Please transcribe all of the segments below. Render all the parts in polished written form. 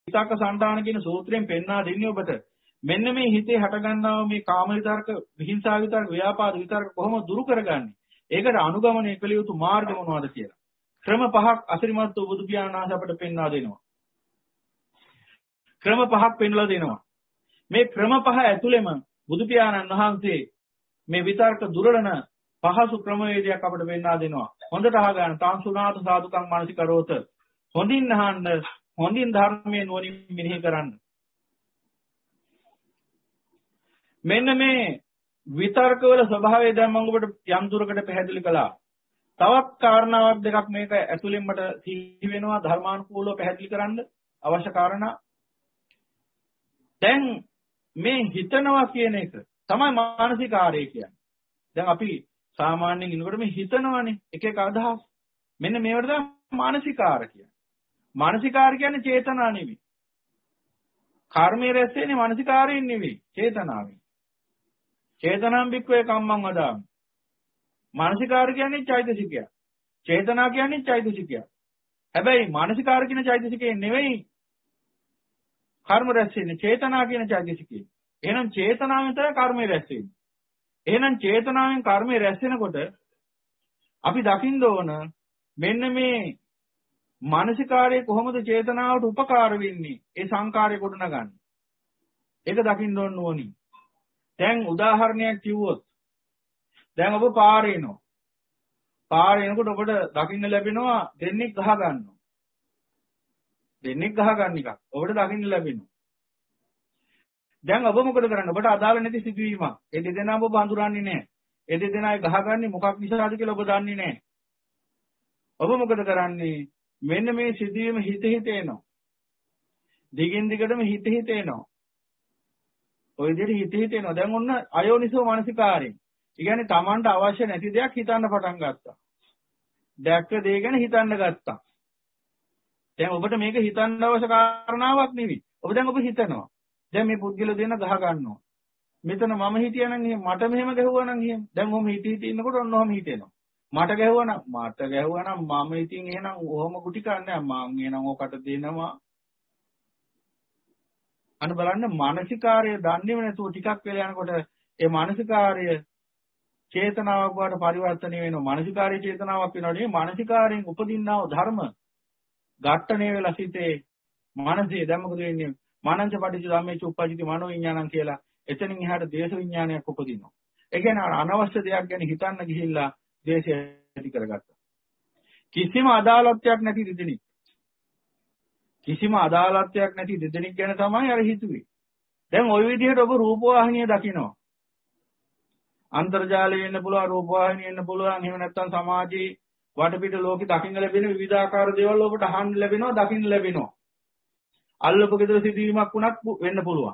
විතක්ක සන්තාන කියන සූත්‍රයෙන් පෙන්වා දෙන්නේ ඔබට මෙන්න මේ හිතේ හටගන්නා මේ කාම විතර්ක, විහිංසා විතර්ක, ව්‍යාපාද විතර්ක කොහොමද දුරු කරගන්නේ? ඒකට අනුගමනය කළ යුතු මාර්ග මොනවද කියලා. ක්‍රම පහක් අසිරිමත් වූ බුදු පියාණන් වහන්සේ අපට පෙන්වා දෙනවා. ක්‍රම පහක් පෙන්වලා දෙනවා. මේ ක්‍රම පහ ඇතුළෙම බුදු පියාණන් වහන්සේ මේ විතර්ක දුරලන පහසු ක්‍රමවේදයක් අපට පෙන්වා දෙනවා. හොඳට අහගන්න. තාංසුනාත සාදුකම් මානසිකරෝත. හොඳින් අහන්න, හොඳින් ධර්මයේ නුවණින් මෙනෙහි කරන්න. මෙන්න මේ විතර්කවල ස්වභාවය දැන් මම ඔබට යම් දුරකට පැහැදිලි කළා. තවත් කාරණාවක් දෙකක් මේක ඇතුළෙන් මට සිහි වෙනවා ධර්මානුකූලව පැහැදිලි කරන්න අවශ්‍ය කාරණා. දැන් මේ හිතනවා කියන එක තමයි මානසිකාරය කියන්නේ. දැන් අපි සාමාන්‍යයෙන් ඉන්නකොට මේ හිතනවානේ එක එක අදහස්. මෙන්න මේවට තමයි මානසිකාර කියන්නේ. මානසිකාර කියන්නේ චේතනා නෙවෙයි. කර්මයේ රැස් වෙන්නේ මානසිකාරයෙන් නෙවෙයි චේතනාවෙන්. චේතනාම් බික්කවේ කම්මං වදාමි. මානසිකාර කියන්නේ චෛතසිකය. චේතනා කියන්නේ චෛතසිකය. හැබැයි මානසිකාර කියන චෛතසිකේ නෙවෙයි කර්ම රැස් වෙන්නේ චේතනා කියන චෛතසිකේ. එහෙනම් චේතනාවෙන් තමයි කර්මය රැස් වෙන්නේ. එහෙනම් චේතනාවෙන් කර්මය රැස් වෙනකොට අපි දකින්න ඕන මෙන්න මේ මානසිකාරයේ කොහොමද චේතනාවට උපකාර වෙන්නේ? ඒ සංකාරය ගොඩනගන්නේ. ඒක දකින්න ඕන ඕනි. දැන් උදාහරණයක් කිව්වොත් දැන් ඔබ පාරේ යනවා. පාරේ යනකොට ඔබට දකින්න ලැබෙනවා දෙන්නෙක් ගහ ගන්නවා. දෙන්නෙක් ගහ ගන්න එකක් ඔබට දකින්න ලැබෙනවා. දැන් ඔබ මොකද කරන්නේ? ඔබට අදාළ නැති සිදුවීමක්. ඒ දෙදෙනාම ඔබ හඳුරන්නේ නැහැ. ඒ දෙදෙනායි ගහගන්නේ මොකක් නිසාද කියලා ඔබ දන්නේ නැහැ. ඔබ මොකද කරන්නේ? මෙන්න මේ සිදුවීම හිත එනවා. දිගින් දිගටම හිත එනවා. ඔය විදිහට හිත එනවා. දැන් ඔන්න අයෝනිසෝ මානසිකාරයෙන්. ඒ කියන්නේ Tamanට අවශ්‍ය නැති දෙයක් හිතන්න පටන් ගත්තා. දැක්ක දේ ගැන හිතන්න ගත්තා. දැන් ඔබට මේක හිතන්න අවශ්‍ය කාරණාවක් නෙවෙයි. ඔබ හිතනවා. දැන් මේ පුද්ගල දෙන්න ගහ ගන්නවා. මෙතන මම හිටියනම් එහෙම මට මෙහෙම ගැහුවානම් එහෙම. දැන් ඔහොම හිත ඉන්නකොට ඔන්න ඔහොම හිතෙනවා. මට ගැහුවානම් මම ඉතින් එහෙනම් ඔහොම කුටි කන්නේ මම එහෙනම් ඔකට දෙනවා. අන්න බලන්න මානසිකාර්යය දන්නේම නැතුව ටිකක් වෙලා යනකොට ඒ මානසිකාර්ය චේතනාවක් බවට පරිවර්තනය වෙනවා. මානසිකාර්ය චේතනාවක් වෙනවා නෙවෙයි මානසිකාර්යෙන් උපදින්නා වූ ධර්ම ඝට්ටණය වෙලා සිටේ මනසේ දැන් මොකද වෙන්නේ? මනංච පටිච්ච ධම්මේච උප්පජිත මනෝ විඥානං කියලා එතනින් එහාට දේශ විඥානයක් උපදිනවා. ඒ කියන්නේ අනවශ්‍ය දෙයක් ගැන හිතන්න ගිහිල්ලා දේශය ඇති කරගත්තා. කිසිම අදාළත්වයක් නැති දෙදෙනෙක්. කිසිම අදාළත්වයක් නැති දෙදෙනෙක් ගැන තමයි අර හිතුවේ. දැන් ওই විදිහට ඔබ රූපවාහිනිය දකිනවා. අන්තර්ජාලය වෙන්න පුළුවන්, රූපවාහිනිය වෙන්න පුළුවන්, එහෙම නැත්නම් සමාජයේ වටපිට ලෝකෙ දකින්න ලැබෙන විවිධාකාර දේවල් ඔබට අහන්න ලැබෙනවා, දකින්න ලැබෙනවා. අල්ලපු ගෙදර සිදුවීමක් වුණත් වෙන්න පුළුවන්.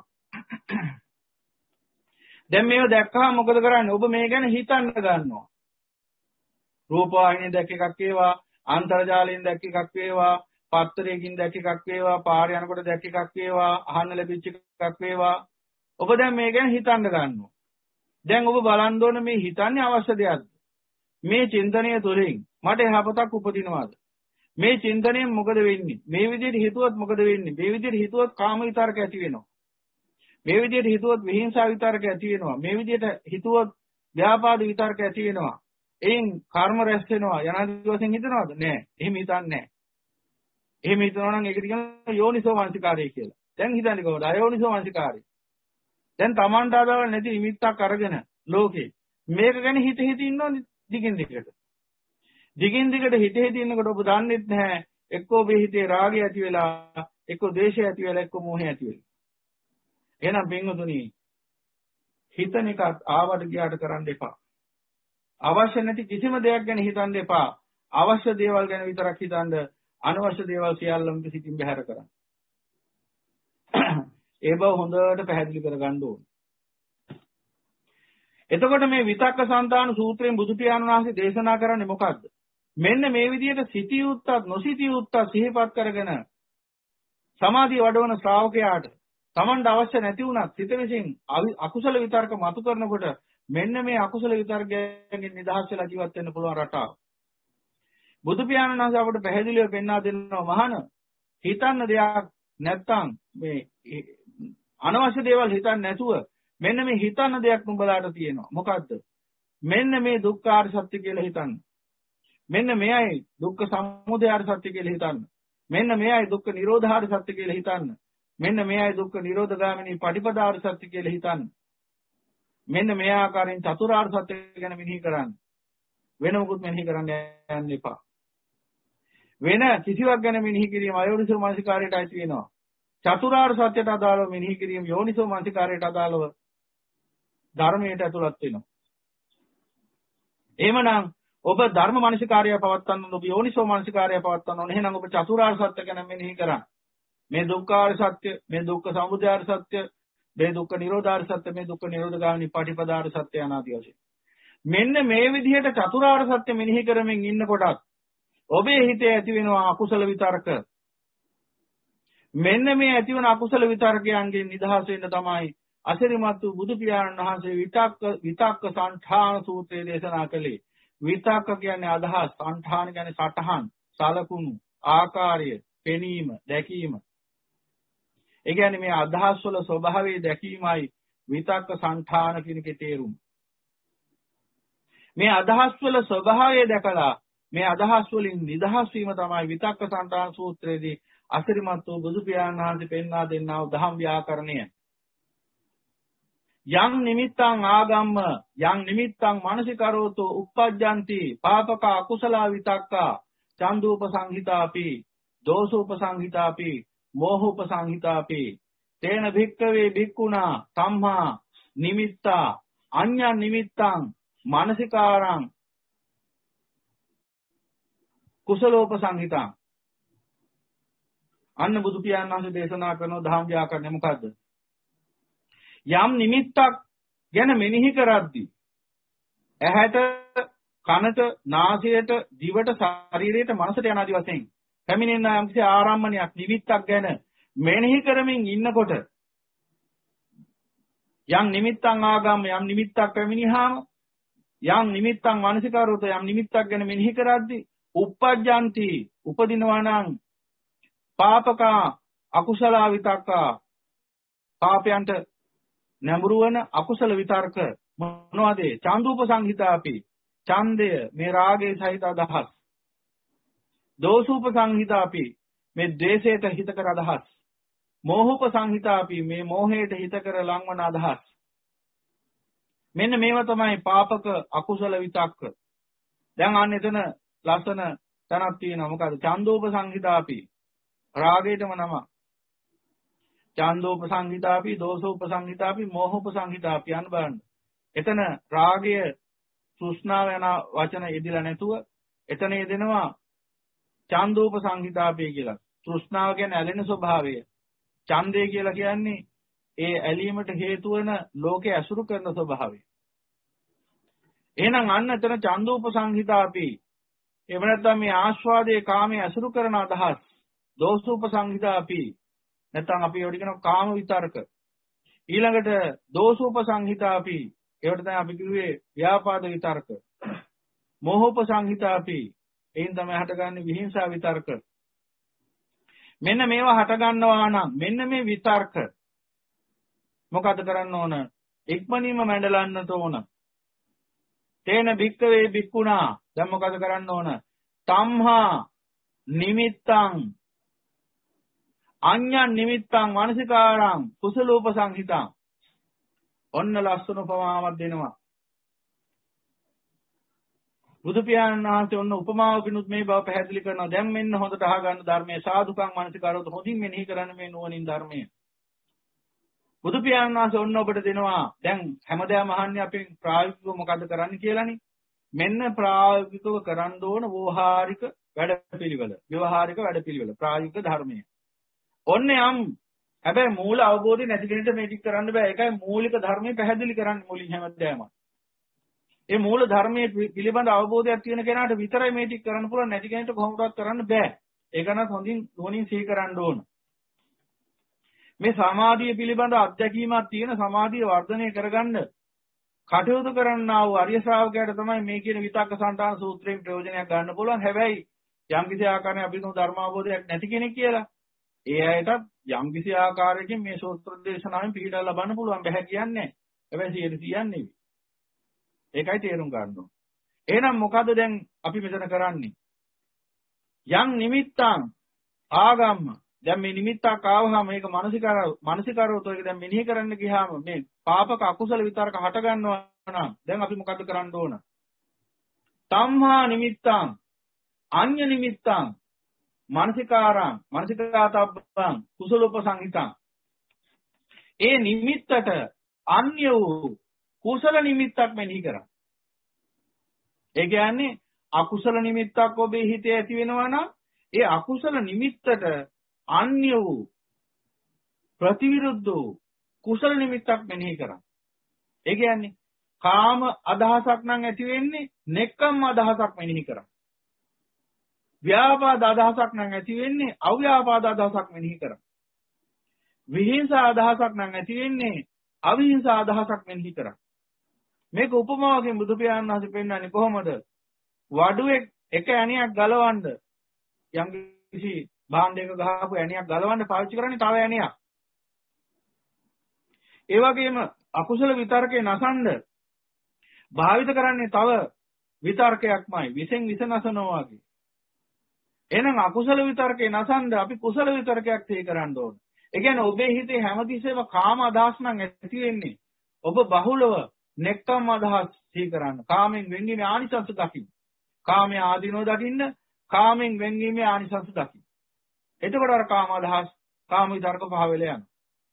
දැන් මේව දැක්කහම මොකද කරන්නේ? ඔබ මේ ගැන හිතන්න ගන්නවා. රූපවාහිනියෙන් දැක්ක එකක් වේවා, අන්තර්ජාලයෙන් දැක්ක එකක් වේවා, පත්තරයකින් දැක්ක එකක් වේවා, පාරේ යනකොට දැක්ක එකක් වේවා, අහන්න ලැබිච්ච එකක් වේවා. ඔබ දැන් මේ ගැන හිතන්න ගන්නවා. දැන් ඔබ බලන්න ඕන මේ හිතන්නේ අවශ්‍ය දෙයක්ද? මේ චින්තනය තුළින් මට යහපතක් උපදිනවාද? මේ චින්තනයෙන් මොකද වෙන්නේ? මේ විදිහට හිතුවොත් මොකද වෙන්නේ? මේ විදිහට හිතුවොත් කාම විතරක ඇති වෙනවා. මේ විදිහට හිතුවොත් විහිංසාව විතරක ඇති වෙනවා. මේ විදිහට හිතුවොත් ව්‍යාපාද විතරක ඇති වෙනවා. එයින් කර්ම රැස් වෙනවා. යනාදී වශයෙන් හිතනවද? නෑ. එහෙම හිතන්නේ නෑ. එහෙම හිතනවා නම් ඒකට කියනවා යෝනිසෝ මනසිකාරය කියලා. දැන් හිතන්නේ කොහොමද? අයෝනිසෝ මනසිකාරය. දැන් Tamanට අදාළ නැති නිමිත්තක් අරගෙන ලෝකේ මේක ගැන හිත ඉන්නවනේ දිගින් දිගට. දිගින් දිගට හිත ඉන්නකොට ඔබ දන්නෙත් නැහැ එක්කෝ ඔබේ හිතේ රාගය ඇති වෙලා, එක්කෝ ද්වේෂය ඇති වෙලා, එක්කෝ මෝහය ඇති වෙලා. එහෙනම් පින්වතුනි හිතන එක ආවට ගියාට කරන්න එපා. අවශ්‍ය නැති කිසිම දෙයක් ගැන හිතන්න එපා. අවශ්‍ය දේවල් ගැන විතරක් හිතන්න, අනවශ්‍ය දේවල් සියල්ලම සිතින් බැහැර කරන්න. ඒ බව හොඳට පැහැදිලි කරගන්න ඕනේ. එතකොට මේ විතක්ක සන්තාන සූත්‍රයෙන් බුදු පියාණන් වහන්සේ දේශනා කරන්නේ මොකක්ද? මෙන්න මේ විදිහට සිටිය යුත්තත් නොසිටිය යුත්තත් සිහිපත් කරගෙන සමාධිය වඩවන ශ්‍රාවකයාට Tamanට අවශ්‍ය නැති වුණත් සිත විසින් අකුසල විතර්ක මතු කරනකොට මෙන්න මේ අකුසල විතර්කයෙන් නිදහස් වෙලා ජීවත් වෙන්න පුළුවන් රටාව. බුදු පියාණන් වහන්සේ අපට පැහැදිලිව පෙන්වා දෙනවා මහාන හිතන්න දෙයක් නැත්තම් මේ අනවශ්‍ය දේවල් හිතන්නේ නැතුව මෙන්න මේ හිතන දෙයක් නුඹලාට තියෙනවා. මොකද්ද? මෙන්න මේ දුක්ඛාර සත්‍ය කියලා හිතන්න. මෙන්න මෙයයි දුක්ඛ සමුදයාර සත්‍ය කියලා හිතන්න. මෙන්න මෙයයි දුක්ඛ නිරෝධාර සත්‍ය කියලා හිතන්න. මෙන්න මෙයයි දුක්ඛ නිරෝධගාමිනී පටිපදාර සත්‍ය කියලා හිතන්න. මෙන්න මේ ආකාරයෙන් චතුරාර්ය සත්‍ය ගැන මෙනෙහි කරන්න. වෙන මොකුත් මෙනෙහි කරන්න යන්න එපා. වෙන කිසිවක් ගැන මෙනෙහි කිරීම අයෝනිසෝ මනසිකාරයට අයිති වෙනවා. චතුරාර්ය සත්‍යයට අදාළව මෙනෙහි කිරීම යෝනිසෝ මනසිකාරයට අදාළව ධර්මයට ඇතුළත් වෙනවා. එහෙමනම් ඔබ ධර්ම මනසිකාරය පවත්වන්න ඔබ යෝනිසෝ මනසිකාරය පවත්වන්න ඕනේ. එහෙනම් ඔබ චතුරාර්ය සත්‍ය ගැන මෙනෙහි කරන්න. මේ දුක්ඛාර සත්‍ය, මේ දුක්ඛ සමුදයාර සත්‍ය, මේ දුක්ඛ නිරෝධාර සත්‍ය, මේ දුක්ඛ නිරෝධගාමිනී පටිපදාර සත්‍ය අනාදී වශයෙන්. මෙන්න මේ විදිහට චතුරාර්ය සත්‍ය මෙනෙහි කරමින් ඉන්නකොටත් ඔබේ හිතේ ඇති වෙනවා අකුසල විතර්ක. මෙන්න මේ ඇතිවන අකුසල විතර්කයන්ගෙන් නිදහස් වෙන්න තමයි අසිරිමත් වූ බුදු පියාණන් වහන්සේ විතක්ක සංඨාන සූත්‍රයේ දේශනා කළේ. විතක්ක කියන්නේ අදහස්, සංඨාන කියන්නේ සටහන්, සලකුණු, ආකාරය, පෙනීම, දැකීම. ඒ කියන්නේ මේ අදහස් වල ස්වභාවය දැකීමයි විතක්ක සංඨාන කියන එකේ තේරුම. මේ අදහස් වල ස්වභාවය දැකලා මේ අදහස් වලින් නිදහස් වීම තමයි විතක්ක සංඨාන සූත්‍රයේදී අසිරිමත් වූ බුදු පියාණන් වහන්සේ පෙන්වා දෙන්නා වූ ධම්ම ව්‍යාකරණය. යං නිමිත්තං ආගම්ම යං නිමිත්තං මානසිකරෝතෝ uppajjanti පාපක අකුසල විතක්කා චන්දූප සංහිතාපි දෝසූප සංහිතාපි මෝහූප සංහිතාපි තේන භික්ඛවේ භික්ඛුනා සම්මා නිමිත්තා අඤ්ඤ නිමිත්තං මානසිකාරං කුසලෝප සංහිතං. අන්න බුදු පියාණන් වහන්සේ දේශනා කරන ධම්ම ව්‍යාකරණය මොකද්ද? යම් නිමිත්තක් ගැන මෙනෙහි කරද්දී ඇහැට, කනට, නාසයට, දිවට, ශරීරයට, මනසට යන ආදි වශයෙන් පැමිණෙන යම්කිසි ආරම්මණයක් නිමිත්තක් ගැන මෙනෙහි කරමින් ඉන්නකොට යම් නිමිත්තං ආගම් යම් නිමිත්තක් පැමිණිහාම යම් නිමිත්තං මානසිකාරෝත යම් නිමිත්තක් ගැන මෙනෙහි කරද්දී uppajjanti උපදිනවා නම් පාපක අකුසල විතක්කා පාපයන්ට නැඹුරු වන අකුසල විතර්ක මොනවද? චන්දූප සංහිතාපි ඡන්දය මේ රාගයේ සහිත අදහස්. දෝසූප සංහිතාපි මේ ද්වේෂයට හිත කර අදහස්. මෝහූප සංහිතාපි මේ මෝහයට හිත කර ලංවන අදහස්. මෙන්න මේවා තමයි පාපක අකුසල විතක්ක. දැන් අන්න එතන ලස්සන තැනක් තියෙනවා. මොකද චන්දූප සංහිතාපි රාගයටම නම. චන්දෝප සංහිතාපි, දෝසෝප සංහිතාපි, මෝහෝප සංහිතාපි යන බලන්න. එතන රාගය, තෘෂ්ණාව යන වචන යෙදিলা නැතුව එතන යෙදෙනවා චන්දෝප සංහිතාපි කියලා. තෘෂ්ණාව කියන්නේ ඇලෙන ස්වභාවය. ඡන්දය කියලා කියන්නේ ඒ ඇලීමට හේතු වෙන ලෝකේ ඇසුරු කරන ස්වභාවය. එහෙනම් අන්න එතන චන්දෝප සංහිතාපි. එහෙම නැත්නම් මේ ආස්වාදයේ කාමයේ ඇසුරු කරන අදහස්. දෝසෝප සංහිතාපි නැත්නම් අපි ඒවට කියනවා කාම විතර්ක. ඊළඟට දෝසූප සංහිතාපි ඒවට තමයි අපි කිව්වේ ව්‍යාපාද විතර්ක. මෝහෝප සංහිතාපි එයින් තමයි හටගන්නේ විහිංසා විතර්ක. මෙන්න මේවා හට ගන්නවා නම් මෙන්න මේ විතර්ක මොකද කරන්න ඕන? ඉක්මනින්ම මැඩලන්නට ඕන. තේන භික්ඛවේ භික්ඛුනා දැන් මොකද කරන්න ඕන? තම්හා නිමිත්තං අඤ්ඤ නිමිත්තං මානසිකාරං කුසලෝප සංහිතං. ඔන්න ලස්සන උපමාවක් දෙනවා. බුදු පියාණන් වහන්සේ ඔන්න උපමාවකිනුත් මේ බව පැහැදිලි කරනවා. දැන් මෙන්න හොඳට අහගන්න ධර්මයේ සාදුකම් මානසිකාරවත හොඳින් මෙනෙහි කරන්න මේ නුවණින් ධර්මයේ. බුදු පියාණන් වහන්සේ ඔන්න ඔබට දෙනවා. දැන් හැමදාම අහන්නේ අපි ප්‍රායෝගිකව මොකද කරන්න කියලානේ. මෙන්න ප්‍රායෝගිකව කරන්න ඕන වෝහාරික වැඩපිළිවෙල. ව්‍යවහාරික වැඩපිළිවෙල. ප්‍රායෝගික ධර්මයේ. ඔන්න යම් හැබැයි මූල අවබෝධය නැති කෙනෙක්ට මේක කරන්න බෑ. ඒකයි මූලික ධර්මයේ පැහැදිලි කරන්නේ මුලින් හැමදාම. ඒ මූල ධර්මයේ පිළිබඳ අවබෝධයක් තියෙන කෙනාට විතරයි මේ ටික කරන්න පුළුවන්. නැති කෙනෙක්ට කොහොමවත් කරන්න බෑ. ඒක නම් හොඳින් නුවණින් සිහි කරන්න ඕන. මේ සමාධිය පිළිබඳ අත්දැකීමක් තියෙන සමාධිය වර්ධනය කරගන්න කටයුතු කරන්නා වූ ආර්ය ශ්‍රාවකයාට තමයි මේ කියන විතක්ක සංතාන සූත්‍රයෙන් ප්‍රයෝජනයක් ගන්න පුළුවන්. හැබැයි යම් කිසි ආකාරයක අපි නෝ ධර්ම අවබෝධයක් නැති කෙනෙක් කියලා ඒ අයටත් යම් කිසි ආකාරයකින් මේ සූත්‍ර දේශනාවෙන් පිළිඩ ලබන්න පුළුවන් බෑ කියන්නේ. හැබැයි 100% නෙවෙයි. ඒකයි තේරුම් ගන්න ඕනේ. එහෙනම් මොකද දැන් අපි මෙතන කරන්නේ? යම් නිමිත්තං ආගම්ම. දැන් මේ නිමිත්තක් ආවහම මේක මානසිකාරවත ඒක දැන් මෙනෙහි කරන්න ගියාම මේ පාපක අකුසල විතරක හට ගන්නවා නම් දැන් අපි මොකද කරන්න ඕන? තම්හා නිමිත්තං අඤ්ඤ නිමිත්තං මානසිකාරං මානසිකාතබ්බං කුසලෝපසංහිතං. ඒ නිමිත්තට අන්‍ය වූ කුසල නිමිත්තක් මෙනෙහි කරා. ඒ කියන්නේ අකුසල නිමිත්තක් ඔබේ හිතේ ඇති වෙනවා නම් ඒ අකුසල නිමිත්තට අන්‍ය වූ ප්‍රතිවිරුද්ධ වූ කුසල නිමිත්තක් මෙනෙහි කරා. ඒ කියන්නේ කාම අදහසක් නම් ඇති වෙන්නේ නෙක්ඛම් අදහසක් මෙනෙහි කරා. ව්‍යාපාද අදහසක් නම් ඇති වෙන්නේ අව්‍යාපාද අදහසක් මෙනෙහි කරා. විහිංසා අදහසක් නම් ඇති වෙන්නේ අවිහිංසා අදහසක් මෙනෙහි කරා. මේක උපමාවකින් බුදු පියාණන් වහන්සේ පෙන්නන්නේ කොහොමද? වඩුවෙක් එක ඇණයක් ගලවන්න යම් කිසි භාණ්ඩයක ගහපු ඇණයක් ගලවන්න පාවිච්චි කරන්නේ තව ඇණයක්. ඒ වගේම අකුසල විතර්කේ නසන්න භාවිත කරන්නේ තව විතර්කයක්මයි. විසෙන් විස නසනවා වගේ. එහෙනම් අකුසල විතර්කේ නසන්න අපි කුසල විතර්කයක් තේ කරන්න ඕන. ඒ කියන්නේ ඔබේ හිතේ හැමතිස්සෙම කාම අදහස් නම් ඇති වෙන්නේ. ඔබ බහුලව නෙක්ඛම් අදහස් තේ කරන්න. කාමෙන් වෙන්වීමේ ආනිසංස දකින්න. කාමයේ ආදීනෝ දකින්න. කාමෙන් වෙන්වීමේ ආනිසංස දකින්න. එතකොට අර කාම අදහස් කාම විතර්ක පහ වෙලා යනවා.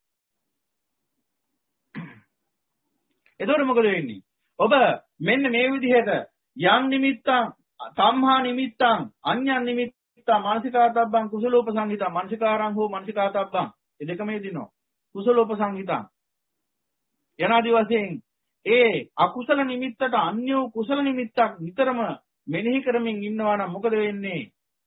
එතකොට මොකද වෙන්නේ? ඔබ මෙන්න මේ විදිහට යම් නිමිත්තං සම්හා නිමිත්තං අඤ්ඤං නිමිත්තං මානසිකාතබ්බං කුසලෝපසංහිතං මානසිකාරං හෝ මානසිකාතබ්බං මේ දෙකම යෙදිනවා. කුසලෝපසංහිතං යනාදි වශයෙන් ඒ අකුසල නිමිත්තට අන්‍ය වූ කුසල නිමිත්තක් නිතරම මෙනෙහි කරමින් ඉන්නවා නම් මොකද වෙන්නේ?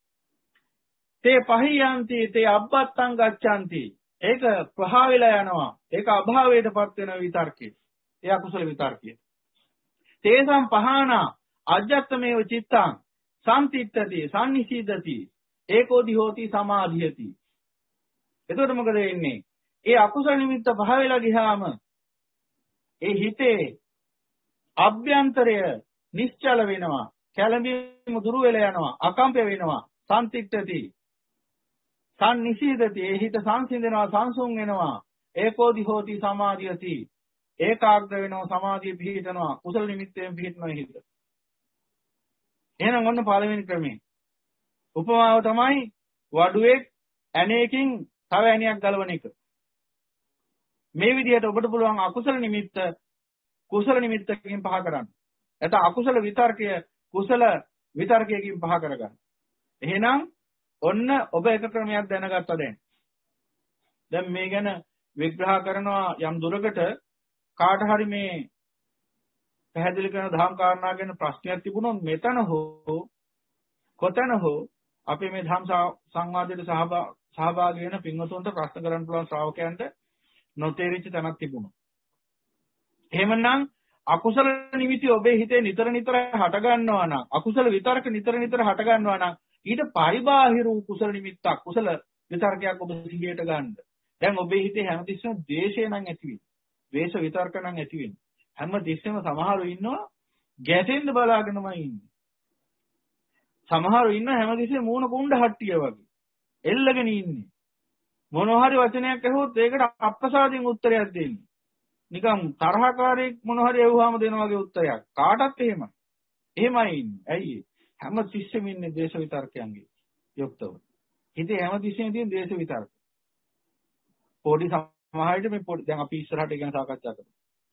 තේ පහියන්ති තේ අබ්බත්තං ගච්ඡanti. ඒක ප්‍රහා වෙලා යනවා. ඒක අභාවයටපත් වෙන විතර්කේ. ඒ අකුසල විතර්කය. තේසම් පහානා අජ්ජත්තමේව චිත්තං සම්තිත්තති සම්නිසීදති ඒකෝදි හෝති සමාධියති. එතකොට මොකද වෙන්නේ? ඒ අකුසල නිමිත්ත පහ වෙලා ගියාම ඒ හිතේ අභ්‍යන්තරය නිශ්චල වෙනවා. කැළඹීම දුරු වෙලා යනවා. අකම්ප වෙනවා. සම්තිත්තති සම්නිසීදති ඒ හිත සංසිඳනවා සංසුන් වෙනවා. ඒකෝදි හෝති සමාධියති ඒකාග්‍ර වෙනවා සමාධිය පිහිටනවා. කුසල නිමිත්තෙන් පිහිටනවා හිත. එහෙනම් ඔන්න පළවෙනි ක්‍රමය. උපමාව තමයි වඩුවෙක් ඇණයකින් තව ඇණයක් ගලවන එක. මේ විදිහට ඔබට පුළුවන් අකුසල නිමිත්ත කුසල නිමිත්තකින් පහ කරන්න. නැත්නම් අකුසල විතර්කය කුසල විතර්කයකින් පහ කරගන්න. එහෙනම් ඔන්න ඔබ එක ක්‍රමයක් දැනගත්තා දැන්. දැන් මේ ගැන විග්‍රහ කරනවා යම් දුරකට කාට හරි මේ පැහැදිලි කරන දහම් කාරණා ගැන ප්‍රශ්නයක් තිබුණොත් මෙතන හෝ කොතන හෝ අපි මේ ධම් සංවාදයට සහභාගී වෙන පින්වතුන්ට ප්‍රශ්න කරන්න පුළුවන් ශ්‍රාවකයන්ට නොතේරිච්ච තැනක් තිබුණා. එහෙමනම් අකුසල නිමිති ඔබේ හිතේ නිතර නිතර හට ගන්නවා නම් අකුසල විතරක නිතර නිතර හට ගන්නවා නම් ඊට පරිබාහිර වූ කුසල නිමිත්තක් කුසල විතරකයක් ඔබ සිහියට ගන්න. දැන් ඔබේ හිතේ හැමතිස්සෙම ද්වේෂය නම් ඇති වෙන්නේ. ද්වේෂ විතරක නම් ඇති වෙන්නේ. හැම තිස්සෙම සමහරව ඉන්නවා ගැටෙන්න බලාගෙනමයි ඉන්නේ. සමහරව ඉන්න හැමතිස්සෙම මූණ කුණ්ඩ හට්ටිය වගේ. එල්ලගෙන ඉන්නේ. මොනවා හරි වචනයක් ඇහුවොත් ඒකට අප්‍රසාදයෙන් උත්තරයක් දෙන්නේ. නිකන් තරහකාරයෙක් මොනවා හරි ඇහුවාම දෙන වගේ උත්තරයක්. කාටත් එහෙමයි. එහෙමයි ඉන්නේ. ඇයි හැම තිස්සෙම ඉන්නේ ද්වේෂ විතරකයන්ගේ යුක්තව. හිතේ හැම තිස්සෙම තියෙන ද්වේෂ විතරක. පොඩි සමහරවිට මේ පොඩි දැන් අපි ඉස්සරහට ඉගෙන සාකච්ඡා කරමු.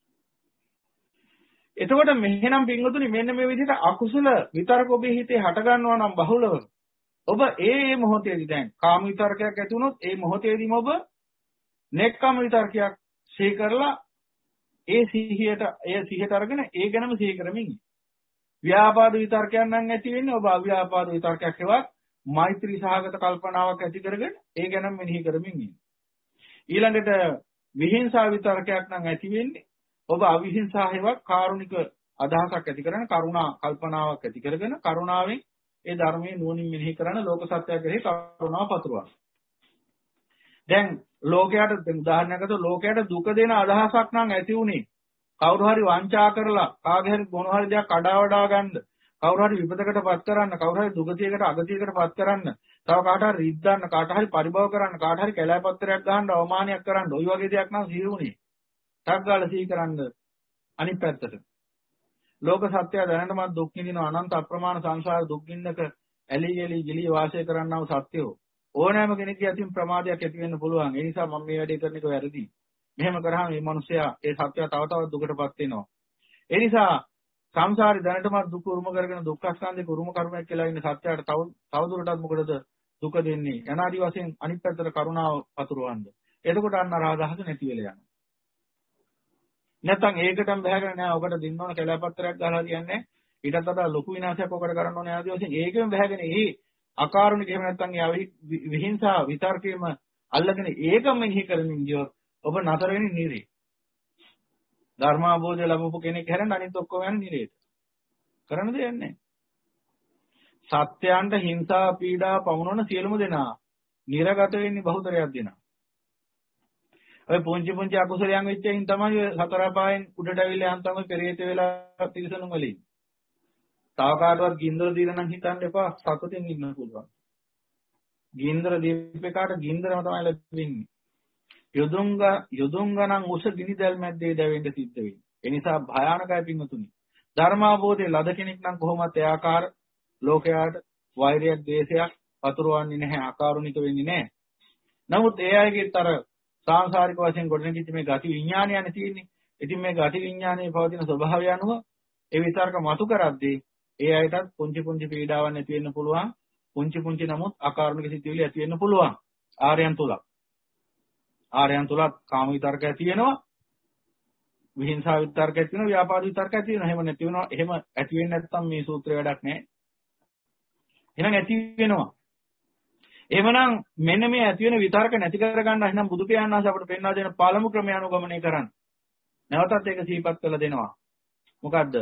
එතකොට මෙහෙනම් පින්වතුනි මෙන්න මේ විදිහට අකුසල විතරක ඔබේ හිතේ හට ගන්නවා නම් බහුලව ඔබ ඒ මොහොතේදී දැන් කාම විතරකයක් ඇති වුණොත් ඒ මොහොතේදීම ඔබ නෙක්ඛම් විතරකයක් සිහි කරලා ඒ සිහියට අරගෙන ඒ ගැනම සිහි කරමින් ව්‍යාපාද විතරකයක් නම් ඇති වෙන්නේ ඔබ අව්‍යාපාද විතරකයක් හෙවත් මෛත්‍රී සහගත කල්පනාවක් ඇති කරගෙන ඒ ගැනම මෙනෙහි කරමින් ඉන්න. ඊළඟට විහිංසා විතරකයක් නම් ඇති වෙන්නේ ඔබ අවිහිංසා හේවත් කාරුණික අදහසක් ඇති කරගෙන කරුණා කල්පනාවක් ඇති කරගෙන කරුණාවෙන් ඒ ධර්මයේ නුවණින් මෙනෙහි කරන ලෝක සත්‍යය කෙරෙහි කරුණාව පතුරවන. දැන් ලෝකයට උදාහරණයක් ගත්තොත් ලෝකයට දුක දෙන අදහසක් නම් ඇති උනේ කවුරු හරි වංචා කරලා කාගේ හරි මොන හරි දෙයක් අඩාවඩා ගන්න කවුරු හරි විපතකටපත් කරන්න කවුරු හරි දුගතියකට අගතියකටපත් කරන්න තව කාට හරි රිද්දන්න කාට හරි පරිභව කරන්න කාට හරි කැලෑපත්‍රයක් ගහන්න අවමානයක් කරන්න ওই වගේ දෙයක් නම් සිහි වුණේ ටක් ගාලා සිහි කරන්න අනිත් පැත්තට ලෝක සත්‍යය දැනටමත් දුක් විඳින අනන්ත අප්‍රමාණ සංසාර දුක් විඳක ඇලි ගලි ගිලි වාසය කරන්නව සත්‍යෝ ඕනෑම කෙනෙක්ගේ අතින් ප්‍රමාදයක් ඇති වෙන්න පුළුවන් ඒ නිසා මම මේ වැඩේ කරන එක වැරදි මෙහෙම කරාම මේ මිනිස්සයා ඒ සත්‍යය තව තවත් දුකටපත් වෙනවා ඒ නිසා සංසාරේ දැනටමත් දුක උරුම කරගෙන දුක්ඛස්කන්ධේ උරුම කර්මයක් කියලා ඉන්න සත්‍යයට තව දුරටත් මොකටද දුක දෙන්නේ අනාදි වශයෙන් අනිත් පැත්තට කරුණාව පතුරවන්න එතකොට අන්න රාගහස නැති වෙලා යනවා නැත්නම් ඒකටම බහගෙන නෑ ඔකට දින්න ඕන කැලෑපත්‍රයක් ගහලා කියන්නේ ඊටත් වඩා ලොකු විනාශයක් ඔකට කරන්න ඕනේ ආදී වශයෙන් ඒකෙම බහගෙන ඒ අකාරුණික එහෙම නැත්නම් ඒ විහිංසා විතර්කයේම අල්ලගෙන ඒකම මෙහි කරමින් ගියොත් ඔබ නතර වෙන්නේ නිරේ ධර්මාභෝධය ලැබපු කෙනෙක් හැරෙන්න අනිත් ඔක්කොම යන්නේ නිරේට කරන්න දෙයක් නැහැ සත්‍යයන්ට හිංසා පීඩා පමුණවන සියලුම දෙනා නිරගත වෙන්නේ බහුතරයක් දෙනා ඔය පුංචි පුංචි අකුසලයන් වෙච්ච අයින් තමයි සතර පායෙන් උඩට ඇවිල්ලා යන් තමයි පෙරේත වෙලා තිරසනුන් වලින්. තව කාටවත් ගින්දර දීලා නම් හිතන්න එපා සතුටින් ඉන්න පුළුවන්. ගින්දර දීපේකට ගින්දරම තමයි ලැබෙන්නේ. යොදුන් ගණන් උස ගිනි දැල් මැද්දේ දැවෙන්න සිද්ධ වෙන්නේ. ඒ නිසා භයානකයි පින්වතුනි. ධර්මාභෝධයේ ලද කෙනෙක් නම් කොහොමත් ඒ ආකාර ලෝකයාට වෛරයක් ද්වේෂයක් වතුරවන්නේ නැහැ ආකාරුණික වෙන්නේ නැහැ. නමුත් ඒ අයගෙත් අර සාංශාරික වශයෙන් ගොඩනැගිච්ච මේ ගති විඥානයනේ තියෙන්නේ. ඉතින් මේ ගති විඥානයේ පවතින ස්වභාවය අනුව ඒ විතරක මතු කරද්දී ඒ අයටත් පුංචි පුංචි පීඩාවන් ඇති වෙන්න පුළුවන්. පුංචි පුංචි නමුත් අකාරුණික සිතුවිලි ඇති වෙන්න පුළුවන්. ආර්යයන් තුල. ආර්යයන් තුල කාම විතරක ඇති වෙනවා. විහිංසාව විතරක ඇති වෙනවා. ව්‍යාපාද විතරක ඇති වෙනවා. එහෙම නැති වෙනවා. එහෙම ඇති වෙන්නේ නැත්නම් මේ සූත්‍රය වැඩක් නැහැ. එහෙනම් ඇති වෙනවා. එහෙමනම් මෙන්න මේ ඇති වෙන විතරක නැති කර ගන්න එහෙනම් බුදු පියාණන් වහන්සේ අපිට පෙන්වා දෙන පළමු ක්‍රමය අනුගමනය කරන්න. නැවතත් ඒක සිහිපත් කරලා දෙනවා. මොකද්ද?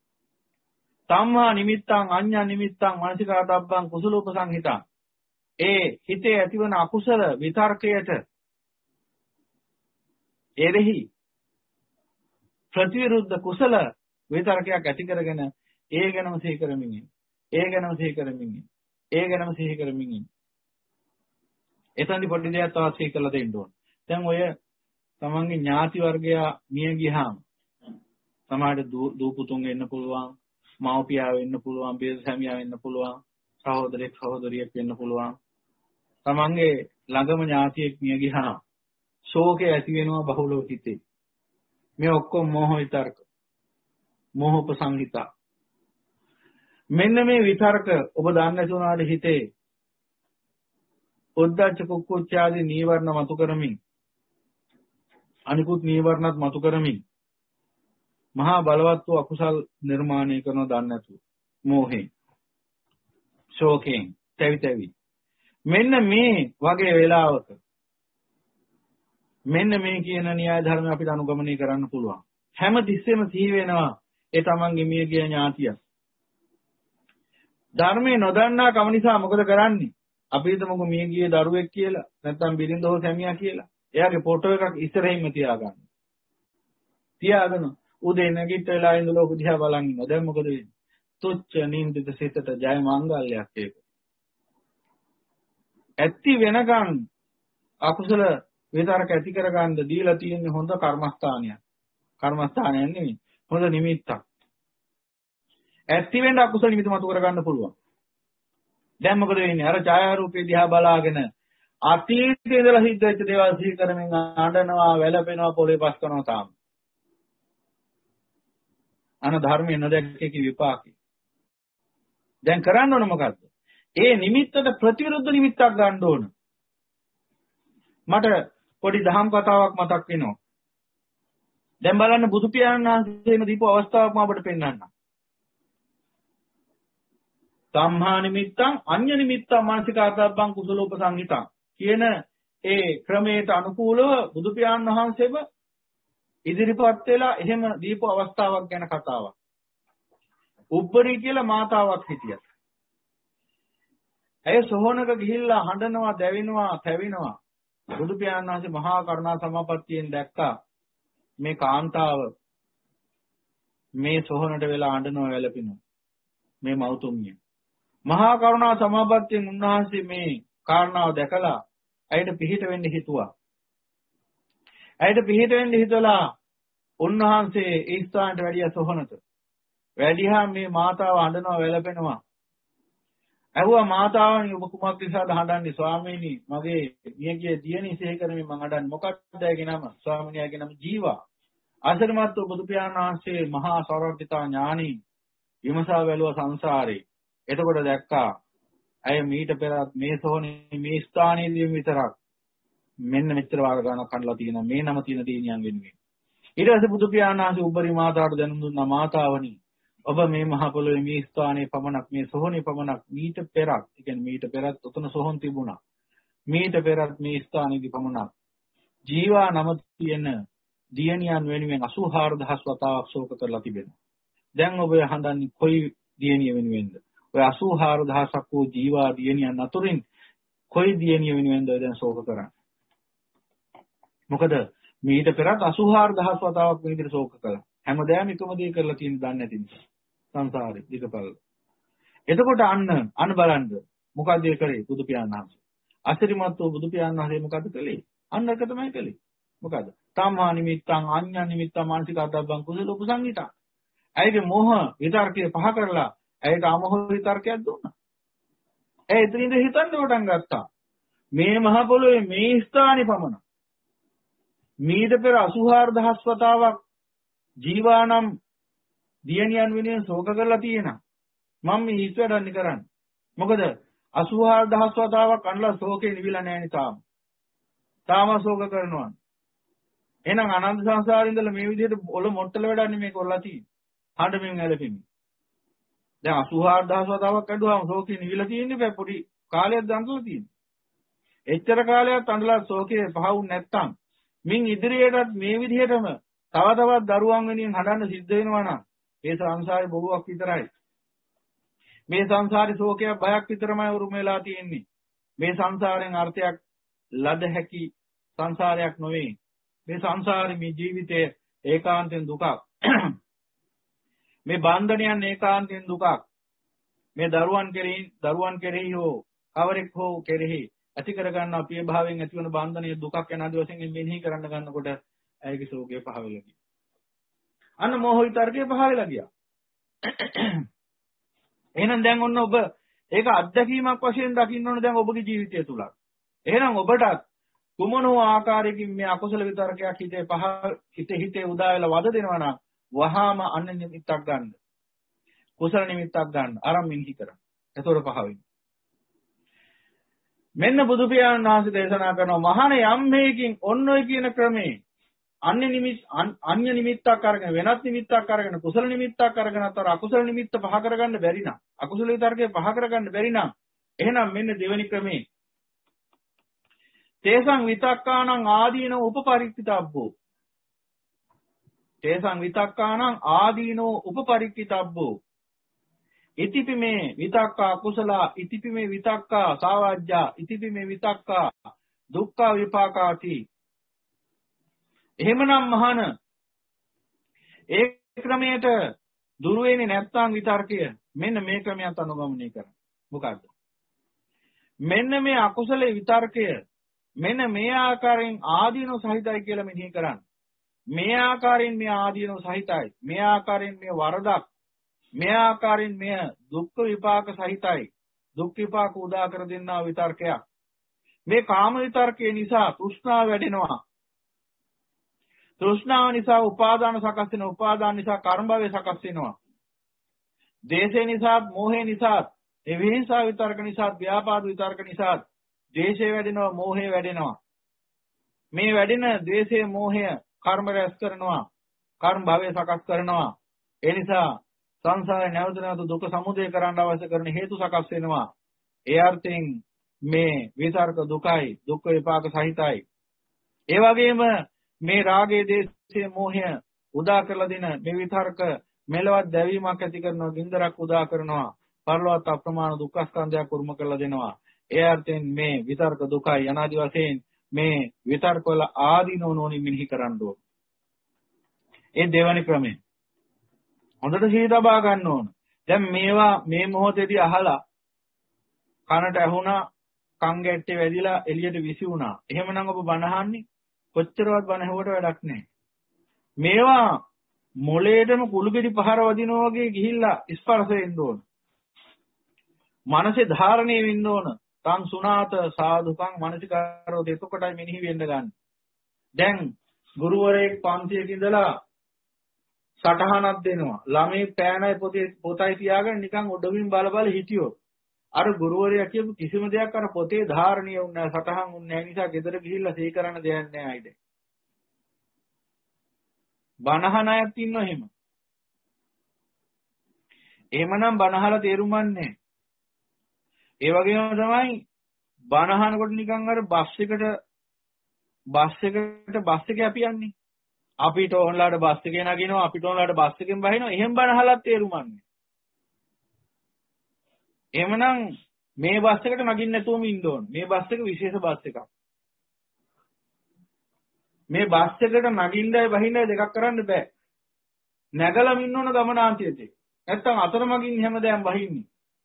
සම්මා නිමිත්තං අඤ්ඤා නිමිත්තං මානසිකාතබ්බං කුසලෝපසංහිතං. ඒ හිතේ ඇතිවන අකුසල විතර්කයට එරෙහි ප්‍රතිවිරුද්ධ කුසල විතර්කයක් ඇති කරගෙන ඒ ගැනම සිහි කරමින් ඉන්න. ඒ ගැනම සිහි කරමින් ඉන්න. ඒ ගැනම සිහි කරමින් ඉන්න. එතනදි පොඩි දෙයක් තවත් සිහි කරලා දෙන්න ඕන. දැන් ඔය තමන්ගේ ඥාති වර්ගයා මිය ගියාම සමහරට දූ පුතුන් වෙන්න පුළුවන්, මව්පියා වෙන්න පුළුවන්, බේසැමියා වෙන්න පුළුවන්, සහෝදරෙක් සහෝදරියක් වෙන්න පුළුවන්. තමන්ගේ ළඟම ඥාතියෙක් මිය ගියාම ශෝකය ඇති වෙනවා බහුලව හිතේ. මේ ඔක්කොම මෝහ විතර්ක. මෝහපසංහිතා. මෙන්න මේ විතර්ක ඔබ දන්නේ නැතුණාට හිතේ උද්ධච්ච කුක්කුච්ච ආදී නීවරණ මතු කරමින් අනිකුත් නීවරණත් මතු කරමින් මහා බලවත් වූ අකුසල් නිර්මාණය කරනව දන්නේ නැතුව මෝහයෙන් ශෝකයෙන් තැවි මෙන්න මේ වගේ වෙලාවක මෙන්න මේ කියන න්‍යාය ධර්ම අපිට අනුගමනය කරන්න පුළුවන් හැම තිස්සෙම සිහි වෙනවා ඒ තමන්ගේ මිය ගිය ඥාතිය ධර්මයේ නොදන්නා කම නිසා මොකද කරන්නේ අපි හිතමුකෝ මිය ගිය දරුවෙක් කියලා නැත්නම් බිරිඳ හෝ සැමියා කියලා. එයාගේ ෆොටෝ එකක් ඉස්සරහින්ම තියාගන්න. තියාගෙන උදේ නැගිටලා ඉඳලා ඔක දිහා බලන් ඉන්නවා. දැන් මොකද වෙන්නේ? තුච්ච නින්දිත සිතට ජය මංගල්‍යයක් ඒක. ඇත්ති වෙනකන් අකුසල විතරක ඇති කරගන්න දීලා තියෙන හොඳ කර්මස්ථානයක්. කර්මස්ථානයක් නෙමෙයි. හොඳ නිමිත්තක්. ඇත්ති වෙන්න අකුසල නිමිති මතු කරගන්න පුළුවන්. දැන් මොකද වෙන්නේ? අර ඡායාරූපේ දිහා බලාගෙන අතීතයේ ඉඳලා සිද්ධ වෙච්ච දේවල් සිහි කරමින් අඬනවා, වැළපෙනවා, පොළේ පස් කරනවා තාම. අන ධර්මයේ නොදැක්කේ කි විපාකේ. දැන් කරන්න ඕන මොකද්ද? ඒ නිමිත්තට ප්‍රතිවිරුද්ධ නිමිත්තක් ගන්න ඕන. මට පොඩි දහම් කතාවක් මතක් වෙනවා. දැන් බලන්න බුදු පියාණන් වහන්සේම දීපු අවස්ථාවක් මම අපට පෙන්නන්නම්. සම්හා නිමිත්තං අඤ්ඤ නිමිත්තං මානසිකාතබ්බං කුසලෝපසංහිතං කියන ඒ ක්‍රමයට අනුකූලව බුදු පියාණන් වහන්සේම ඉදිරිපත් වෙලා එහෙම දීපු අවස්ථාවක් ගැන කතාවක්. උප්පරි කියලා මාතාවක් හිටියා. ඇය සොහොනක ගිහිල්ලා හඬනවා, දැවෙනවා, තැවෙනවා. බුදු පියාණන් වහන්සේ මහා කරුණා සමාපත්තියෙන් දැක්කා මේ කාන්තාව මේ සොහනට වෙලා අඬනවා වැළපෙනවා මේ මෞතුමිය. මහා කරුණා සමාපත්තියෙන් උන්වහන්සේ මේ කාරණාව දැකලා ඇයට පිහිට වෙන්න හිතුවා. ඇයට පිහිට වෙන්න හිතලා උන්වහන්සේ ඒ ස්ථානට වැඩිය සොහනට. වැඩිහා මේ මාතාව අඬනවා වැළපෙනවා. ඇහුවා මාතාවනි ඔබ කුමක් නිසාද හඬන්නේ? ස්වාමීනි මගේ මියගිය දියණිය සිහි කරමින් මං හඬන්නේ. මොකක්ද ඇගේ නම? ස්වාමිනියගේ නම ජීවා. අසරිමත් බුදු පියාණන් වහන්සේ මහා සර්වඥතා ඥානී විමසා බැලුවා සංසාරේ. එතකොට දැක්කා ඇය මීට පෙරත් මේ සෝනේ මේ ස්ථානයේදී විතරක් මෙන්න මෙච්චර වාර ගණනක් කඩලා තියෙනවා මේ නම තියෙන දිනියන් වෙනුවෙන්. ඊට පස්සේ බුදු පියාණන් වහන්සේ උබ්බරි මාතාවට දැනුම් දුන්නා මාතාවනි ඔබ මේ මහ පොළොවේ මේ ස්ථානයේ පමණක් මේ සෝහනේ පමණක් මීට පෙරත් ඒ කියන්නේ මීට පෙරත් උතන සෝහන් තිබුණා. මීට පෙරත් මේ ස්ථානයේදී පමණක් ජීවා නම තියෙන දියණියන් වෙනුවෙන් 84000 වතාවක් ශෝක කරලා තිබෙනවා. දැන් ඔබ හඳන්නේ කොයි දියණිය වෙනුවෙන්ද? ඔය 84000ක් වූ ජීවා දියණියන් අතුරින් කොයි දියණිය වෙනුවෙන්ද දැන් ශෝක කරන්නේ? මොකද මීට පෙරත් 84000 වතාවක් මේ විදිහට ශෝක කළා. හැමදාම එකම දේ කරලා තියෙන දන්නේ නැති නිසා. සංසාරේ දිගපළ. එතකොට අන්න බලන්න මොකද ඒ කරේ බුදු පියාණන් වහන්සේ. අසිරිමත් වූ බුදු පියාණන් වහන්සේ මොකද කළේ? අන්න එක තමයි කළේ. මොකද? තමා නිමිත්තං අඤ්ඤා නිමිත්තං මානසික අතබ්බං කුසල උපසංගිතා. ඇයිගේ මෝහ විතර්කය පහ කරලා ඇයට අමෝහ විතර්කයක් දුන්නා. ඒ ඉතින්ද හිතන්න පටන් ගත්තා. මේ මහ පොළොවේ මේ ස්ථානේ පමණ මීට පෙර 84000 වතාවක් ජීවානම් දියණියන් වෙනුවෙන් ශෝක කරලා තියෙනවා. මම මේ හිත වැඩන්නේ කරන්නේ. මොකද 84000 වතාවක් අනලා ශෝකේ නිවිලා නැහැ නේ තාම. තාම ශෝක කරනවා. එහෙනම් අනන්ත සංසාරේ ඉඳලා මේ විදිහට ඔල මොට්ටල වැඩන්නේ මේ කරලා තියෙන්නේ. හඬමින් ඇලපෙමින්. දැන් 84000 වතාවක් අඩුවාම ශෝකේ නිවිලා තියෙන්නේ බෑ පොඩි කාලයක් දඬලා තියෙන්නේ. එච්චර කාලයක් අඬලා ශෝකේ පහවුන් නැත්තම් මින් ඉදිරියටත් මේ විදිහටම තව තවත් දරුවන් වෙනින් හඬන්න සිද්ධ වෙනවා නම් ඒ සංසාරේ බොරුවක් විතරයි. මේ සංසාරේ ශෝකයක් බයක් විතරමයි උරුම වෙලා තියෙන්නේ. මේ සංසාරයෙන් අර්ථයක් ලද හැකි සංසාරයක් නොවේ. මේ සංසාරේ මේ ජීවිතය ඒකාන්තයෙන් දුකක්. මේ බන්ධනයන් ඒකාන්තයෙන් දුකක්. මේ දරුවන් කෙරෙහි හෝ කවරෙක් හෝ කෙරෙහි ඇති කර ගන්න අපේ භාවයෙන් ඇතිවන බන්ධනයේ දුකක් යන ආදී වශයෙන් මෙනෙහි කරන්න ගන්නකොට ඇයිගේ ශෝකය පහ වෙලා ගියා. අන්න මෝහ විතර්කය පහ වෙලා ගියා. එහෙනම් දැන් ඔන්න ඔබ ඒක අත්දැකීමක් වශයෙන් දකින්න ඕනේ දැන් ඔබගේ ජීවිතය තුල. එහෙනම් ඔබටත් කුමන හෝ ආකාරයකින් මේ අකුසල විතර්කයක් හිතේ උදා වෙලා වද දෙනවා නම් වහාම අන්න නිමිත්තක් ගන්න. කුසල නිමිත්තක් ගන්න. අරන් මෙනෙහි කරන්න. එතකොට පහ වෙනවා. මෙන්න බුදු පියාණන් වහන්සේ දේශනා කරනවා මහාන යම් මේකින් ඔන්න ඔය කියන ක්‍රමේ අන්‍ය නිමිත්තක් අරගෙන වෙනත් නිමිත්තක් අරගෙන කුසල නිමිත්තක් අරගෙන අතර අකුසල නිමිත්ත පහ කරගන්න බැරි නම් අකුසල විතර්කේ පහ කරගන්න බැරි නම් එහෙනම් මෙන්න දෙවෙනි ක්‍රමේ තේසං විතක්කානං ආදීනෝ උපපරික්ඛිතබ්බෝ තේසං විතක්කානං ආදීනෝ උපපරික්ඛිතබ්බෝ ඉතිපි මේ විතක්කා කුසල ඉතිපි මේ විතක්කා සාවජ්ජා ඉතිපි මේ විතක්කා දුක්ඛ විපාකාති. එහෙමනම් මහාන ඒ ක්‍රමයට දුර වෙන්නේ නැත්නම් විතර්කය මෙන්න මේ ක්‍රමයට අනුගමනය කරන්න. මොකද්ද? මෙන්න මේ අකුසලේ විතර්කය මෙන්න මේ ආකාරයෙන් ආදීනෝ සහිතයි කියලා මෙනෙහි කරන්න. මේ ආකාරයෙන් මේ ආදීනෝ සහිතයි. මේ ආකාරයෙන් මේ වරදක්. මේ ආකාරයෙන් මේ දුක්ඛ විපාක සහිතයි. දුක් විපාක උදා කර දෙන්නා විතර්කයක්. මේ කාම විතර්කයේ නිසා තෘෂ්ණාව වැඩෙනවා. තෘෂ්ණාව නිසා උපාදාන සකස් වෙනවා. උපාදාන නිසා කර්ම භවය සකස් වෙනවා. දේශේ නිසා, මෝහේ නිසා, ඒ විහිංසා විතර්ක නිසා, ව්‍යාපාද විතර්ක නිසා දේශේ වැඩෙනවා, මෝහේ වැඩෙනවා. මේ වැඩෙන දේශේ, මෝහය කර්ම රැස් කරනවා. කර්ම භවය සකස් කරනවා. ඒ නිසා සංසාරේ නැවත නැවත දුක සමුදය කරන්න අවශ්‍ය කරන හේතු සකස් වෙනවා. ඒ අර්ථයෙන් මේ විතර්ක දුකයි, දුක්ඛ විපාක සහිතයි. ඒ වගේම මේ රාගයේ දේශයේ මෝහය උදා කරලා දෙන මේ විතර්ක මෙලවත් දැවීමක් ඇති කරනවා, ගින්දරක් උදා කරනවා, පරලොවත් අප්‍රමාණ දුක්ඛ ස්කන්ධයක් උරුම කරලා දෙනවා. ඒ අර්ථයෙන් මේ විතර්ක දුකයි අනාදි වශයෙන් මේ විතර්කවල ආදීනෝ නොනි මිනිහි කරන්න ඕන. ඒ දෙවැනි ක්‍රමය. හොඳට සිහි තබා ගන්න ඕන. දැන් මේවා මේ මොහොතේදී අහලා කනට ඇහුණා, කන් ගැට්ටේ වැදිලා එළියට විසි වුණා. එහෙමනම් ඔබ බණ අහන්නේ කොච්චරවත් බණ ඇහුවට වැඩක් නැහැ. මේවා මොලේටම කුළුගෙඩි පහර වදිනවා වගේ ගිහිල්ලා ස්පර්ශ වෙන්න ඕන. මනසේ ධාරණය වෙන්න ඕන. තං සුණාත සාදුකං මනසිකාරෝ එතකොටයි මෙනෙහි වෙන්න ගන්න. දැන් ගුරුවරයෙක් පන්තියක ඉඳලා සටහනක් දෙනවා. ළමයි පෑනයි පොතයි තියාගෙන නිකන් ඔඩමින් බල බල හිටියෝ. අර ගුරුවරයා කියපු කිසිම දෙයක් අර පොතේ ධාරණීය වුණ නැහැ, සටහන් වුණ නැහැ. නිසා ගෙදර ගිහිල්ලා සී කරන්න දෙයක් නැහැ අයිද. බණහන අයත් ඉන්නව එහෙම. එහෙමනම් බණහලා තේරුම් ගන්නෑ. ඒ වගේම තමයි බණහනකොට නිකන් අර බස් එකේ අපි යන්නේ. අපිට ඕනලාට බස් එකේ නගිනවා, අපිට ඕනලාට බස් එකෙන් බහිනවා. එහෙම බණහලත් තේරුම් ගන්නෑ. එහෙමනම් මේ බස් එකට නගින්න නැතුවම ඉන්න ඕන. මේ බස් එක විශේෂ බස් එකක්. මේ බස් එකට නගින්නයි බහින්නයි දෙකක් කරන්න බෑ. නැගලම ඉන්න ඕන ගමනාන්තයේදී. නැත්තම් අතරමඟින් හැමදාම බහින්නේ.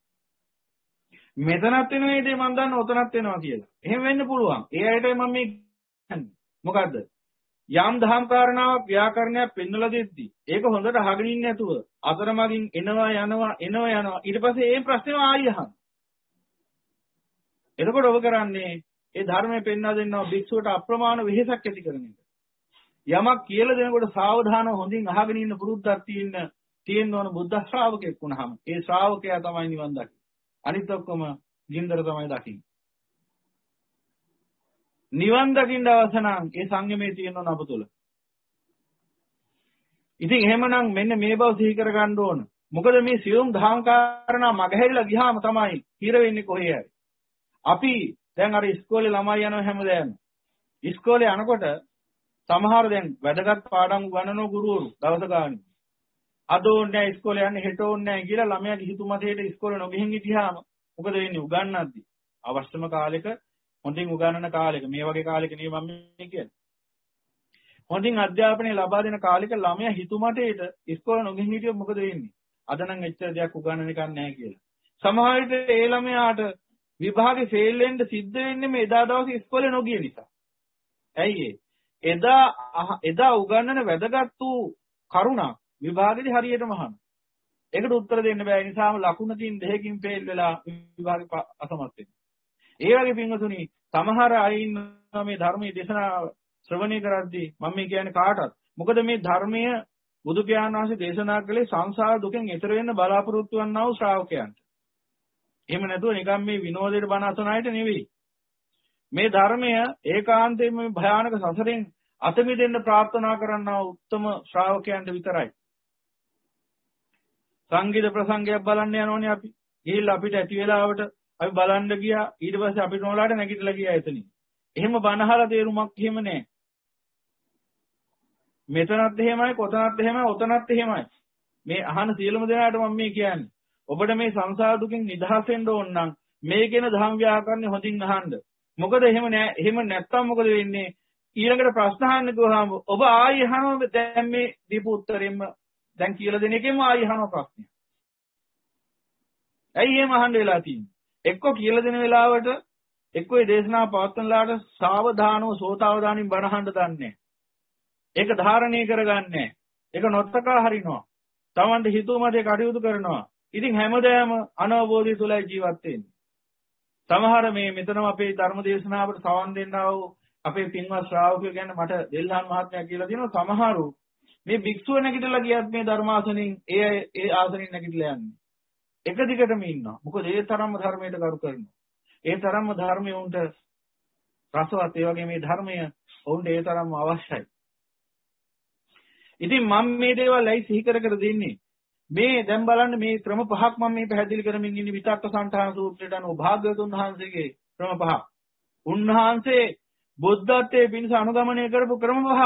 මෙතනත් වෙන වේදේ මම දන්න ඔතනත් වෙනවා කියලා. එහෙම වෙන්න පුළුවන්. ඒ අයටයි මම මේ කියන්නේ. මොකද්ද? යම් දහම් කාරණාවක් ව්‍යාකරණයක් පෙන්වලා දෙද්දි ඒක හොඳට අහගෙන ඉන්නේ නැතුව අතරමඟින් එනවා යනවා ඊට පස්සේ ඒ ප්‍රශ්නේම ආයෙ අහන. එතකොට ඔබ කරන්නේ ඒ ධර්මයේ පෙන්වා දෙනවා භික්ෂුවට අප්‍රමාණ වෙහෙසක් ඇති කරන එක. යමක් කියලා දෙනකොට සාවධානව හොඳින් අහගෙන ඉන්න පුරුද්දක් තියෙන්න ඕන බුද්ධ ශ්‍රාවකෙක් වුණාම ඒ ශ්‍රාවකයා තමයි නිවන් දකින්නේ. අනිත් ඔක්කොම ගින්දර තමයි දකින්නේ. නිවන් දකින්න අවශ්‍ය නම් ඒ සංයමයේ තියෙන්න ඕන අප තුළ. ඉතින් එහෙමනම් මෙන්න මේ බව සිහි කර ගන්න ඕන. මොකද මේ සියුම් දහම් කාරණා මගහැරිලා ගියාම තමයි හිර වෙන්නේ කොහේ හරි. අපි දැන් අර ඉස්කෝලේ ළමයි යනවා හැමදාම. ඉස්කෝලේ යනකොට සමහර දැන් වැදගත් පාඩම් උගන්වන ගුරුවරු දවස ගානේ. අද ඕනේ නැහැ ඉස්කෝලේ යන්න, හෙට ඕනේ නැහැ කියලා ළමයාගේ හිතුමතේට ඉස්කෝලේ නොගිහින් හිටියාම මොකද වෙන්නේ? උගන්වද්දි අවශ්‍යම කාලෙක හොඳින් උගන්වන කාලෙක මේ වගේ කාලෙක නෙවෙයි මම කියන්නේ. හොඳින් අධ්‍යාපනය ලබා දෙන කාලෙක ළමයා හිතුමතේට ඉස්කෝලේ නොගිහින් හිටියොත් මොකද වෙන්නේ? අද නම් එච්චර දෙයක් උගන්වන්න එකක් නැහැ කියලා. සමහර විට ඒ ළමයාට විභාගේ ෆේල් වෙන්න සිද්ධ වෙන්නේ මේ එදා දවසේ ඉස්කෝලේ නොගිය නිසා. ඇයි ඒ? එදා උගන්වන වැදගත් වූ කරුණක් විභාගෙදි හරියටම අහන්න. ඒකට උත්තර දෙන්න බෑ. ඒ නිසාම ලකුණකින් දෙකකින් ෆේල් වෙලා විභාගෙ අසමත් වෙනවා. ඒ වගේ පින්වතුනි සමහර අය ඉන්නවා මේ ධර්මයේ දේශනා ශ්‍රවණය කරද්දී මම මේ කියන්නේ කාටවත්. මොකද මේ ධර්මය බුදු පියාණන් වහන්සේ දේශනා කළේ සංසාර දුකෙන් එතර වෙන්න බලාපොරොත්තු වන්නා වූ ශ්‍රාවකයන්ට. එහෙම නැතුව නිකම් මේ විනෝදයට බණ අසන අයට නෙවෙයි. මේ ධර්මය ඒකාන්තයෙන්ම මේ භයානක සසරෙන් අත මිදෙන්න ප්‍රාර්ථනා කරන්නා උත්තම ශ්‍රාවකයන්ට විතරයි. සංගීත ප්‍රසංගයක් බලන්න යනෝනේ අපි. ගිහිල්ලා අපිට ඇති වෙලාවට අපි බලන්න ගියා. ඊට පස්සේ අපිට නෝලාට නැගිටලා ගියා එතනින්. එහෙම බනහලා තේරුමක් එහෙම නැහැ. මෙතනත් එහෙමයි, කොතනත් එහෙමයි, ඔතනත් එහෙමයි. මේ අහන සියලුම දෙනාට මම මේ කියන්නේ. ඔබට මේ සංසාර දුකින් නිදහස් වෙන්න ඕන නම් මේ කියන ධම් ව්‍යාකරණය හොඳින් අහන්න. මොකද එහෙම නෑ. එහෙම නැත්තම් මොකද වෙන්නේ? ඊළඟට ප්‍රශ්න අහන්න ගියාම ඔබ ආයෙ අහනවා දැන් මේ දීපු උත්තරෙම දැන් කියලා දෙන එකෙම ආයෙ අහනවා ප්‍රශ්නය. ඇයි එහෙම අහන්න වෙලා තියෙන්නේ? එක්ක කියලා දෙන වෙලාවට එක්ක ඒ දේශනාව පවත්වනලාට සාවධානව සෝතාවධානින් බණ අහන්න දන්නේ. ඒක ධාරණය කරගන්නේ. ඒක නොතකා හරිනවා. Tamanට හිතුවමතේ කටයුතු කරනවා. ඉතින් හැමදාම අනවබෝධය තුලයි ජීවත් වෙන්නේ. සමහර මේ මෙතනම අපේ ධර්ම දේශනාවට සවන් දෙන්නා වූ අපේ පින්වත් ශ්‍රාවකයෝ ගැන මට දෙල්හන් මහත්මයා කියලා දෙනවා. සමහරු මේ භික්ෂුව නැගිටලා ගියත් මේ ධර්මාසනෙන් ඒ ආසනෙන් නැගිටලා යන්නේ. එක දිගටම ඉන්නවා. මොකද ඒ තරම්ම ධර්මයට කරු කරනවා. ඒ තරම්ම ධර්මයේ උන්ට රසවත්. ඒ වගේ මේ ධර්මය උන්ට ඒ තරම්ම අවශ්‍යයි. ඉතින් මම මේ දේවල් ඇයි සිහි කර දෙන්නේ? මේ දැන් බලන්න මේ ක්‍රම පහක් මම මේ පැහැදිලි කරමින් ඉන්නේ විතක්ක සංඨාන සූත්‍රයට අනුව භාග්‍යවතුන් වහන්සේගේ ක්‍රම පහ. උන්වහන්සේ බුද්ධත්වයේ පිණිස අනුගමනය කරපු ක්‍රම පහ.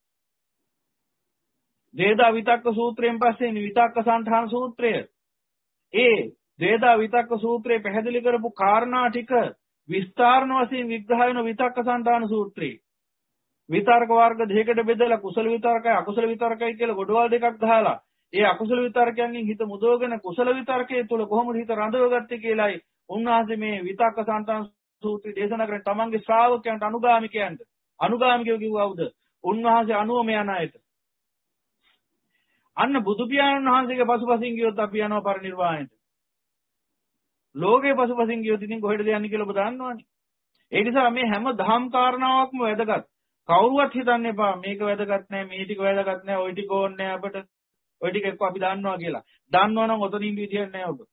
දේදා විතක්ක සූත්‍රයෙන් පස්සේ විතක්ක සංඨාන සූත්‍රය. ඒ දේදා විතක්ක සූත්‍රයේ පැහැදිලි කරපු කාරණා ටික විස්තරණ වශයෙන් විග්‍රහ වෙන විතක්ක සන්තාන සූත්‍රයේ විතර්ක වර්ග දෙකකට බෙදලා කුසල විතර්කයි අකුසල විතර්කයි කියලා ගොඩවල් දෙකක් ගහලා ඒ අකුසල විතර්කයන්ගෙන් හිත මුදවගෙන කුසල විතර්කයේ තුල කොහොමද හිත රඳවගත්තේ කියලායි උන්වහන්සේ මේ විතක්ක සන්තාන සූත්‍රය දේශනා කරන්නේ තමන්ගේ ශ්‍රාවකයන්ට අනුගාමිකයෝ කිව්වවද උන්වහන්සේ අනුවම යන අයට අන්න බුදු පියාණන් වහන්සේගේ පසුපසින් ගියොත් අපි යනවා පරිනිර්වාණයට ලෝකේ පසුපසින් ගියොත් ඉතින් කොහෙටද යන්නේ කියලා ඔබ දන්නවනේ ඒ නිසා මේ හැම දහම් කාරණාවක්ම වැදගත් කවුරුවත් හිතන්න එපා මේක වැදගත් නැහැ මේ ටික වැදගත් නැහැ ওই ටික ඕනේ නැහැ අපිට ওই ටික එක්ක අපි දන්නවා කියලා දන්නවනම් ඔතනින් විදියක් නැහැ ඔබ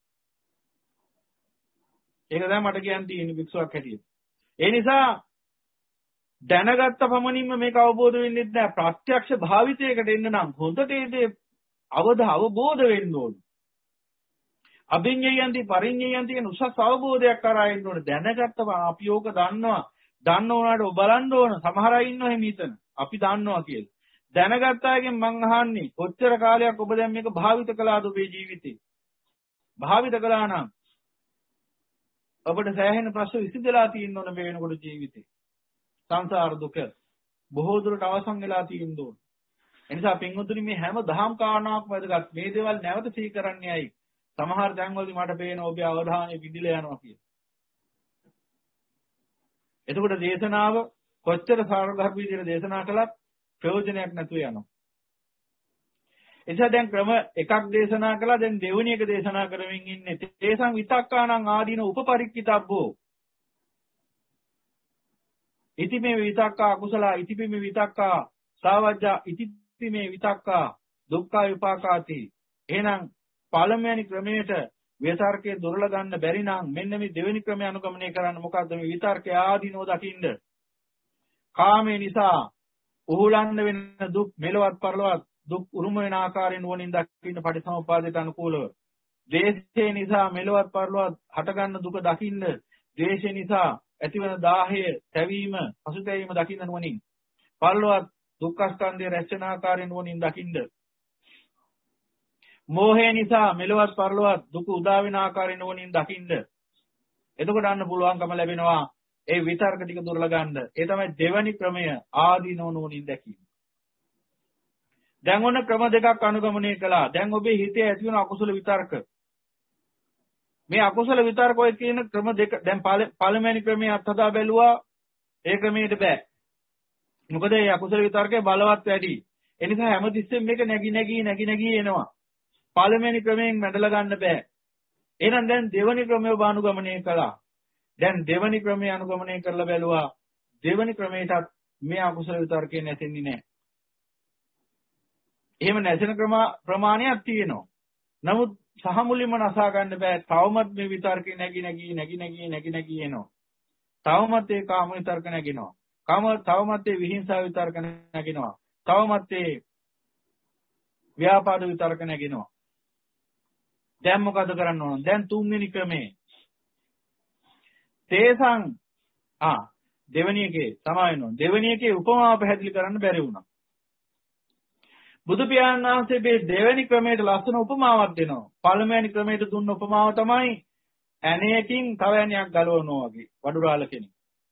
ඒක තමයි මට කියන්න තියෙන්නේ වික්ෂුවක් හැටියට ඒ නිසා දැනගත්ත පමණින්ම මේක අවබෝධ වෙන්නේ නැහැ ප්‍රත්‍යක්ෂ භාවිතයකට එන්න නම් හොඳට ඒ අවබෝධ වෙන්න ඕනේ අභිඤ්ඤයන්ති පරිඤ්ඤයන්ති කියන උසස් අවබෝධයක් කරා එන්න ඕනේ දැනගත්තම අපි ඕක දන්න උනාට බලන්න ඕන සමහර අය ඉන්නවා එහෙම හිතන අපි දන්නවා කියලා දැනගත්ත අයගෙන් මං අහන්නේ කොච්චර කාලයක් ඔබ දැන් මේක භාවිත කළාද ඔබේ ජීවිතේ භාවිත කළා නම් ඔබට සෑහෙන ප්‍රශ්න විසඳලා තියෙන්න ඕන මේ වෙනකොට ජීවිතේ සංසාර දුක බොහෝ දුරට අවසන් වෙලා තියෙන්න ඕන එනිසා පින්වතුනි මේ හැම දහම් කාරණාවක්ම වැදගත් මේ දේවල් නැවත සිහි කරන්නේ අය සමහර තැන්වලදී මට පේන ඔබේ අවධානය පිටිලා යනවා කියලා එතකොට දේශනාව කොච්චර සාරගත විදිහට දේශනා කළත් ප්‍රයෝජනයක් නැතුව යනවා. එනිසා දැන් ක්‍රම එකක් දේශනා කළා දැන් දෙවෙනි එක දේශනා කරමින් ඉන්නේ තේසං විතක්කානං ආදීන උපපරික්කිතබ්බෝ. ඉතිමේ විතක්කා අකුසල ඉතිපිමේ විතක්කා සාවජ්ජා ඉතිපිමේ විතක්කා දුක්ඛ විපාකාති. එහෙනම් පළමුවෙනි ක්‍රමයට විතර්කයේ දුර්ල ගන්න බැරි නම් මෙන්න මේ දෙවෙනි ක්‍රමය අනුගමනය කරන්න මොකද්ද මේ විතර්කයේ ආදීනෝ දකින්න කාමේ නිසා උහුලන්න වෙන දුක් මෙලවත් පරලවත් දුක් උරුම වෙන ආකාරයෙන් නුවණින් දකින්න පටිසමුපාදයට අනුකූලව ද්වේෂය නිසා මෙලවත් පරලවත් හටගන්න දුක දකින්න ද්වේෂය නිසා ඇතිවන දාහය තැවීම පසුතැවීම දකින්න නුවණින් පරලවත් දුක්ඛ ස්කන්ධය රැස් වෙන ආකාරයෙන් නුවණින් දකින්න මෝහය නිසා මෙලවත් පරලොවත් දුක උදා වෙන ආකාරයෙන් නුවණින් දකින්න. එතකොට අන්න පුළුවන්කම ලැබෙනවා ඒ විතර්ක ටික දුර්ල ගන්න. ඒ තමයි දෙවැනි ක්‍රමය ආදීනෝ නුවණින් දැකීම. දැන් ඔන්න ක්‍රම දෙකක් අනුගමනය කළා. දැන් ඔබේ හිතේ ඇති වෙන අකුසල විතර්ක. මේ අකුසල විතර්ක ඔය කියන ක්‍රම දෙක දැන් පළවෙනි ක්‍රමයේ අත්හදා බැලුවා ඒ ක්‍රමයට බෑ. මොකද මේ අකුසල විතර්කේ බලවත් වැඩි. ඒ නිසා හැමතිස්සෙම මේක නැగి එනවා. පළවෙනි ක්‍රමයෙන් මැඩලා ගන්න බෑ. එහෙනම් දැන් දෙවෙනි ක්‍රමය ඔබ අනුගමනය කළා. දැන් දෙවෙනි ක්‍රමය අනුගමනය කරලා බැලුවා. දෙවෙනි ක්‍රමයටත් මේ අකුසල විතර්කේ නැසෙන්නේ නැහැ. එහෙම නැසෙන ප්‍රමාණයක් තියෙනවා. නමුත් සහ මුලින්ම නසා ගන්න බෑ. තවමත් මේ විතර්කේ නැగి එනවා. තවමත් ඒ කාම විතර්ක නැගිනවා. තවමත් ඒ විහිංසාව විතර්ක නැගිනවා. තවමත් ඒ ව්‍යාපාද විතර්ක නැගිනවා. දැන් මොකද කරන්න ඕන? දැන් තුන්වෙනි ක්‍රමේ. තේසං දෙවෙනි එකේ සමාවෙන්න ඕන. දෙවෙනි එකේ උපමාව පැහැදිලි කරන්න බැරි වුණා. බුදු පියාණන් වහන්සේ මේ දෙවෙනි ක්‍රමයට ලස්සන උපමාවක් දෙනවා. පළවෙනි ක්‍රමයට දුන්න උපමාව තමයි ඇණයකින් තව ඇණයක් ගලවනවා වගේ. වඩුරාල කෙනෙක්.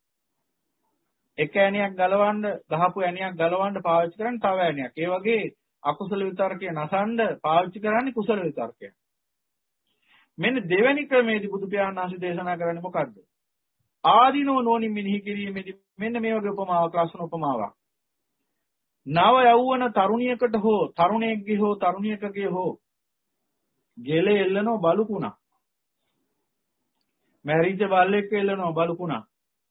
එක ඇණයක් ගලවන්න, ගහපු ඇණයක් ගලවන්න පාවිච්චි කරන්නේ තව ඇණයක්. ඒ වගේ අකුසල විතර්කය නසන්න පාවිච්චි කරන්නේ කුසල විතර්කය. මෙන්න දෙවෙනි ක්‍රමයේදී බුදු පියාණන් වහන්සේ දේශනා කරන්නේ මොකද්ද? ආදීනෝ නෝනින් මිනිහි කිරීමේදී මෙන්න මේ වගේ උපමාවක් ලස්සන උපමාවක්. නව යවුවන තරුණියකට හෝ තරුණයෙක්ගේ හෝ තරුණියකගේ හෝ ගෙලේ එල්ලනෝ බලුකුණා. මැරිච්ච බල්ලෙක් එල්ලනෝ බලුකුණා.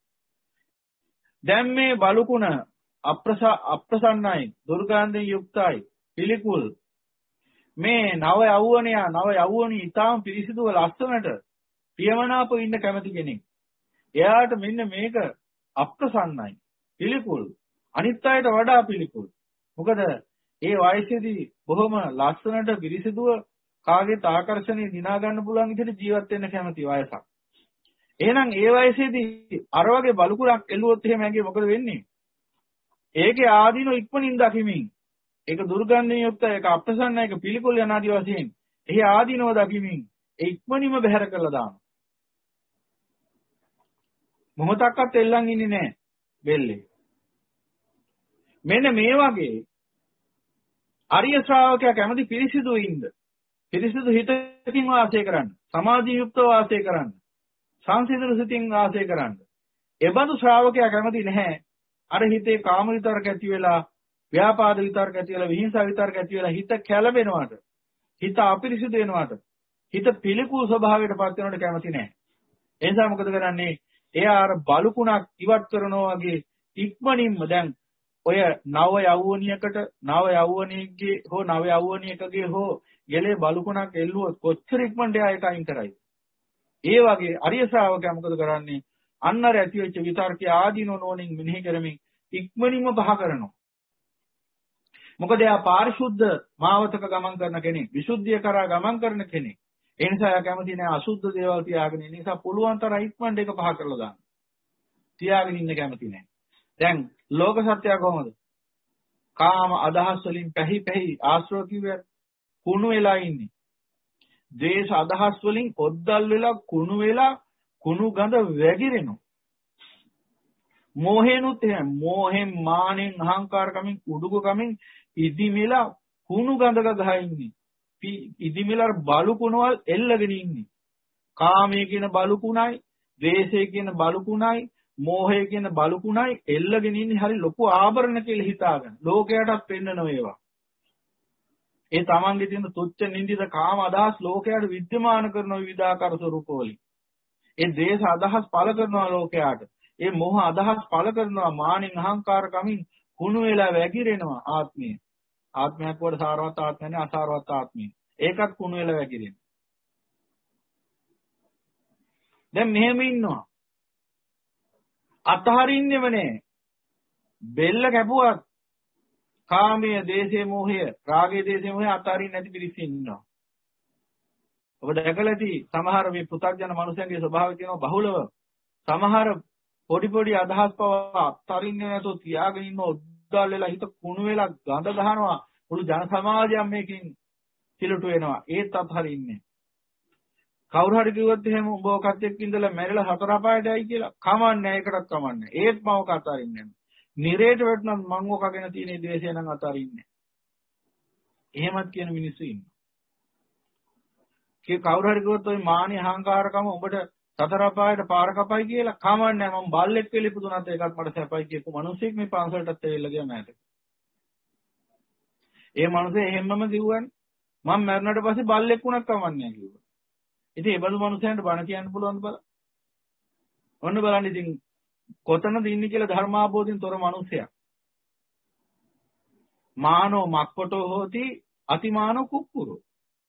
දැන් මේ බලුකුණ අප්‍රසන්නයි, දුර්ගන්ධයෙන් යුක්තයි, පිළිකුල්. මේ නව යවුවණිය ඊටාම් පිරිසිදුව ලස්සනට ප්‍රියමනාපව ඉන්න කැමති කෙනෙක්. එයාට මෙන්න මේක අප්‍රසන්නයි, පිළිකුල්. අනිත් අයට වඩා පිළිකුල්. මොකද ඒ වයසේදී බොහොම ලස්සනට පිරිසිදුව කාගේත් ආකර්ෂණය දිනා ගන්න පුළුවන් විදිහට ජීවත් වෙන්න කැමති වයසක්. එහෙනම් ඒ වයසේදී අර වගේ බලුකුණක් එළුවොත් එහෙම ඇඟේ මොකද වෙන්නේ? ඒකේ ආදීනෝ ඉක්මනින් දකිමින් ඒක දුර්ගන්ධයෙන් යුක්ත ඒක අප්‍රසන්න ඒක පිළිකුල් යන ආදී වශයෙන් එහි ආදීනෝ දකිමින් ඒ ඉක්මනින්ම බැහැර කළා දානවා. මොහොතක්වත් එල්ලන් ඉන්නේ නැහැ බෙල්ලේ. මෙන්න මේ වගේ ආර්ය ශ්‍රාවකයා කැමති පිරිසිදු ඉන්න. පිරිසිදු හිතකින් වාසය කරන්න. සමාධි යුක්තව වාසය කරන්න. සංසිඳන සිතින් වාසය කරන්න. එබඳු ශ්‍රාවකයා කැමති නැහැ. අර හිතේ කාම විතරක ඇති වෙලා, ව්‍යාපාද විතරක ඇති වෙලා, විහිංසා විතරක ඇති වෙලා හිත කැළඹෙනවට, හිත අපිරිසිදු වෙනවට, හිත පිළිකුල් ස්වභාවයට පත් වෙනවට කැමති නැහැ. ඒ නිසා මොකද කරන්නේ? එයා අර බලුකුණක් ඉවත් කරනවා වගේ ඉක්මනින්ම දැන් ඔය නව යෞවනියෙක්ගේ හෝ නව යෞවනියකගේ හෝ ගෙලේ බලුකුණක් එල්ලුවොත් කොච්චර ඉක්මනට එයා ඒක අයින් කරයිද? ඒ වගේ අරිය ශ්‍රාවකයා මොකද කරන්නේ? අන්නර ඇති වෙච්ච විතර්කය ආදීනෝ නෝනින් මෙනෙහි කරමින් ඉක්මනින්ම පහ කරනවා. මොකද එයා පාරිශුද්ධ මාවතක ගමන් කරන කෙනෙක්, විසුද්ධිය කරා ගමන් කරන කෙනෙක්. ඒ නිසා එයා කැමති නෑ අසුද්ධ දේවල් තියාගෙන. ඒ නිසා පුළුවන් තරම් ඉක්මනට ඒක පහ කරලා දාන්න. තියාගෙන ඉන්න කැමති නෑ. දැන් ලෝක සත්‍යය කොහොමද? කාම අදහස් වලින් පැහි ආශ්‍රව කිව්වේ කුණු වෙලා ඉන්නේ. ද්වේෂ අදහස් වලින් ඔද්දල් වෙලා කුණු වෙලා කුණු ගඳ වැగిරෙනවා. මෝහේනුත් එහෙම. මෝහෙන් මානෙන් අහංකාරකමින් උඩුකමින් ඉදිමිලා කුණු ගඳක ගහ ඉන්නේ. ඉදිමිලා බලු කුණවල් එල්ලගෙන ඉන්නේ. කාමයේ කියන බලු කුණයි, ද්වේෂයේ කියන බලු කුණයි, මෝහය කියන බලු කුණයි එල්ලගෙන ඉන්නේ හරි ලොකු ආභරණ කියලා හිතාගෙන. ලෝකයටත් පෙන්නනවා ඒවා. ඒ තමන්ගේ තියෙන තුච්ච නින්දිත කාම අදහස් ලෝකයට විද්‍යමාන කරන විවිධාකාර ස්වරූපවලින්. ඒ දේශ අදහස් පළ කරනවා ලෝකයට. ඒ මෝහ අදහස් පළ කරනවා මානින් අහංකාර කමින් කුණු වෙලා වැగిරෙනවා ආත්මය. ආත්මයක් වල සාරවත් ආත්මයනේ අසාරවත් ආත්මය. ඒකත් කුණු වෙලා වැగిරෙනවා. දැන් මෙහෙම ඉන්නවා. අතහරින්නෙම නෑ. බෙල්ල කැපුවත් කාමයේ දේශේ මොහය, රාගයේ දේශේ මොහය අතහරින්න නැති පිරිස ඉන්නවා. ඔබ දැකලා ඇති සමහර මේ පු탁ජන මනුස්සයන්ගේ ස්වභාවය කියනවා බහුලව. සමහර පොඩි අදහස් පව අතහරින්නේ නැතුව තියාගෙන ඉන්න ඔද්දල් වෙලා හිත කුණු වෙලා ගඳ ගහනවා. මුළු ජන සමාජයම මේකෙන් කිලුට වෙනවා. ඒත් අතහරින්නේ. කවුරු හරි කිව්වොත් එහෙම උඹ ඔකත් එක්ක ඉඳලා මැරිලා හතර අපායටයි කියලා කමන්නේ. ඒකටත් කමන්නේ. ඒත් මම ඔක අතහරින්නේ නැහැ. නිරේට වැටුණත් මං ඔකගෙන තියෙන ද්වේෂය නම් අතහරින්නේ. එහෙමත් කියන මිනිස්සු ඉන්නවා. කවුරු හරි කිව්වොත් ওই මානි අහංකාරකම උඹට සතර අපායට පාර කපයි කියලා කමන්නේ. මම බල්ලෙක් වෙලා ඉපදුනත් ඒකත් මට සැපයි කියපු මිනිස්සෙක් මේ පන්සලටත් ඇවිල්ලා ගියා මෑතක. ඒ මිනිස්සේ එහෙම්මම කිව්වනේ මම මැරුණාට පස්සේ බල්ලෙක් වුණත් කමන්නේ නැහැ කිව්වා. ඉතින් ඒ බඳු මිනිස්සුන්ට බණ කියන්න පුළුවන්ද බලන්න. ඔන්න බලන්න ඉතින් කොතනද ඉන්නේ කියලා ධර්මාභෝධයෙන් තොර මිනිසයා. මානෝ මක්කොටෝ හෝති අතිමානෝ කුක්කුරෝ.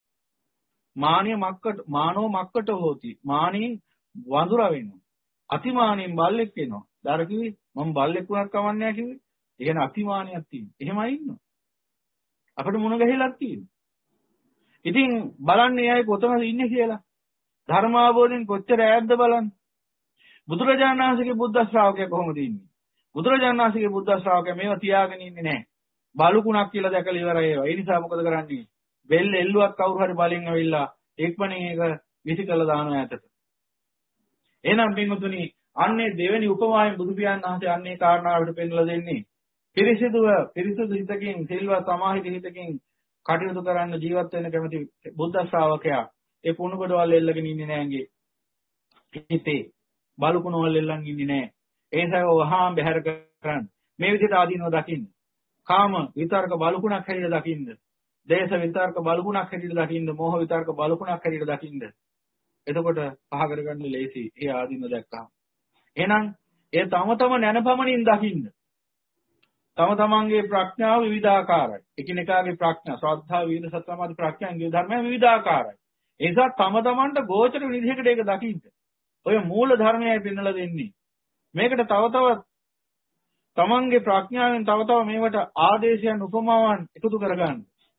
මානෝ මක්කට හෝති. මානින් වඳුර වෙනවා. අතිමානින් බල්ලෙක් වෙනවා. දාර කිව්වේ මම බල්ලෙක් වුණත් කමන්නේ නැහැ කිව්වේ. ඒ කියන්නේ අතිමානියක් තියෙනවා. එහෙමයි ඉන්නවා. අපිට මුණ ගැහිලක් තියෙනවා. ඉතින් බලන්න එයයි කොතනද ඉන්නේ කියලා. ධර්මාභෝධයෙන් කොච්චර ඈත්ද බලන්න. බුදුරජාණන් වහන්සේගේ බුද්ධ ශ්‍රාවකයා කොහොමද ඉන්නේ? බුදුරජාණන් වහන්සේගේ බුද්ධ ශ්‍රාවකයා මේවා තියාගෙන ඉන්නේ නැහැ. බලුකුණක් කියලා දැකලා ඉවරයි ඒවා. ඒ නිසා මොකද කරන්නේ? බෙල්ල එල්ලුවක් කවුරු හරි බලෙන් ඇවිල්ලා එක්මනින් ඒක විසිකලා දානවා ඈතට. එහෙනම් පින්වතුනි අන්නේ දෙවෙනි උපමාවෙන් බුදු පියාණන් වහන්සේ අන්නේ කාරණාවට පෙන්වලා දෙන්නේ. පිරිසිදු හිතකින් සිල්වත් සමාහිත හිතකින් කටයුතු කරන්න ජීවත් වෙන්න කැමති බුද්ධ ශ්‍රාවකයා ඒ කුණු ගොඩවල් එල්ලගෙන ඉන්නේ නැංගේ. හිතේ බලුකුණු වල එල්ලන් ඉන්නේ නැහැ. ඒ නිසා වහාම බැහැර කරන්න. මේ විදිහට ආදීනව දකින්න. කාම විතරක බලුකුණක් හැටියට දකින්න. දේශ විතරක බලුකුණක් හැටියට දකින්න. මෝහ විතරක බලුකුණක් හැටියට දකින්න. එතකොට පහ කරගන්න ලේසි. ඒ ආදීනව දැක්කම. එහෙනම් ඒ තම නැනපමණින් දකින්න. තම තමන්ගේ ප්‍රඥාව විවිධාකාරයි. එකිනෙකාගේ ප්‍රඥා, ශ්‍රද්ධා, වීර්ය, සති, සමාධි ප්‍රඥාන්ගේ ධර්මය විවිධාකාරයි. ඒ නිසා තම තමන්ට ගෝචර විදිහකට ඒක දකින්න. ඔය මූල ධර්මයයි පෙන්වලා දෙන්නේ. මේකට තව තමන්ගේ ප්‍රඥාවෙන් තව මේවට ආදේශයන් උපමාවන් එකතු කරගන්න.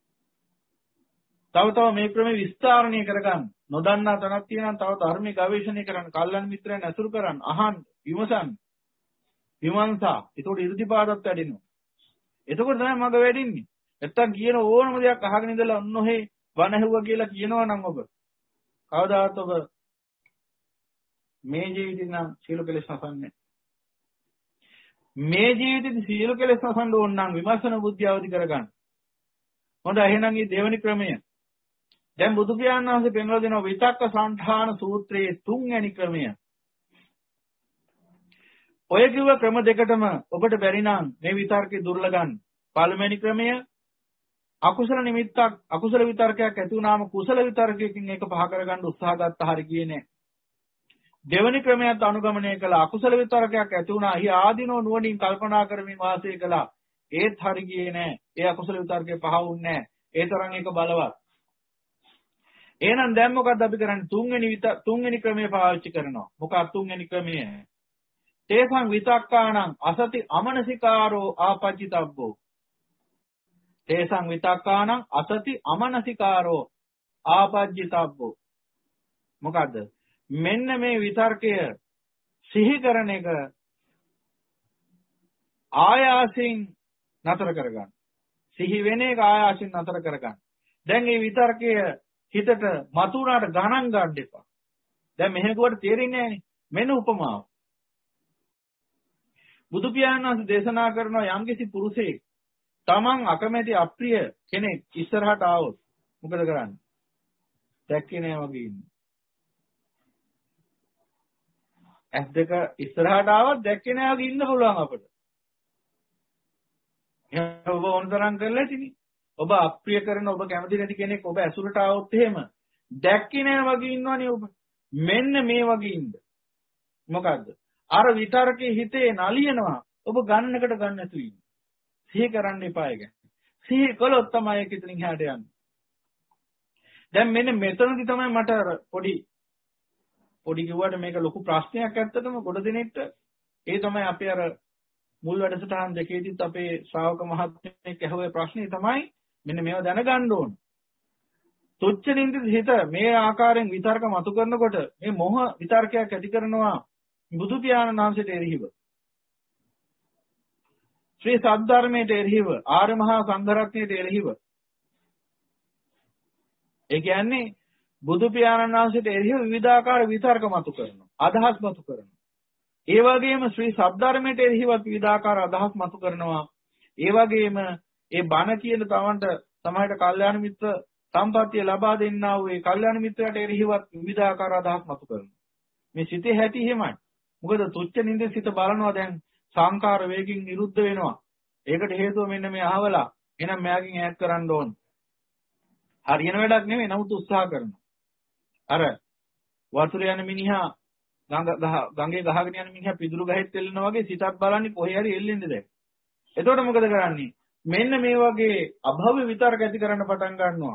තව මේ ක්‍රමේ විස්තරණය කරගන්න. නොදන්නා තැනක් තියෙනවා තව ධර්මයේ ගවේෂණය කරන්න, කල්යන මිත්‍රයන් ඇසුරු කරන්න, අහන්න, විමසන්න. විමර්ශා. ඒකට ඉර්ධිපාදත් වැඩිනවා. එතකොට තමයි මග වැඩින්නේ. නැත්තම් කියන ඕනම දෙයක් අහගෙන ඉඳලා ඔන්නෝහේ වණ ඇහුවා කියලා කියනවා නම් ඔබ කවදාවත් ඔබ මේ ජීවිතේ නම් සියලු කෙලෙස් නසන්නේ. මේ ජීවිතේ සියලු කෙලෙස් නසන්න ඕන නම් විමර්ශන බුද්ධිය අවදි කරගන්න. හොඳයි එහෙනම් මේ දෙවෙනි ක්‍රමය. දැන් බුදු පියාණන් වහන්සේ පෙන්වලා දෙනවා විතක්ක සංධාන සූත්‍රයේ තුන්වෙනි ක්‍රමය. ඔය කිව්ව ක්‍රම දෙකටම ඔබට බැරි නම් මේ විතර්කේ දුර්ල ගන්න. පළවෙනි ක්‍රමය අකුසල නිමිත්තක් අකුසල විතර්කයක් ඇති වුණාම කුසල විතර්කයකින් ඒක පහ කරගන්න උත්සාහ ගත්ත හරිය කියන්නේ. දෙවෙනි ක්‍රමයට අනුගමනය කළා අකුසල විතරකයක් ඇති වුණා. හි ආදීනෝ නුවණින් කල්පනා කරමින් වාසය කළා. ඒත් හරි ගියේ නෑ. ඒ අකුසල විතරකේ පහ වුන්නේ නෑ. ඒ තරම් ඒක බලවත්. එහෙනම් දැන් මොකද්ද අපි කරන්නේ? තුන්වෙනි ක්‍රමය පාවිච්චි කරනවා. මොකක්ද තුන්වෙනි ක්‍රමය? තේසං විතක්කාණං අසති අමනසිකාරෝ ආපජ්ජිතබ්බෝ. තේසං විතක්කාණං අසති අමනසිකාරෝ ආපජ්ජිතබ්බෝ. මොකද්ද? මෙන්න මේ විතර්කය සිහි කරන එක ආයාසින් නතර කරගන්න. සිහි වෙන එක ආයාසින් නතර කරගන්න. දැන් මේ විතර්කය හිතට මතුණාට ගණන් ගන්න එපා. දැන් මෙහෙකුවට තේරෙන්නේ නැහැනේ. මෙන්න උපමාව. බුදු පියාණන් වහන්සේ දේශනා කරන යම්කිසි පුරුෂයෙක් තමන් අකමැති අප්‍රිය කෙනෙක් ඉස්සරහට ආවොත් මොකද කරන්නේ? දැක්කේ නෑ වගේ ඉන්නේ. ඇස් දෙක ඉස්සරහට ආවත් දැක්කේ නෑ වගේ ඉන්න පුළුවන් අපිට. එහෙනම් ඔබ ඕනතරම් කරලා ඉතිනේ. ඔබ අප්‍රිය කරන ඔබ කැමති නැති කෙනෙක් ඔබ ඇසුරට ආවොත් එහෙම දැක්කේ නෑ වගේ ඉන්නවනේ ඔබ. මෙන්න මේ වගේ ඉන්න. මොකද්ද? අර විතරකේ හිතේ නලියනවා. ඔබ ගන්නකට ගන්න නැතු ඉන්න. සිහි කරන්න එපා ඒක. සිහි කළොත් තමයි ඒක ඉතින් එහාට යන්නේ. දැන් මෙන්න මෙතනදි තමයි මට පොඩි කිව්වට මේක ලොකු ප්‍රශ්නයක් ඇත්තටම ගොඩ දෙනෙක්ට. ඒ තමයි අපේ අර මුල් වැඩසටහන් දෙකේදීත් අපේ ශ්‍රාවක මහත්මයෙක් ඇහුවේ ප්‍රශ්නේ තමයි මෙන්න මේව දැනගන්න ඕන. තුච්ච නින්දිත හිත මේ ආකාරයෙන් විතර්ක මතු කරනකොට මේ මොහ විතර්කයක් ඇති කරනවා බුදු පියාණන් වහන්සේට එරෙහිව. ශ්‍රී සද්ධර්මයට එරෙහිව ආර්ය මහා සංඝරත්නයට එරෙහිව. ඒ කියන්නේ බුදු පියාණන් වහන්සේට එරෙහිව විවිධාකාර විතර්ක මතු කරනවා. අදහස් මතු කරනවා. ඒ වගේම ශ්‍රී සද්ධර්මයට එරෙහිවත් විවිධාකාර අදහස් මතු කරනවා. ඒ වගේම ඒ බණ කියන තමන්ට සමාජයට කල්යාණ මිත්‍ර සම්පත්තිය ලබා දෙන්නා වූ ඒ කල්යාණ මිත්‍රයට එරෙහිවත් විවිධාකාර අදහස් මතු කරනවා. මේ සිතේ හැටි එහෙමයි. මොකද තුච්ච නින්දේ සිත බලනවා දැන් සංකාර වේගින් නිරුද්ධ වෙනවා. ඒකට හේතුව මෙන්න මේ අහවලා. එහෙනම් මෙයාගෙන් ඈත් කරන්න ඕන. හරියන වැඩක් නෙමෙයි නමුත් උත්සාහ කරනවා. අර වතුර යන මිනිහා ගඟේ ගහගෙන යන මිනිහා පිදුරු ගහෙත් එල්ලනවා වගේ සිතක් බලන්නේ කොහේ හරි එල්ලෙන්නේ දැන්. එතකොට මොකද කරන්නේ? මෙන්න මේ වගේ අභව්‍ය විතරක ඇති කරන්න පටන් ගන්නවා.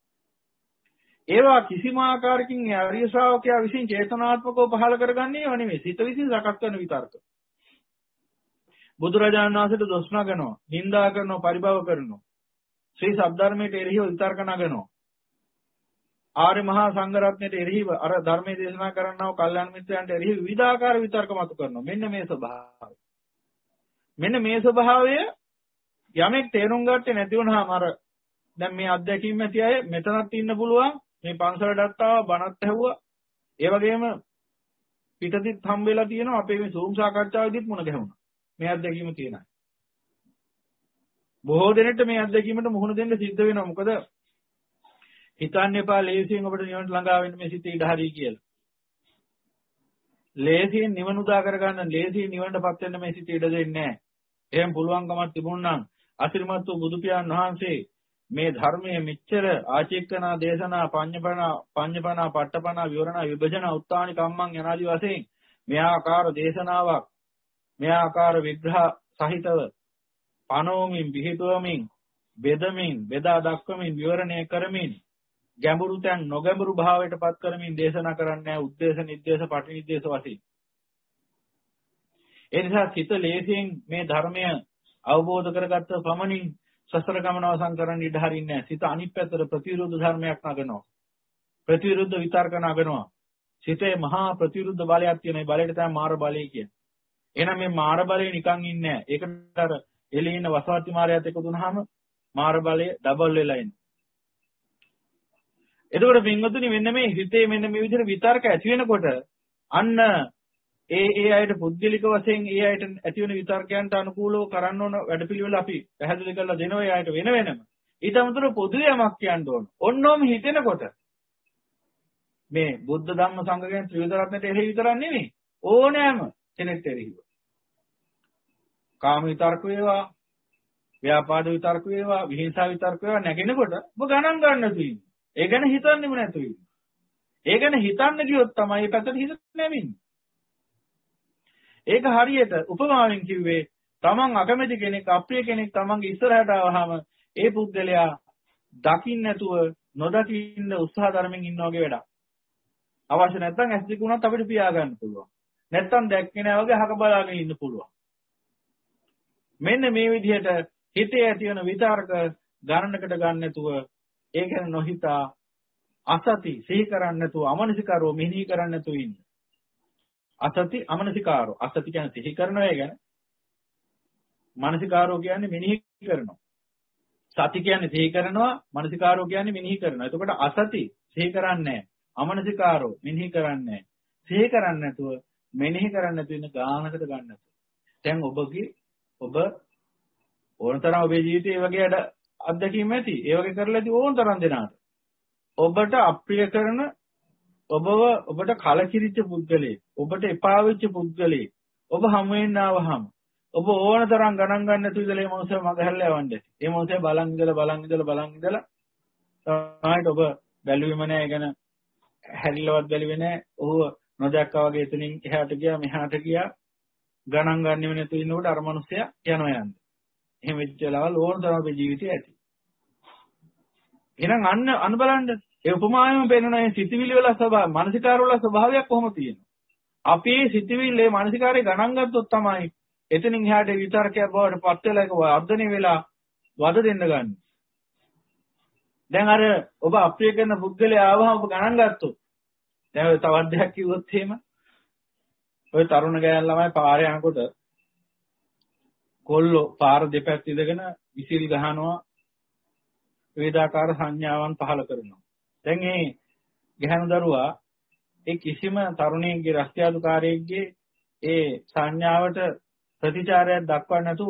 ඒවා කිසිම ආකාරකින් ආර්ය ශ්‍රාවකයා විසින් චේතනාත්මකව පහළ කරගන්නේ ඒවා නෙමෙයි. සිත විසින් සකස් කරන විතර්ක. බුදුරජාණන් වහන්සේට දොස් නගනවා, නිඳා කරනවා, පරිභව කරනවා. ශ්‍රී සද්ධර්මයට එරෙහිව විතර්ක නගනවා. ආර්ය මහා සංඝරත්නයට එරෙහිව අර ධර්මයේ දේශනා කරන්නව කල්යාණ මිත්‍රයන්ට එරෙහිව විවිධාකාර විතර්ක මතු කරනවා. මෙන්න මේ ස්වභාවය. මෙන්න මේ ස්වභාවය යමෙක් තේරුම් ගත්තේ නැති වුණාම අර දැන් මේ අත්දැකීම් ඇති අය මෙතනත් ඉන්න පුළුවන්. මේ පන්සලටත් ආවා බණත් ඇහුවා. ඒ වගේම පිටතිත් හම්බෙලා තියෙනවා. අපේ මේ සූම් සාකච්ඡාවේදීත් මුණ ගැහුණා. මේ අත්දැකීම තියෙනවා. බොහෝ දෙනෙක්ට මේ අත්දැකීමට මුහුණ දෙන්න සිද්ධ වෙනවා. මොකද හිතන්න එපා ලේසියෙන් ඔබට නිවනට ළඟා වෙන්න මේ සිත ඉඩ හරියි කියලා. ලේසියෙන් නිවන උදා කරගන්න ලේසියෙන් නිවනටපත් වෙන්න මේ සිත ඉඩ දෙන්නේ නැහැ. එහෙම පුළුවන්කමක් තිබුණා නම් අසිරිමත් වූ බුදු පියාණන් වහන්සේ මේ ධර්මයේ මෙච්චර ආචික්කනා දේශනා පඤ්ඤපනා පට්ඨපනා විවරණ විභජන උත්තානි කම්මං යනාදී වශයෙන් මේ ආකාර දේශනාවක් මේ ආකාර විග්‍රහ සහිතව පනෝමින් පිහිටුවමින් බෙදමින් බෙදා දක්වමින් විවරණය කරමින් ගැඹුරු තැන් නොගැඹුරු භාවයට පත් කරමින් දේශනා කරන්නේ උද්දේශ නිर्देश පටිනිर्देश වශයෙන්. ඒ නිසා සිත ලේසියෙන් මේ ධර්මය අවබෝධ කරගත්ත පමණින් සසර ගමන අවසන් කරන්න ඉඩ හරින්නේ නැහැ. සිත අනිත් පැත්තට ප්‍රතිවිරුද්ධ ධර්මයක් නගනවා. ප්‍රතිවිරුද්ධ විතර්ක නගනවා. සිතේ මහා ප්‍රතිවිරුද්ධ බලයක් තියෙන. ඒ බලයට තමයි මාර බලය කියන්නේ. එහෙනම් මේ මාර බලය නිකන් ඉන්නේ නැහැ. ඒකට අර එළියේ ඉන්න වසවර්ති මාරයාත් එකතු වුනහම මාර බලය ඩබල් වෙලා එන්නේ. එතකොට පින්වතුනි මෙන්න මේ හිතේ මෙන්න මේ විදිහට විතර්ක ඇති වෙනකොට අන්න ඒ අයට පුද්ගලික වශයෙන් ඒ අයට ඇති වෙන විතර්කයන්ට අනුකූලව කරන්න ඕන වැඩපිළිවෙල අපි පැහැදිලි කරලා දෙනවා ඒ අයට වෙන වෙනම. ඊට අමතරව පොදු යමක් කියන්න ඕන. ඔන්නෝම හිතෙනකොට මේ බුද්ධ ධම්ම සංඝ කියන ත්‍රිවිධ රත්නයට එරෙහි විතරක් නෙමෙයි ඕනෑම කෙනෙක්ට එරෙහිව. කාම විතර්ක වේවා, ව්‍යාපාද විතර්ක වේවා, විහිංසා විතර්ක වේවා නැගෙනකොට ඔබ ගණන් ගන්න තියෙන්නේ. ඒ ගැන හිතන්නෙම නැතුව ඉන්න. ඒ ගැන හිතන්න ගියොත් තමයි මේ පැත්තට හිත නැවෙන්නේ. ඒක හරියට උපමාවෙන් කිව්වේ තමන් අකමැති කෙනෙක් අප්‍රිය කෙනෙක් තමන්ගේ ඉස්සරහට ආවහම ඒ පුද්ගලයා දකින්න නැතුව නොදකින්න උත්සාහ ධර්මෙන් ඉන්න වගේ වැඩක්. අවශ්‍ය නැත්නම් ඇස් දෙක උනත් අපිට පියා ගන්න පුළුවන්. නැත්නම් දැක්කේ නැහැ වගේ අහක බලාගෙන ඉන්න පුළුවන්. මෙන්න මේ විදිහට හිතේ ඇති වෙන විතර්ක ගණනකට ගන්න නැතුව ඒ ගැන නොහිතා අසති සිහි කරන්නේ නැතුව අමනසිකාරෝ මෙනෙහි කරන්නේ නැතුව ඉන්න. අසති අමනසිකාරෝ අසති කියන්නේ සිහි කරනවා ගැන මනසිකාරෝ කියන්නේ මෙනෙහි කරනවා. සති කියන්නේ සිහි කරනවා මනසිකාරෝ කියන්නේ මෙනෙහි කරනවා. එතකොට අසති සිහි කරන්නේ නැහැ. අමනසිකාරෝ මෙනෙහි කරන්නේ නැහැ. සිහි කරන්නේ නැතුව මෙනෙහි කරන්නේ නැතුව ඉන්න ගානකට ගන්න නැතුව. දැන් ඔබ ඕනතරම් ඔබේ ජීවිතේ මේ වගේ අත්දැකීම් ඇති. ඒ වගේ කරලා ඇති ඕනතරම් දෙනාට. ඔබට අප්‍රිය කරන ඔබට කලකිරිච්ච පුද්ගලයෙක්, ඔබට එපා වෙච්ච පුද්ගලයෙක්, ඔබ හමු වෙන්න ආවහම ඔබ ඕනතරම් ගණන් ගන්න නැතුව ඉඳලා මේ මොහොතේ මගහැරලා යවන්නේ. මේ මොහොතේ බලන් ඉඳලා තමයි ඔබ බැලුවෙම නැහැ ගැන හැරිලවත් බැලුවේ නැහැ. ඔහු නොදැක්කා වගේ එතනින් එහාට ගියා මෙහාට ගියා ගණන් ගන්නෙම නැතුව ඉන්නකොට අර මිනිස්සයා යනවා යන්නේ. එහෙම වෙච්ච වෙලාවල් ඕනතරම් අපේ ජීවිතේ ඇති. එහෙනම් අන්න බලන්න ඒ උපමාවෙම පෙන්නන මේ සිතිවිලි වල ස්වභාවය, මානසිකාර වල ස්වභාවයක් කොහොම තියෙනවා. අපි මේ සිතිවිල්ලේ මානසිකාරේ ගණන් ගත්තොත් තමයි එතනින් එහාට විතර්කයක් බවට පත් වෙලා ඒක වර්ධනය වෙලා වද දෙන්න ගන්න. දැන් අර ඔබ අප්‍රිය කරන පුද්ගලයා ආවම ඔබ ගණන් ගත්තොත් දැන් ඔය තවත් දෙයක් කිව්වොත් එහෙම ඔය තරුණ ගෑන් ළමයි පාරේ යනකොට කොල්ලෝ පාර දෙපැත්ත ඉඳගෙන විසිල් ගහනවා වේදාකාර සංඥාවන් පහල කරනවා. දැන් මේ ගැහණු දරුවා ඒ කිසිම තරුණයෙක්ගේ රස්තියාදුකාරයෙක්ගේ ඒ සංඥාවට ප්‍රතිචාරයක් දක්වන්න නැතුව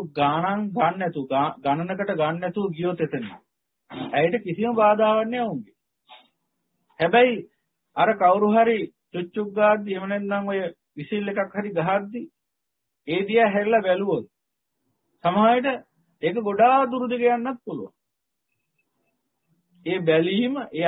ගණනකට ගන්න නැතුව ගියොත් එතන. ඇයිට කිසිම බාධාවක් නැහැ උන්ගේ. හැබැයි අර කවුරු හරි චුච්චුක් ගාද්දි එහෙම නැත්නම් ඔය විසිල් එකක් හරි ගහද්දි ඒ දිහා හැරිලා බැලුවොත් සමහරවිට ඒක ගොඩාක් දුර දිග යන්නත් පුළුවන්. ඒ බැලීම ඒ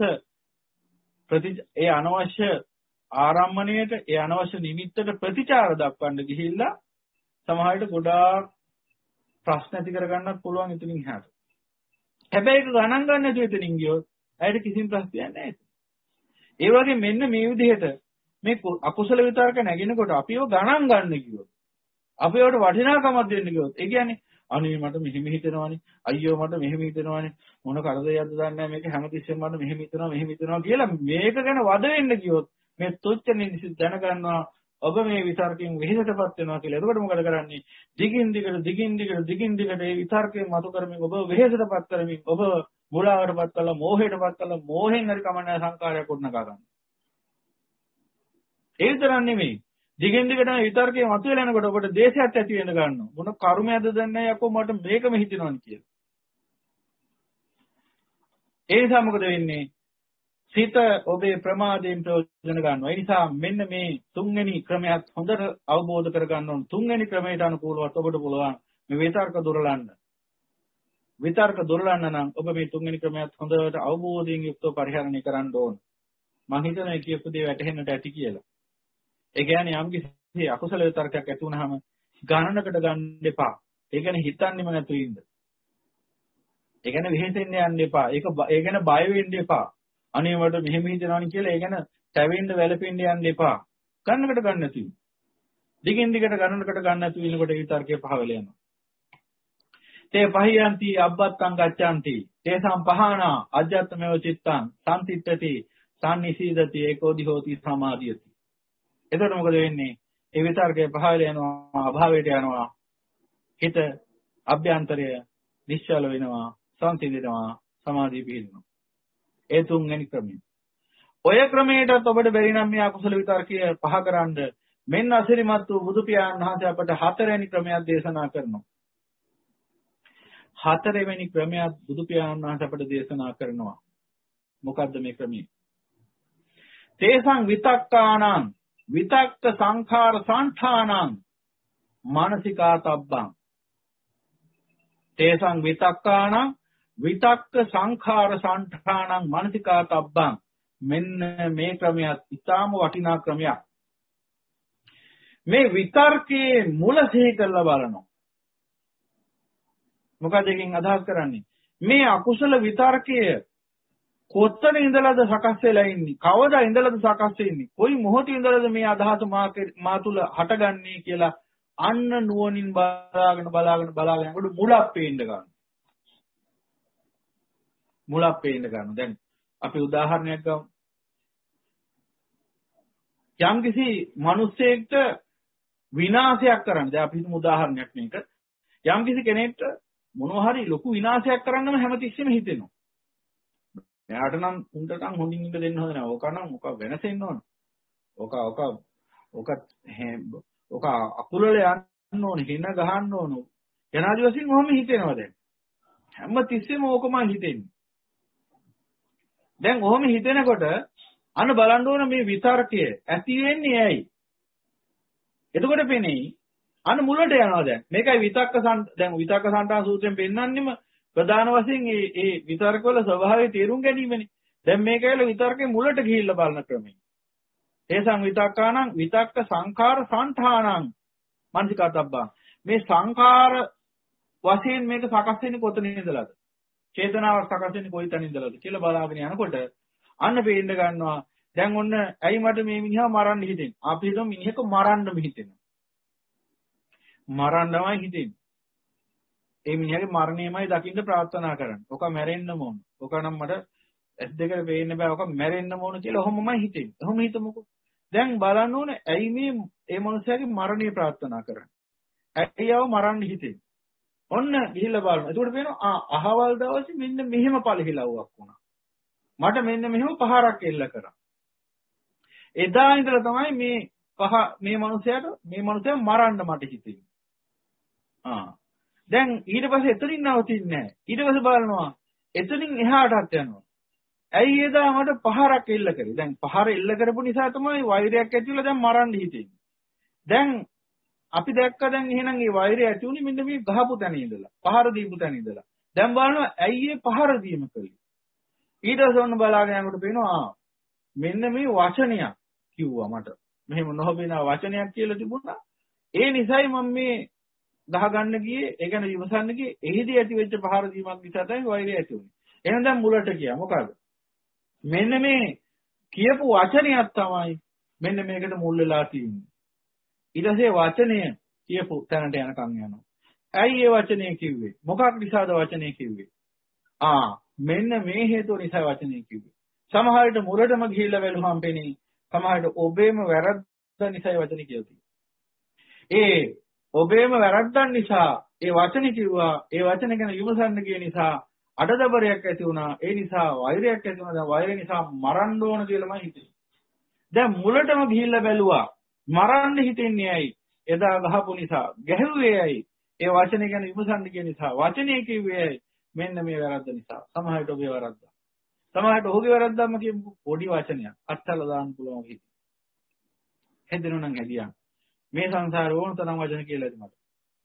අනවශ්‍ය ආරම්මණයට ඒ අනවශ්‍ය නිමිත්තට ප්‍රතිචාර දක්වන්න ගිහිල්ලා සමහරවිට ගොඩාක් ප්‍රශ්න ඇති කරගන්නත් පුළුවන් ඉතින් එහාට. හැබැයි ඒක ගණන් ගන්න නැතුව එතනින් ගියොත් ඇයිට කිසිම ප්‍රශ්නයක් නැහැ. ඒ වගේ මෙන්න මේ විදිහට මේ අකුසල විතරක නැගිනකොට අපිව ගණන් ගන්න කිව්වොත් අපි ඒකට වටිනාකමක් දෙන්න කිව්වොත් ඒ කියන්නේ අනේ මට මෙහෙම හිතෙනවානේ අයියෝ මට මෙහෙම හිතෙනවානේ මොන කරදරයක්ද දන්නේ නැහැ මේක හැමතිස්සෙම මට මෙහෙම හිතෙනවා කියලා මේක ගැන වද වෙන්න කිව්වොත් මේ තුච්ච නිසි දැනගන්නවා ඔබ මේ විතර්කයෙන් වෙහෙසටපත් වෙනවා කියලා. එතකොට මොකද කරන්නේ? දිගින් දිගට මේ විතර්කයෙන් මතු කරමින් ඔබ වෙහෙසටපත් කරමින් ඔබ මුලාවටපත් කළා, මෝහයටපත් කළා, මෝහෙන් හරි කමන්නේ සංකාරයක් ගොඩනගා ගන්න. ඒ විතරක් නෙමෙයි. දිගින් දිගට විතර්කයේ මතුවලා යනකොට ඔබට දේශයක් ඇති වෙන ගන්නවා. මොන කර්මයක්ද දන්නේ යකෝ මට මේකම හිතෙනවනේ කියලා. ඒ නිසා මොකද වෙන්නේ? සිත ඔබේ ප්‍රමාදයෙන් ප්‍රයෝජන ගන්නවා. ඒ නිසා මෙන්න මේ තුන්වෙනි ක්‍රමයක් හොඳට අවබෝධ කරගන්න ඕන. තුන්වෙනි ක්‍රමයට අනුකූලව ඔබට පුළුවන් මේ විතර්ක දුරලන්න. විතර්ක දුරලන්න නම් ඔබ මේ තුන්වෙනි ක්‍රමයක් හොඳට අවබෝධයෙන් යුක්තව පරිහරණය කරන්න ඕන. මම හිතනවා කියපු දේ වැටහෙන්නට ඇති කියලා. ඒ කියන්නේ යම් කිසි අකුසල විතර්කයක් ඇති වුනහම ගණනකට ගන්න එපා. ඒ කියන්නේ හිතන්නෙම නැතුව ඉන්න. ඒ කියන්නේ වෙහෙසෙන්න යන්න එපා. ඒ ගැන බය වෙන්න එපා. අනේ මට මෙහෙම හිතනවනේ කියලා ඒ ගැන තැවෙන්න වැළපෙන්න යන්න එපා. ගණනකට ගන්න නැතුව. දිගින් දිගට ගණනකට ගන්න නැතුව ඉන්නකොට ඒ විතර්කේ පහවල යනවා. තේ පහියන්ති අබ්බත්තං ගච්ඡanti. තේසම් පහනා අජ්ජත්මේව චිත්තං සම්තිත්තති සම්නිසීදති ඒකෝදි හෝති සමාධියති. එතකොට මොකද වෙන්නේ? ඒ විතර්කේ පහවල යනවා, අභාවයට යනවා. හිත අභ්‍යන්තරය නිශ්චල වෙනවා, සංසිඳෙනවා, සමාධිය පිහිටනවා. ඒ තුන්වෙනි ක්‍රමය. ඔය ක්‍රමයටත් ඔබට බැරි නම් මේ අකුසල විතර්කය පහ කරන්න මෙන්න අසිරිමත් වූ බුදු පියාණන් වහන්සේ අපට හතරවෙනි ක්‍රමයක් දේශනා කරනවා. හතරවෙනි ක්‍රමයක් බුදු පියාණන් වහන්සේ අපට දේශනා කරනවා. මොකද්ද මේ ක්‍රමය? තේසං විතක්කානං විතක්ක සංඛාර සංඨානං මානසිකාතබ්බං. තේසං විතක්කානං විතක්ක සංඛාර සංඨානං මානසිකාතබ්බං. මෙන්න මේ ක්‍රමයක් ඉතාම වටිනා ක්‍රමයක්. මේ විතර්කයේ මුල සිහි කරලා බලනවා. මොකද එකකින් අදහස් කරන්නේ? මේ අකුසල විතර්කය කොතන ඉඳලාද සකස් වෙලා ඉන්නේ? කවදා ඉඳලාද සකස් වෙන්නේ? කොයි මොහොතේ ඉඳලාද මේ අදහස මා තුල හටගන්නේ කියලා අන්න නුවණින් බලාගෙන යනකොට මුලක් පේන්න ගන්නවා. මුලක් පේන්න ගන්නවා. දැන් අපි උදාහරණයක් ගමු. යම්කිසි මිනිසෙක්ට විනාශයක් කරන්න. දැන් අපි හිතමු උදාහරණයක් මේක. යම්කිසි කෙනෙක්ට මොනවා හරි ලොකු විනාශයක් කරන්නම හැමතිස්සෙම හිතෙනවා. එයාට නම් උන්ට නම් හොඳින් ඉඳ දෙන්න හොඳ නැහැ. ඕක නම් ඕක වෙනසෙන්න ඕන. ඕක අකුලල යන්න ඕන, හින ගහන්න ඕන. යනාදි වශයෙන් ඔහොම හිතෙනවා දැන්. හැමතිස්සෙම ඕකම හිතෙන්නේ. දැන් ඔහොම හිතෙනකොට අන්න බලන්න ඕන මේ විතර්කය ඇති වෙන්නේ ඇයි? එතකොට පෙනෙයි අන්න මුලට යනවා දැන්. මේකයි දැන් විතක්ක සංඨාන සූත්‍රයෙන් පෙන්නන්නෙම ප්‍රධාන වශයෙන් මේ විතර්ක වල ස්වභාවය තේරුම් ගැනීමනේ. දැන් මේකයිල විතර්කේ මුලට ගිහිල්ලා බලන ක්‍රමය. තේසං විතක්කානං විතක්ක සංඛාර සංඨානං මානසිකාතබ්බං. මේ සංඛාර වශයෙන් මේක සකස් වෙන්නේ කොතනින් ඉඳලාද? චේතනාවක් සකස් වෙන්නේ කොයි තැනින් ඉඳලාද කියලා බලාගෙන යනකොට අන්න පේන්න ගන්නවා. දැන් ඔන්න ඇයි මට මේ මිනිහා මරන්න හිතෙන්නේ? අපි හිතමු මිනිහක මරන්නම හිතෙනවා. මරන්නමයි හිතෙන්නේ. ඒ මිනිහගේ මරණයමයි දකින්න ප්‍රාර්ථනා කරන්නේ. ඔක මැරෙන්නම ඕන. ඔක නම් මට ඇස් දෙකට පේන්න බෑ. ඔක මැරෙන්නම ඕන කියලා ඔහොමමයි හිතෙන්නේ. ඔහොම හිතමුකෝ. දැන් බලන්න ඕනේ ඇයි මේ මනුස්සයාගේ මරණය ප්‍රාර්ථනා කරන්නේ? ඇයිව මරන්න හිතෙන්නේ? ඔන්න ගිහිල්ලා බලන්න. එතකොට පේනවා අහවල් දවසේ මෙන්න මෙහෙම පළහිලව්වක් වුණා. මට මෙන්න මෙහෙම පහරක් එල්ල කරා. එදා ඉඳලා තමයි මේ මනුස්සයා මරන්න මට හිතෙන්නේ. දැන් ඊට පස්සේ එතනින් නවතින්නේ නැහැ. ඊට පස්සේ බලනවා එතනින් එහාටත් යනවා. ඇයි එදා මට පහරක් එල්ල කරේ? දැන් පහර එල්ල කරපු නිසා තමයි වෛරයක් ඇති වෙලා දැන් මරන්න හිතෙන්නේ. දැන් අපි දැක්ක දැන් එහෙනම් මේ වෛරය ඇති උනේ මෙන්න මේ ගහපු තැන ඉඳලා. පහර දීපු තැන ඉඳලා. දැන් බලනවා ඇයි මේ පහර දීම කළේ? ඊට පස්සේ ඔන්න බලාගෙන යනකොට පේනවා මෙන්න මේ වචනයක් කිව්වා මට. මෙහෙම නොහොබින වචනයක් කියලා තිබුණා. ඒ නිසයි මම මේ ගහගන්න ගියේ, ඒ කියන්නේ විමසන්න ගියේ. එහිදී ඇති වෙච්ච පහර දීමක් නිසා තමයි වෛරය ඇති වුනේ. එහෙනම් දැන් මුලට ගියා. මොකද? මෙන්න මේ කියපු වචනයක් තමයි මෙන්න මේකට මුල් වෙලා තියෙන්නේ. ඊට පස්සේ වචනය කියපු තැනට යනකම් යනවා. ඇයි ඒ වචනේ කිව්වේ? මොකක් නිසාද වචනේ කිව්වේ? මෙන්න මේ හේතුව නිසා වචනේ කිව්වේ. සමහර විට මුලටම ගිහිල්ලා වැළුවම් පෙනේ. සමහර විට ඔබේම වැරද්ද නිසා වචනේ කියති. ඒ ඔබේම වැරද්දන් නිසා ඒ වචනේ කිව්වා. ඒ වචන ගැන විමසන්න ගිය නිසා අඩදබරයක් ඇති වුණා. ඒ නිසා වෛරයක් ඇති වුණා. දැන් වෛරය නිසා මරන්න ඕන කියලාමයි හිතෙන්නේ. දැන් මුලටම ගිහිල්ලා බැලුවා. මරන්න හිතෙන්නේ ඇයි? එදා ගහපු නිසා. ගැහුවේ ඇයි? ඒ වචනේ ගැන විමසන්න ගිය නිසා. වචනේ කිව්වේ ඇයි? මෙන්න මේ වැරද්ද නිසා. සමහරට ඔබේ වැරද්ද. සමහරට ඔහුගේ වැරද්දම කියපු පොඩි වචනයක් අත්හල දාන්න පුළුවන් හිත. හැදෙනව නම් හැදියා. මේ සංසාර ඕන තරම් වචන කියලා ඇති මට.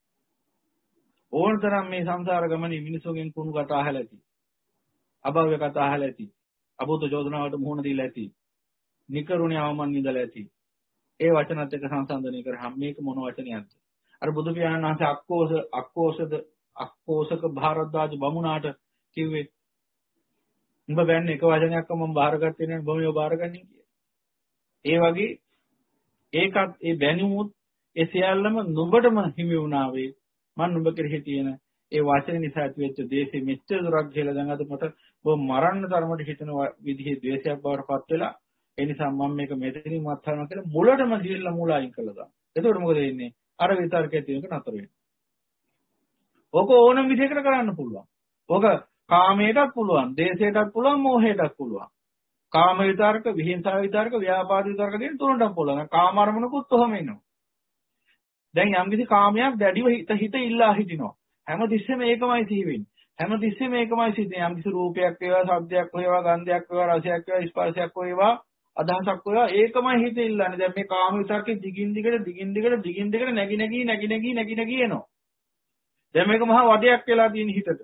ඕන තරම් මේ සංසාර ගමනේ මිනිසුන්ගෙන් කුණු කතා අහලා ඇති. අභව්‍ය කතා අහලා ඇති. අබෝධ චෝදනාවට මුහුණ දීලා ඇති. නිකරුණේ අවමන් නිදලා ඇති. ඒ වචනත් එක්ක සංසන්දනය කරාම මේක මොන වචනයක්ද? අර බුදු පියාණන් වහන්සේ අක්කෝසක භාරද්වාජ බමුණාට කිව්වේ උඹ බෑන්නේ එක වචනයක්ම මම බාරගත්තේ නෑ උඹ මේව බාරගන්නේ කියලා. ඒ වගේ ඒකත් ඒ බැනුමුත් ඒ සියල්ලම නුඹටම හිමි වුණා වේ. මම නුඹ කෙරෙහි තියෙන ඒ වචන නිසා ඇතිවෙච්ච දේශෙ මෙච්චර දුරක් ගිහලා දැන් අද මට ඔබ මරන්න තරමට හිතන විදිහේ ද්වේෂයක් බවට පත් වෙලා ඒ නිසා මම මේක මෙතනින් මත්හනවා කියලා මුලටම ගිහිල්ලා මූල අයින් කළා දාන්න. එතකොට මොකද වෙන්නේ? අර විතර්කයේ තියෙනක නතර වෙනවා. ඔක ඕනම විදිහකට කරන්න පුළුවන්. ඔක කාමයටත් පුළුවන්, දේශයටත් පුළුවන්, මෝහයටත් පුළුවන්. කාම විතර්ක, විහිංසා විතර්ක, ව්‍යාපාද විතර්ක කියන තුනටම පුළුවන්. කාම අරමුණකුත් ඔහම එනවා. දැන් යම්කිසි කාමයක් දැඩිව හිත ඉල්ලා හිටිනවා. හැමතිස්සෙම ඒකමයි සිහි වෙන්නේ. හැමතිස්සෙම ඒකමයි සිහින්නේ. යම්කිසි රූපයක් වේවා, ශබ්දයක් වේවා, ගන්ධයක් වේවා, රසයක් වේවා, ස්පර්ශයක් වේවා, අදහසක් වේවා, ඒකමයි හිත ඉල්ලන්නේ. දැන් මේ කාම විතර්කේ දිගින් දිගට නැగి එනවා. දැන් මේක මහා වදයක් වෙලා තියෙන හිතට.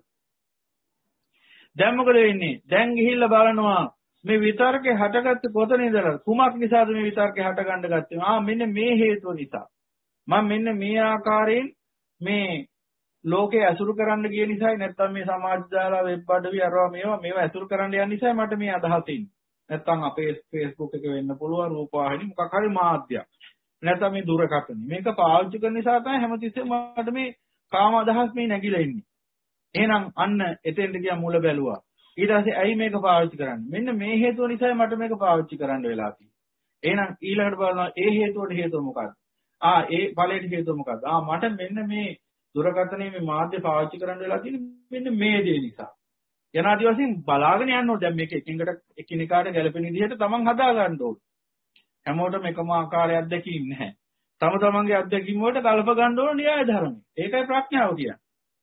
දැන් මොකද වෙන්නේ? දැන් ගිහිල්ලා බලනවා මේ විතර්කේ හටගත්තේ කොතනින්දද? කුමක් නිසාද මේ විතර්කේ හටගන්න ගත්තේ? මෙන්න මේ හේතුව නිසා. මම මෙන්න මේ ආකාරයෙන් මේ ලෝකේ ඇසුරු කරන්න ගිය නිසායි නැත්නම් මේ සමාජ දාලා වෙබ් අඩවි අරවා මේවා ඇසුරු කරන්න යන නිසායි මට මේ අදහස ඉන්නේ. නැත්නම් අපේ Facebook එක වෙන්න පුළුවන්, රූපවාහිනී මොකක් හරි මාධ්‍යයක්. නැත්නම් මේ දුරකථන. මේක පාවිච්චි කරන නිසා තමයි හැමතිස්සෙම මට මේ කාම අදහස් මේ නැగిලා ඉන්නේ. එහෙනම් අන්න එතෙන්ට ගියා මුල බැලුවා. ඊට පස්සේ ඇයි මේක පාවිච්චි කරන්නේ? මෙන්න මේ හේතුව නිසායි මට මේක පාවිච්චි කරන්න වෙලා තියෙන්නේ. එහෙනම් ඊළඟට බලනවා ඒ හේතුවට හේතුව මොකක්ද? ඒ ඵලයට හේතුව මොකක්ද? මට මෙන්න මේ දුරකථනයේ මේ මාධ්‍ය පාවිච්චි කරන්න වෙලා තියෙන්නේ මෙන්න මේ දේ නිසා. යනාදී වශයෙන් බලාගෙන යන්න ඕනේ. දැන් මේක එකිනෙකාට ගැළපෙන විදිහට තමන් හදා ගන්න ඕනේ. හැමෝටම එකම ආකාරයක් දැකීම නැහැ. තම තමන්ගේ අත්දැකීම් වලට කල්ප ගන්න ඕන න්‍යාය ධර්මයි. ඒකයි ප්‍රඥාව කියන්නේ.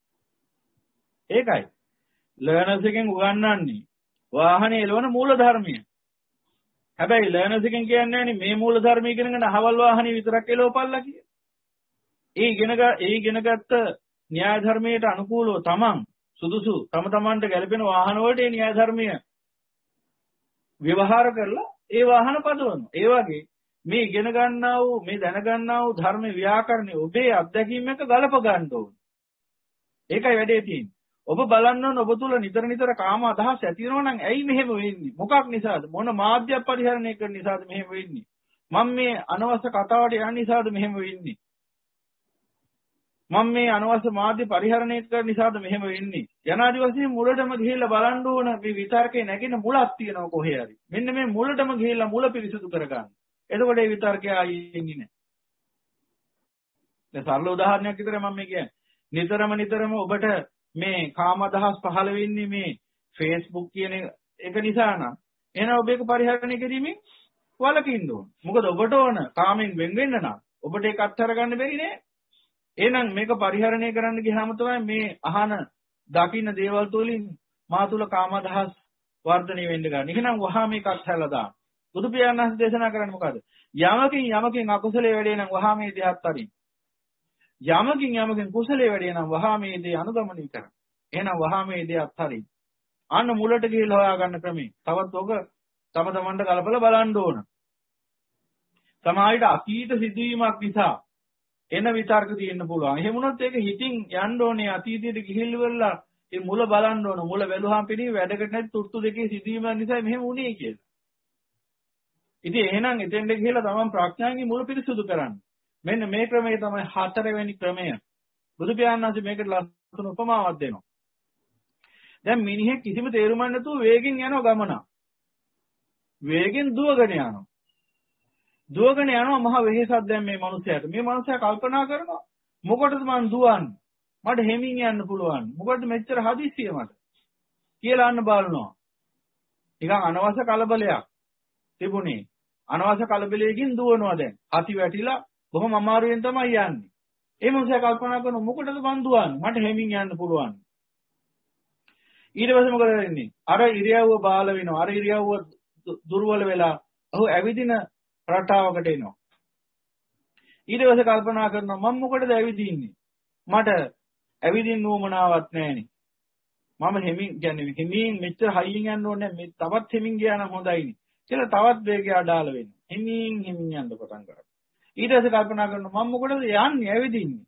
ඒකයි. ලර්නර්ස් එකෙන් උගන්වන්නේ වාහනේ එළවන මූල ධර්මය. හැබැයි ලර්නර්ස් එකෙන් කියන්නේ මේ මූල ධර්මය ඉගෙනගෙන අහවල් වාහනේ විතරක් එළවපල්ලා කිය. ඒ ඉගෙනගත්ත න්‍යාය ධර්මයට අනුකූලව තමන් සුදුසු තම තමන්ට ගැළපෙන වාහන වලට ඒ න්‍යාය ධර්මය ව්‍යවහාර කරලා ඒ වාහන පදවනවා. ඒ වගේ මේ ඉගෙන ගන්නා වූ මේ දැන ගන්නා වූ ධර්ම ව්‍යාකරණය ඔබේ අත්දැකීම් එක ගලප ගන්න ඕනේ. ඒකයි වැඩේ තියෙන්නේ. ඔබ බලන්න ඕන ඔබ තුල නිතර කාම අදහස් ඇති වෙනවා නම් ඇයි මෙහෙම වෙන්නේ? මොකක් නිසාද? මොන මාධ්‍ය පරිහරණය කරන නිසාද මෙහෙම වෙන්නේ? මම මේ අනවශ්‍ය කතාවට යන නිසාද මෙහෙම වෙන්නේ? මම මේ අනවශ්‍ය මාධ්‍ය පරිහරණය කරන නිසාද මෙහෙම වෙන්නේ? යනාදි වශයෙන් මුලටම ගිහිල්ලා බලන්න ඕන මේ විතර්කේ නැගින මුලක් තියෙනවා කොහේ හරි. මෙන්න මේ මුලටම ගිහිල්ලා මුල පිරිසුදු කරගන්න. එතකොට මේ විතර්කය ආයෙත් එන්නේ නැහැ. දැන් සරල උදාහරණයක් විතර මම මේ කියන්නේ. නිතරම ඔබට මේ කාම අදහස් පහළ වෙන්නේ මේ Facebook කියන එක නිසා නම් එහෙනම් ඔබ ඒක පරිහරණය කිරීමෙන් වළකින්න ඕන. මොකද ඔබට ඕන කාමෙන් වෙන් වෙන්න නම් ඔබට ඒක අත්හැර ගන්න බැරි නෑ. එහෙනම් මේක පරිහරණය කරන්න ගියාම තමයි මේ අහන දකින්න දේවල් තුලින් මා තුල කාම අදහස් වර්ධනය වෙන්න ගන්න. එහෙනම් වහා මේක අත්හැරලා දාන්න. බුදු පියාණන් වහන්සේ දේශනා කරන්නේ මොකද? යමකින් අකුසලයේ වැඩේ නම් වහා මේ දෙහත් අරින්න. යමකින් කුසලයේ වැඩේ නම් වහා මේ දේ අනුගමනය කරන්න. එහෙනම් වහා මේ දේ අත්හරින්න. අන්න මුලට ගිහිල්ලා හොයාගන්න ක්‍රමේ. තවත් ඔක තම තමන්ට කලබල බලන්න ඕන. සමාජයට අතීත සිදුවීමක් නිසා එන විතර්ක තියෙන්න පුළුවන්. එහෙම වුණොත් ඒක හිතින් යන්න ඕනේ අතීතයට ගිහිල්ලා ඒ මුල බලන්න ඕන. මුල බැලුවාම පිළි වැඩකට නැති තුර්තු දෙකේ සිදුවීම නිසා මෙහෙම වුණේ කියලා. ඉතින් එහෙනම් එතෙන්ට ගිහිල්ලා තමන් ප්‍රඥාවෙන් මුල පිරිසුදු කරන්න. මෙන්න මේ ක්‍රමය තමයි හතරවෙනි ක්‍රමය. බුදු පියාණන් වහන්සේ මේකට ලස්සන උපමාවක් දෙනවා. දැන් මිනිහෙක් කිසිම තේරුමක් නැතුව වේගෙන් යන ගමන. වේගෙන් දුවගෙන යනවා. දුවගෙන යනවා මහ වෙහෙසක් දැන් මේ මනුස්සයාට. මේ මනුස්සයා කල්පනා කරනවා මොකටද මං දුවන්නේ? මට හෙමින් යන්න පුළුවන්. මොකටද මෙච්චර හදිස්සිය මට? කියලා අන්න බලනවා. නිකන් අනවශ්‍ය කලබලයක් තිබුණේ. අනවශ්‍ය කලබලයකින් දුවනවා දැන්. අති වැටිලා බොහොම අමාරුවෙන් තමයි යන්නේ. ඒ මනුස්සයා කල්පනා කරනවා මොකටද මං දුවන්නේ? මට හෙමින් යන්න පුළුවන්. ඊට පස්සේ මොකද වෙන්නේ? අර ඉරියව්ව බාල වෙනවා. අර ඉරියව්ව දුර්වල වෙලා ඔහු ඇවිදින රටාවකට එනවා. ඊට පස්සේ කල්පනා කරනවා මම මොකටද ඇවිදින්නේ? මට ඇවිදින්න උවමනාවක් නැහෙනේ. මම හිමින් මෙච්චර හයියෙන් යන්න ඕනේ මේ තවත් හිමින් ගියා නම් හොඳයිනේ. කියලා තවත් වේගය අඩාල වෙනවා. හිමින් යන්න පටන් ගන්නවා. ඊට පස්සේ කල්පනා කරනවා මම මොකටද යන්නේ ඇවිදින්නේ?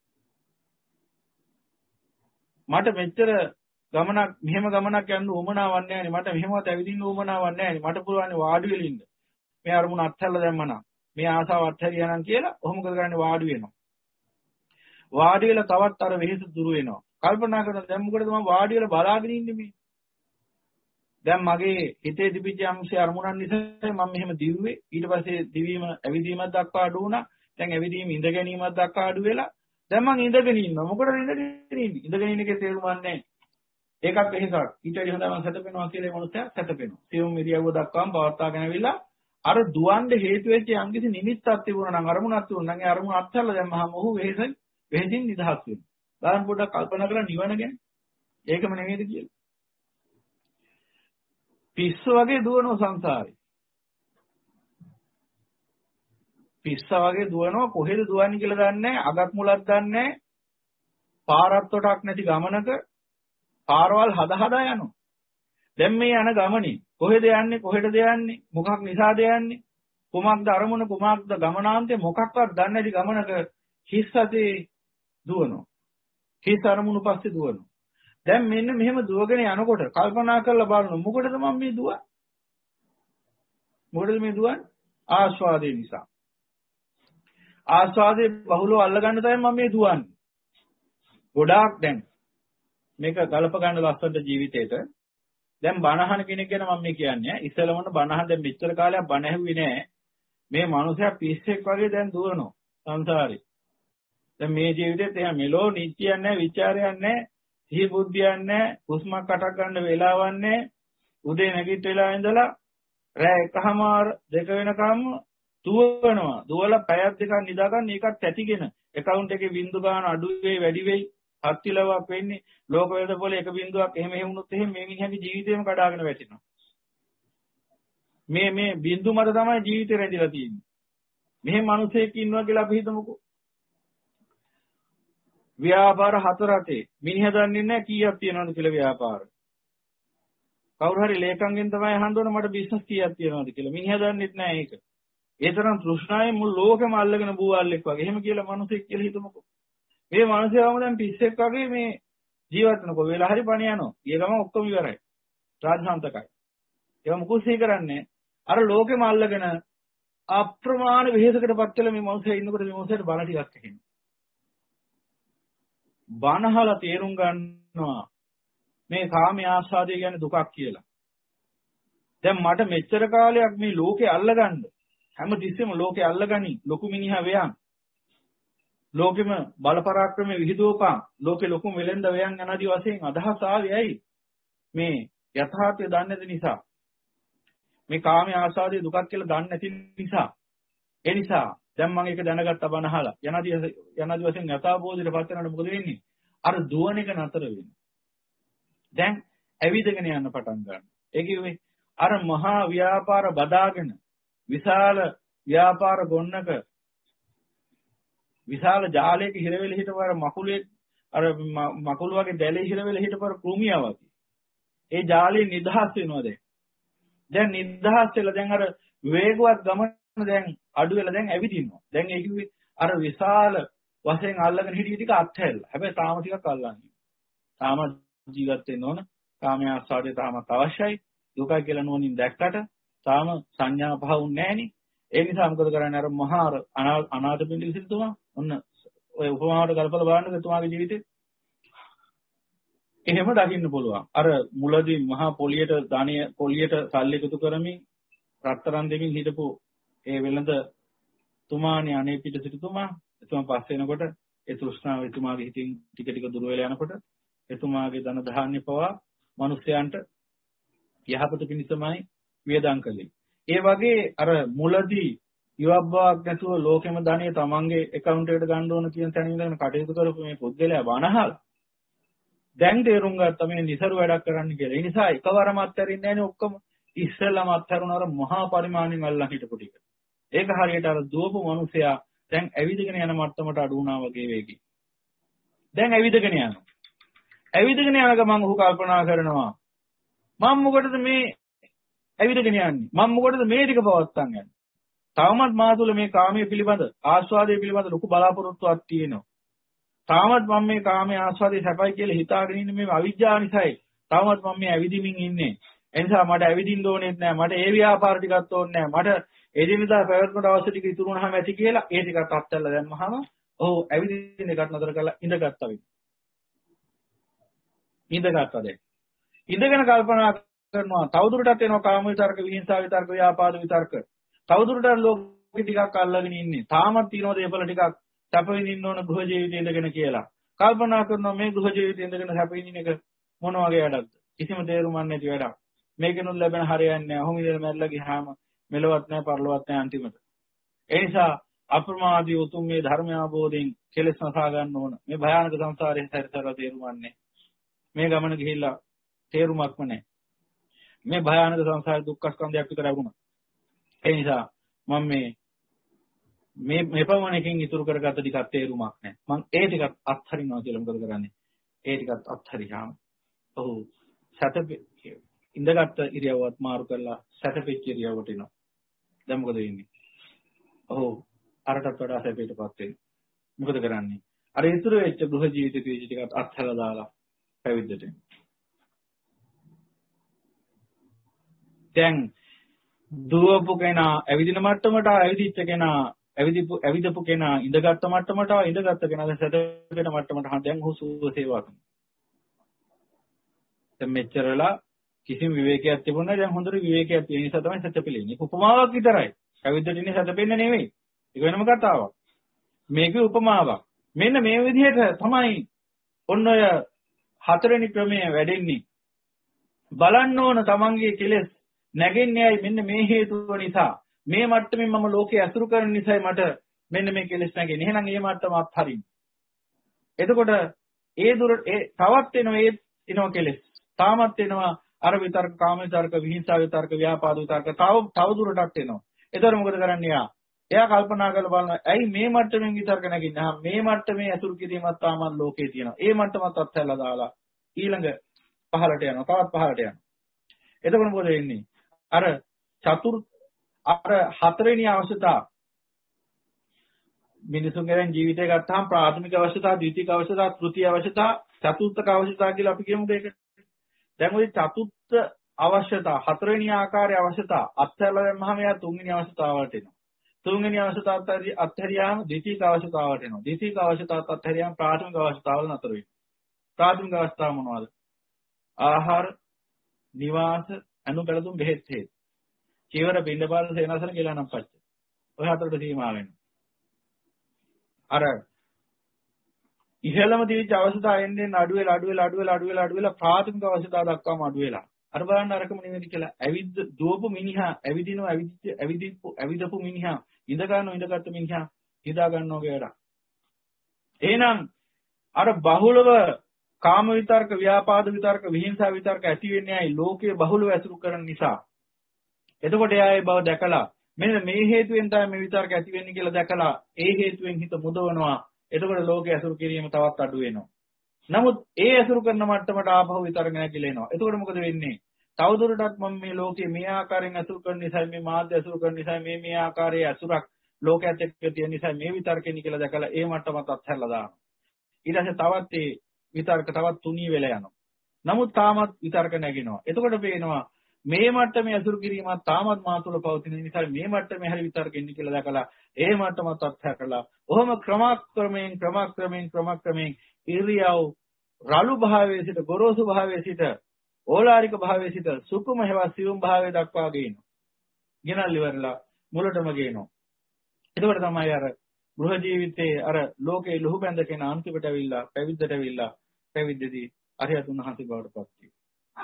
මට මෙච්චර මෙහෙම ගමනක් යන්න උවමනාවක් නැහැනේ. මට මෙහෙමවත් ඇවිදින්න උවමනාවක් නැහැනේ. මට පුළුවන් වාඩි වෙලා ඉන්න. මේ අරමුණ අත්හැරලා දැම්මනම් මේ ආසාව අත්හැරියා නම් කියලා ඔහොම කරන්නේ වාඩි වෙනවා. වාඩි වෙලා තවත් අර වෙහෙස දුරු වෙනවා. කල්පනා කරනවා දැන් මොකටද මම වාඩි වෙලා බලාගෙන ඉන්නේ මේ? දැන් මගේ හිතේ තිබිච්ච අංශය අරමුණන් නිසා මම මෙහෙම දිව්වේ. ඊට පස්සේ දිවීම ඇවිදීමක් දක්වා අඩු වුණා. දැන් ඇවිදීම ඉඳ ගැනීමක් දක්වා අඩු වෙලා දැන් මම ඉඳගෙන ඉන්නවා. මොකටද ඉඳගෙන ඉන්නේ? ඉඳගෙන ඉන්න එකේ තේරුමක් නැහැ. ඒකත් එහෙසක්. ඊට වැඩි හොඳම සැතපෙනවා කියලා ඒ මොනසයක් සැතපෙනවා. සියුම් ඉරියව්ව දක්වාම පවත්වාගෙන ඇවිල්ලා අර දුවන්න හේතු වෙච්ච යම්කිසි නිමිත්තක් තිබුණා නම් අරමුණක් තිබුණා නම් ඒ අරමුණ අත්හැරලා දැම්මහම ඔහු වෙහෙසින් නිදහස් වෙනවා. බලන්න පොඩ්ඩක් කල්පනා කරලා නිවන ගැන. ඒකම නෙමෙයිද කියලා. පිස්ස වගේ දුවනවා සංසාරේ. පිස්ස වගේ දුවනවා කොහෙද දුවන්නේ කියලා දන්නේ නැහැ. අගක් මුලක් දන්නේ නැහැ. පාරක් තොටක් නැති ගමනක පාරවල් හදා යනවා. දැන් මේ යන ගමනේ කොහෙද යන්නේ කොහෙටද යන්නේ මොකක් නිසාද යන්නේ කුමක්ද අරමුණ කුමක්ද ගමනාන්තේ මොකක්වත් දන්නේ නැති ගමනක හිස් අතේ දුවනවා. හිස් අරමුණු පස්සේ දුවනවා. දැන් මෙන්න මෙහෙම දුවගෙන යනකොට කල්පනා කරලා බලන්න මොකටද මම මේ දුවන්නේ? මොකටද මේ දුවන්නේ? ආස්වාදේ නිසා. ආස්වාදේ බහුලව අල්ලගන්න තමයි මම මේ දුවන්නේ. ගොඩාක් දැන් මේක ගලප ගන්න ලස්සන ජීවිතේට දැන් බණහන කෙනෙක් ගැන මම මේ කියන්නේ ඉස්සෙල්ලම බණහන් දැන් මෙච්චර කාලයක් බණ ඇහුවේ නෑ මේ මනුස්සයා පිස්සෙක් වගේ දැන් දුවනවා සංසාරේ දැන් මේ ජීවිතේත් එහෙම මෙලෝ නිත්‍යයක් නෑ විචාරයක් නෑ සිහි බුද්ධියක් නෑ හුස්මක් අටක් ගන්න වෙලාවක් නෑ උදේ නැගිටලා ඉඳලා රෑ 1:00 2 වෙනකම් දුවනවා දුවලා පැයක් දෙකක් නිදා ගන්න ඒකත් ඇතිගෙන account එකේ බින්දු ගන්න අඩු වෙයි වැඩි වෙයි හත්තිලවක් වෙන්නේ ලෝක වේද පොලේ එක බින්දුවක් එහෙම වුණොත් එහෙම මේ මිනිහාගේ ජීවිතේම කඩාගෙන වැටෙනවා මේ බින්දු මත තමයි ජීවිතේ රැඳිලා තියෙන්නේ මෙහෙම මිනිසෙක් ඉන්නවා කියලා අපි හිතමුකෝ ව්‍යාපාර හතරතේ මිනිහා දන්නේ නැහැ කීයක් තියෙනවද කියලා ව්‍යාපාර කවුරු හරි ලේකම්ගෙන් තමයි අහන්න ඕන මට බිස්නස් කීයක් තියෙනවද කියලා මිනිහා දන්නේත් නැහැ ඒක ඒ තරම් තෘෂ්ණාවෙන් මුළු ලෝකෙම අල්ලගෙන බූවල්ෙක් වගේ එහෙම කියලා මිනිසෙක් කියලා හිතමුකෝ මේ මිනිස්සුවම දැන් පිස්සෙක් වගේ මේ ජීවත් වෙනකොට වෙලා හරි පණ යනවා. ඊය ගම ඔක්කොම ඉවරයි. රාජසන්තකයි. ඒවා මුකුත් සිහි කරන්නේ අර ලෝකෙම අල්ලගෙන අප්‍රමාණ වෙහෙසකටපත් වෙලා මේ මිනිස්සු ඉන්නකොට මේ මිනිස්සුන්ට බණ ටිකක් ඇහෙනවා. බණහලා තේරුම් ගන්නවා මේ කාමයේ ආස්වාදය කියන්නේ දුකක් කියලා. දැන් මට මෙච්චර කාලයක් මේ ලෝකේ අල්ලගන්න හැම තිස්සෙම ලෝකේ අල්ලගනි ලොකු මිනිහා වෙයන් ලෝකෙම බලපරාක්‍රමයේ විහිදුවපන් ලෝකෙ ලොකුම වෙලෙන්ද වයන් යනාදී වශයෙන් අදහස් ආවේ ඇයි මේ යථාර්ථය දන්නේ නැති නිසා මේ කාමයේ ආසාදයේ දුකක් කියලා දන්නේ නැති නිසා ඒ නිසා දැන් මම ඒක දැනගත්ත බණ අහලා යනාදී වශයෙන් යථාබෝධයටපත් වෙනකොට මොකද වෙන්නේ අර දුවන එක නතර වෙනවා දැන් ඇවිදගෙන යන්න පටන් ගන්නවා ඒ කිව්වේ අර මහා ව්‍යාපාර බදාගෙන විශාල ව්‍යාපාර ගොන්නක විශාල ජාලයක හිරවෙල හිටපර මකුලේ අර මකුළු වගේ දැලේ හිරවෙල හිටපර කෘමියා වගේ. ඒ ජාලේ නිදහස් වෙනවා දැන් නිදහස් වෙලා දැන් අර වේගවත් ගමන දැන් අඩු වෙලා දැන් ඇවිදිනවා. දැන් ඒ කිව්වේ අර විශාල වශයෙන් අල්ලගෙන හිටිය ටික අත්හැරලා. හැබැයි තාම ටිකක් අල්ලන්නේ. තාම ජීවත් වෙන්න ඕන. කාමයේ ආස්වාදය තාමත් අවශ්‍යයි. දුකයි කියලා නෝනින් දැක්කට තාම සංඥා පහවුන්නේ නැහෙනි. ඒ නිසා මොකද කරන්නේ අර මහා අනාථපිණ්ඩික සිටුමා ඔන්න ඔය උපමාවට කල්පලා බලන්න එතුමාගේ ජීවිතේ එහෙම දකින්න පුළුවන්. අර මුලදී මහා පොලියට සල්ලි එකතු කරමින් රත්තරන් දෙමින් හිටපු ඒ වෙළඳ තුමානේ අනේ පිට සිටුමා එතුමා පස්සේ එනකොට ඒ තෘෂ්ණාව එතුමාගේ හිතින් ටික ටික දුර වෙලා යනකොට එතුමාගේ ධන ධාන්‍ය පවා මිනිස්යන්ට යහපත පිණිසමයි වියදම් කළේ. ඒ වගේ අර මුලදී ඉවබ්බාවක් නැතුව ලෝකෙම ධනිය තමන්ගේ account එකට ගන්න ඕන කියන තැන ඉඳන් කටයුතු කරපු මේ පුද්ගලයා බනහල් දැන් තේරුම් ගත්තා මේ නිසරු වැඩක් කරන්න කියලා. ඒ නිසා එකවරම අත්හැරින්නේ නැහැනේ ඔක්කොම. ඉස්සෙල්ලාම අත්හැරුණාර මහා පරිමාණයෙන් අල්ලන් හිටපු ටික. ඒක හරියට අර දුවපු මිනිසයා දැන් ඇවිදගෙන යන මට්ටමට අඩු වුණා වගේ වේගි. දැන් ඇවිදගෙන යනවා. ඇවිදගෙන යන ගමන් ඔහු කල්පනා කරනවා මම මොකටද මේ ඇවිදගෙන යන්නේ? මම මොකටද මේ ටික පවත්තන් යන්නේ? තාමත් මා තුළ මේ කාමයේ පිළිබඳ ආස්වාදයේ පිළිබඳ ලොකු බලාපොරොත්තුවක් තියෙනවා. තාමත් මම මේ කාමයේ ආස්වාදයේ සැපයි කියලා හිතාගෙන ඉන්නේ මේ අවිජ්ජාව නිසායි. තාමත් මම මේ ඇවිදිමින් ඉන්නේ. ඒ නිසා මට ඇවිදින්න ඕනෙත් නැහැ. මට ඒ ව්‍යාපාර ටිකක් ඕනේ නැහැ. මට එදිනෙදා පැවැත්මට අවශ්‍ය ටික ඉතුරු වුණාම ඇති කියලා ඒ ටිකත් අත්හැරලා දැම්මහම ඔව් ඇවිදින්න එකත් නතර කරලා ඉඳගත්තා වෙයි. ඉඳගත්තා දැන්. ඉඳගෙන කල්පනා කරනවා තවදුරටත් එනවා කාම විතර්ක, විහිංසාව විතර්ක, ව්‍යාපාද විතර්ක. තවදුරටත් ලෝකෙ ටිකක් අල්ලගෙන ඉන්නේ. තාමත් තියෙනවා දේපල ටිකක් සැප විඳින්න ඕන ගෘහ ජීවිතේ ඉඳගෙන කියලා. කල්පනා කරනවා මේ ගෘහ ජීවිතේ ඉඳගෙන සැප විඳින එක මොන වගේ වැඩක්ද? කිසිම තේරුමක් නැති වැඩක්. මේකෙනුත් ලැබෙන හරියන්නේ නැහැ. ඔහොම ඉඳලා මැරලා ගියාම මෙලවත් නැහැ පරලොවත් නැහැ අන්තිමට. ඒ නිසා අප්‍රමාදී උතුම් මේ ධර්ම අවබෝධයෙන් කෙලෙස් නසා ගන්න ඕන. මේ භයානක සංසාරයෙන් සැරිසරලා තේරුම්න්නේ. මේ ගමන ගිහිල්ලා තේරුමක්ම නැහැ. මේ භයානක සංසාර දුක්ඛ ස්කන්ධයක් විතරයි වුණා. ඒ නිසා මම මේ පමණකින් ඉතුරු කරගත්ත ටිකක් තේරුමක් නැහැ. මම ඒ ටිකත් අත්හරිනවා කියලා මොකද කරන්නේ? ඒ ටිකත් අත්හරියාම ඔහු ඉඳගත් ඉරියව්වත් මාරු කරලා සැතපෙච්ච ඉරියව්වට එනවා. දැන් මොකද වෙන්නේ? ඔහු අරටත් වඩා සැපයටපත් වෙනවා. මොකද කරන්නේ? අර ඉතුරු වෙච්ච ගෘහ ජීවිතයේ ටිකත් අත්හැරලා දාලා පැවිද්දට එනවා. දැන් දුවපු කෙනා ඇවිදින මට්ටමට ඇවිදිච්ච කෙනා ඇවිදපු කෙනා ඉඳගත් මට්ටමට ඉඳගත් කෙනා දැන් සැතපෙන මට්ටමට දැන් ඔහු සුව සේවා කරනවා. දැන් මෙච්චරලා කිසිම විවේකයක් තිබුණා දැන් හොඳට විවේකයක් තියෙන නිසා තමයි සැතපෙන්නේ. උපමාවක් විතරයි. පැවිද්දට ඉන්නේ සැතපෙන්නේ නෙවෙයි. ඒක වෙනම කතාවක්. මේකේ උපමාවක්. මෙන්න මේ විදිහට තමයි ඔන්න ඔය හතරවෙනි ක්‍රමයේ වැඩෙන්නේ. බලන්න ඕන තමන්ගේ කෙලෙස් නැගෙන්නේ ඇයි මෙන්න මේ හේතුව නිසා. මේ මට්ටමින් මම ලෝකේ අසුරු කරන නිසායි මට මෙන්න මේ කෙලෙස් නැගෙන්නේ. එහෙනම් මේ මට්ටම අත්හරින්න. එතකොට තවත් එනවා කෙලෙස්. තාමත් එනවා අර විතර්ක, කාම විතර්ක, විහිංසාව විතර්ක, ව්‍යාපාද විතර්ක තව දුරටත් එනවා. එතකොට මොකද කරන්නේ? එයා කල්පනා කරලා බලනවා ඇයි මේ මට්ටමින් විතර්ක නැගින්නේ? මේ මට්ටමේ අසුරු කිරීමක් තාමත් ලෝකේ තියෙනවා. ඒ මට්ටමත් අත්හැරලා දාලා ඊළඟ පහළට යනවා. තවත් පහළට යනවා. එතකොට මොකද වෙන්නේ? අර හතරවෙනි අවශ්‍යතාව මිනිසුන්ගේ ජීවිතය ගත්තාම ප්‍රාථමික අවශ්‍යතාව, ද්විතීයික අවශ්‍යතාව, තෘතීයික අවශ්‍යතාව, චතුර්ථක අවශ්‍යතාව කියලා අපි කියමු දෙක. දැන් ওই චතුර්ථ අවශ්‍යතාව, හතරවෙනි ආකාරයේ අවශ්‍යතාව අත්හැරලා දැම්මහම එයා තුන්වෙනි අවශ්‍යතාවට එනවා. තුන්වෙනි අවශ්‍යතාවත් අත්හැරියාම ද්විතීයික අවශ්‍යතාවට එනවා. ද්විතීයික අවශ්‍යතාවත් අත්හැරියාම ප්‍රාථමික අවශ්‍යතාවල නතර වෙනවා. ප්‍රාථමික අවස්ථාව මොනවද? ආහාර, නිවාස, අනු පෙළතුම්, බෙහෙත් හේත්. චීවර, බින්දපාත, සේනාසන කියලා නම් පච්ච. ඔය හතරට සීමා වෙනවා. අර ඉහළම තියච්ච අවශ්‍යතාව එන්නේ අඩු වෙලා ප්‍රාථමික අවශ්‍යතාව දක්වාම අඩු වෙලා. අර බලන්න අරකම නෙවෙයි කියලා. දුවපු මිනිහා, ඇවිදපු මිනිහා, ඉඳගත්තු මිනිහා හිතා ගන්නවා කියලා. එහෙනම් අර බහුලව කාම විතර්ක, ව්‍යාපාද විතර්ක, විහිංසා විතර්ක ඇති වෙන්නේ ඇයි? ලෝකයේ බහුලව ඇසුරු කරන නිසා. එතකොට එයා ඒ බව දැකලා මෙන්න මේ හේතුවෙන් තමයි මේ විතර්ක ඇති වෙන්නේ කියලා දැකලා ඒ හේතුවෙන් හිත මුදවනවා. එතකොට ලෝකයේ ඇසුරු කිරීම තවත් අඩු වෙනවා. නමුත් ඒ ඇසුරු කරන මට්ටමට ආපහු විතර්ක නැතිලා එනවා. එතකොට මොකද වෙන්නේ? තවදුරටත් මම මේ ලෝකයේ මේ ආකාරයෙන් ඇසුරු කරන නිසා, මේ මාධ්‍ය ඇසුරු කරන නිසා, මේ ආකාරයේ ඇසුරක් ලෝකයට එක්ක තියෙන නිසා මේ විතර්කෙනි කියලා දැකලා ඒ මට්ටමත් අත්හැරලා දානවා. ඊට පස්සේ තවත් ඒ විතර්ක තවත් තුනී වෙලා යනවා. නමුත් තාමත් විතර්ක නැගෙනවා. එතකොට පේනවා මේ මට්ටමේ අසුරු කිරීමත් තාමත් මා තුළ පවතින නිසා මේ මට්ටමේ හරි විතර්ක ඉන්නේ කියලා දැකලා ඒ මට්ටමත් අත්හැරලා ඔහොම ක්‍රමක්‍රමයෙන් ඉරියව් රළු භාවයේ සිට ගොරෝසු භාවයේ සිට ඕලාරික භාවයේ සිට සුකුම හේවත් සියුම් භාවයේ දක්වා ගේනවා. ගෙනල්ලි වරලා මුලටම ගේනවා. එතකොට තමයි අර ගෘහ ජීවිතයේ අර ලෝකේ ලුහු බැඳ කෙනා අන්තිමට ඇවිල්ලා පැවිද්දට ඇවිල්ලා පැවිද්දදී අරියතුන් වහන්සේ බවට පත් වෙනවා.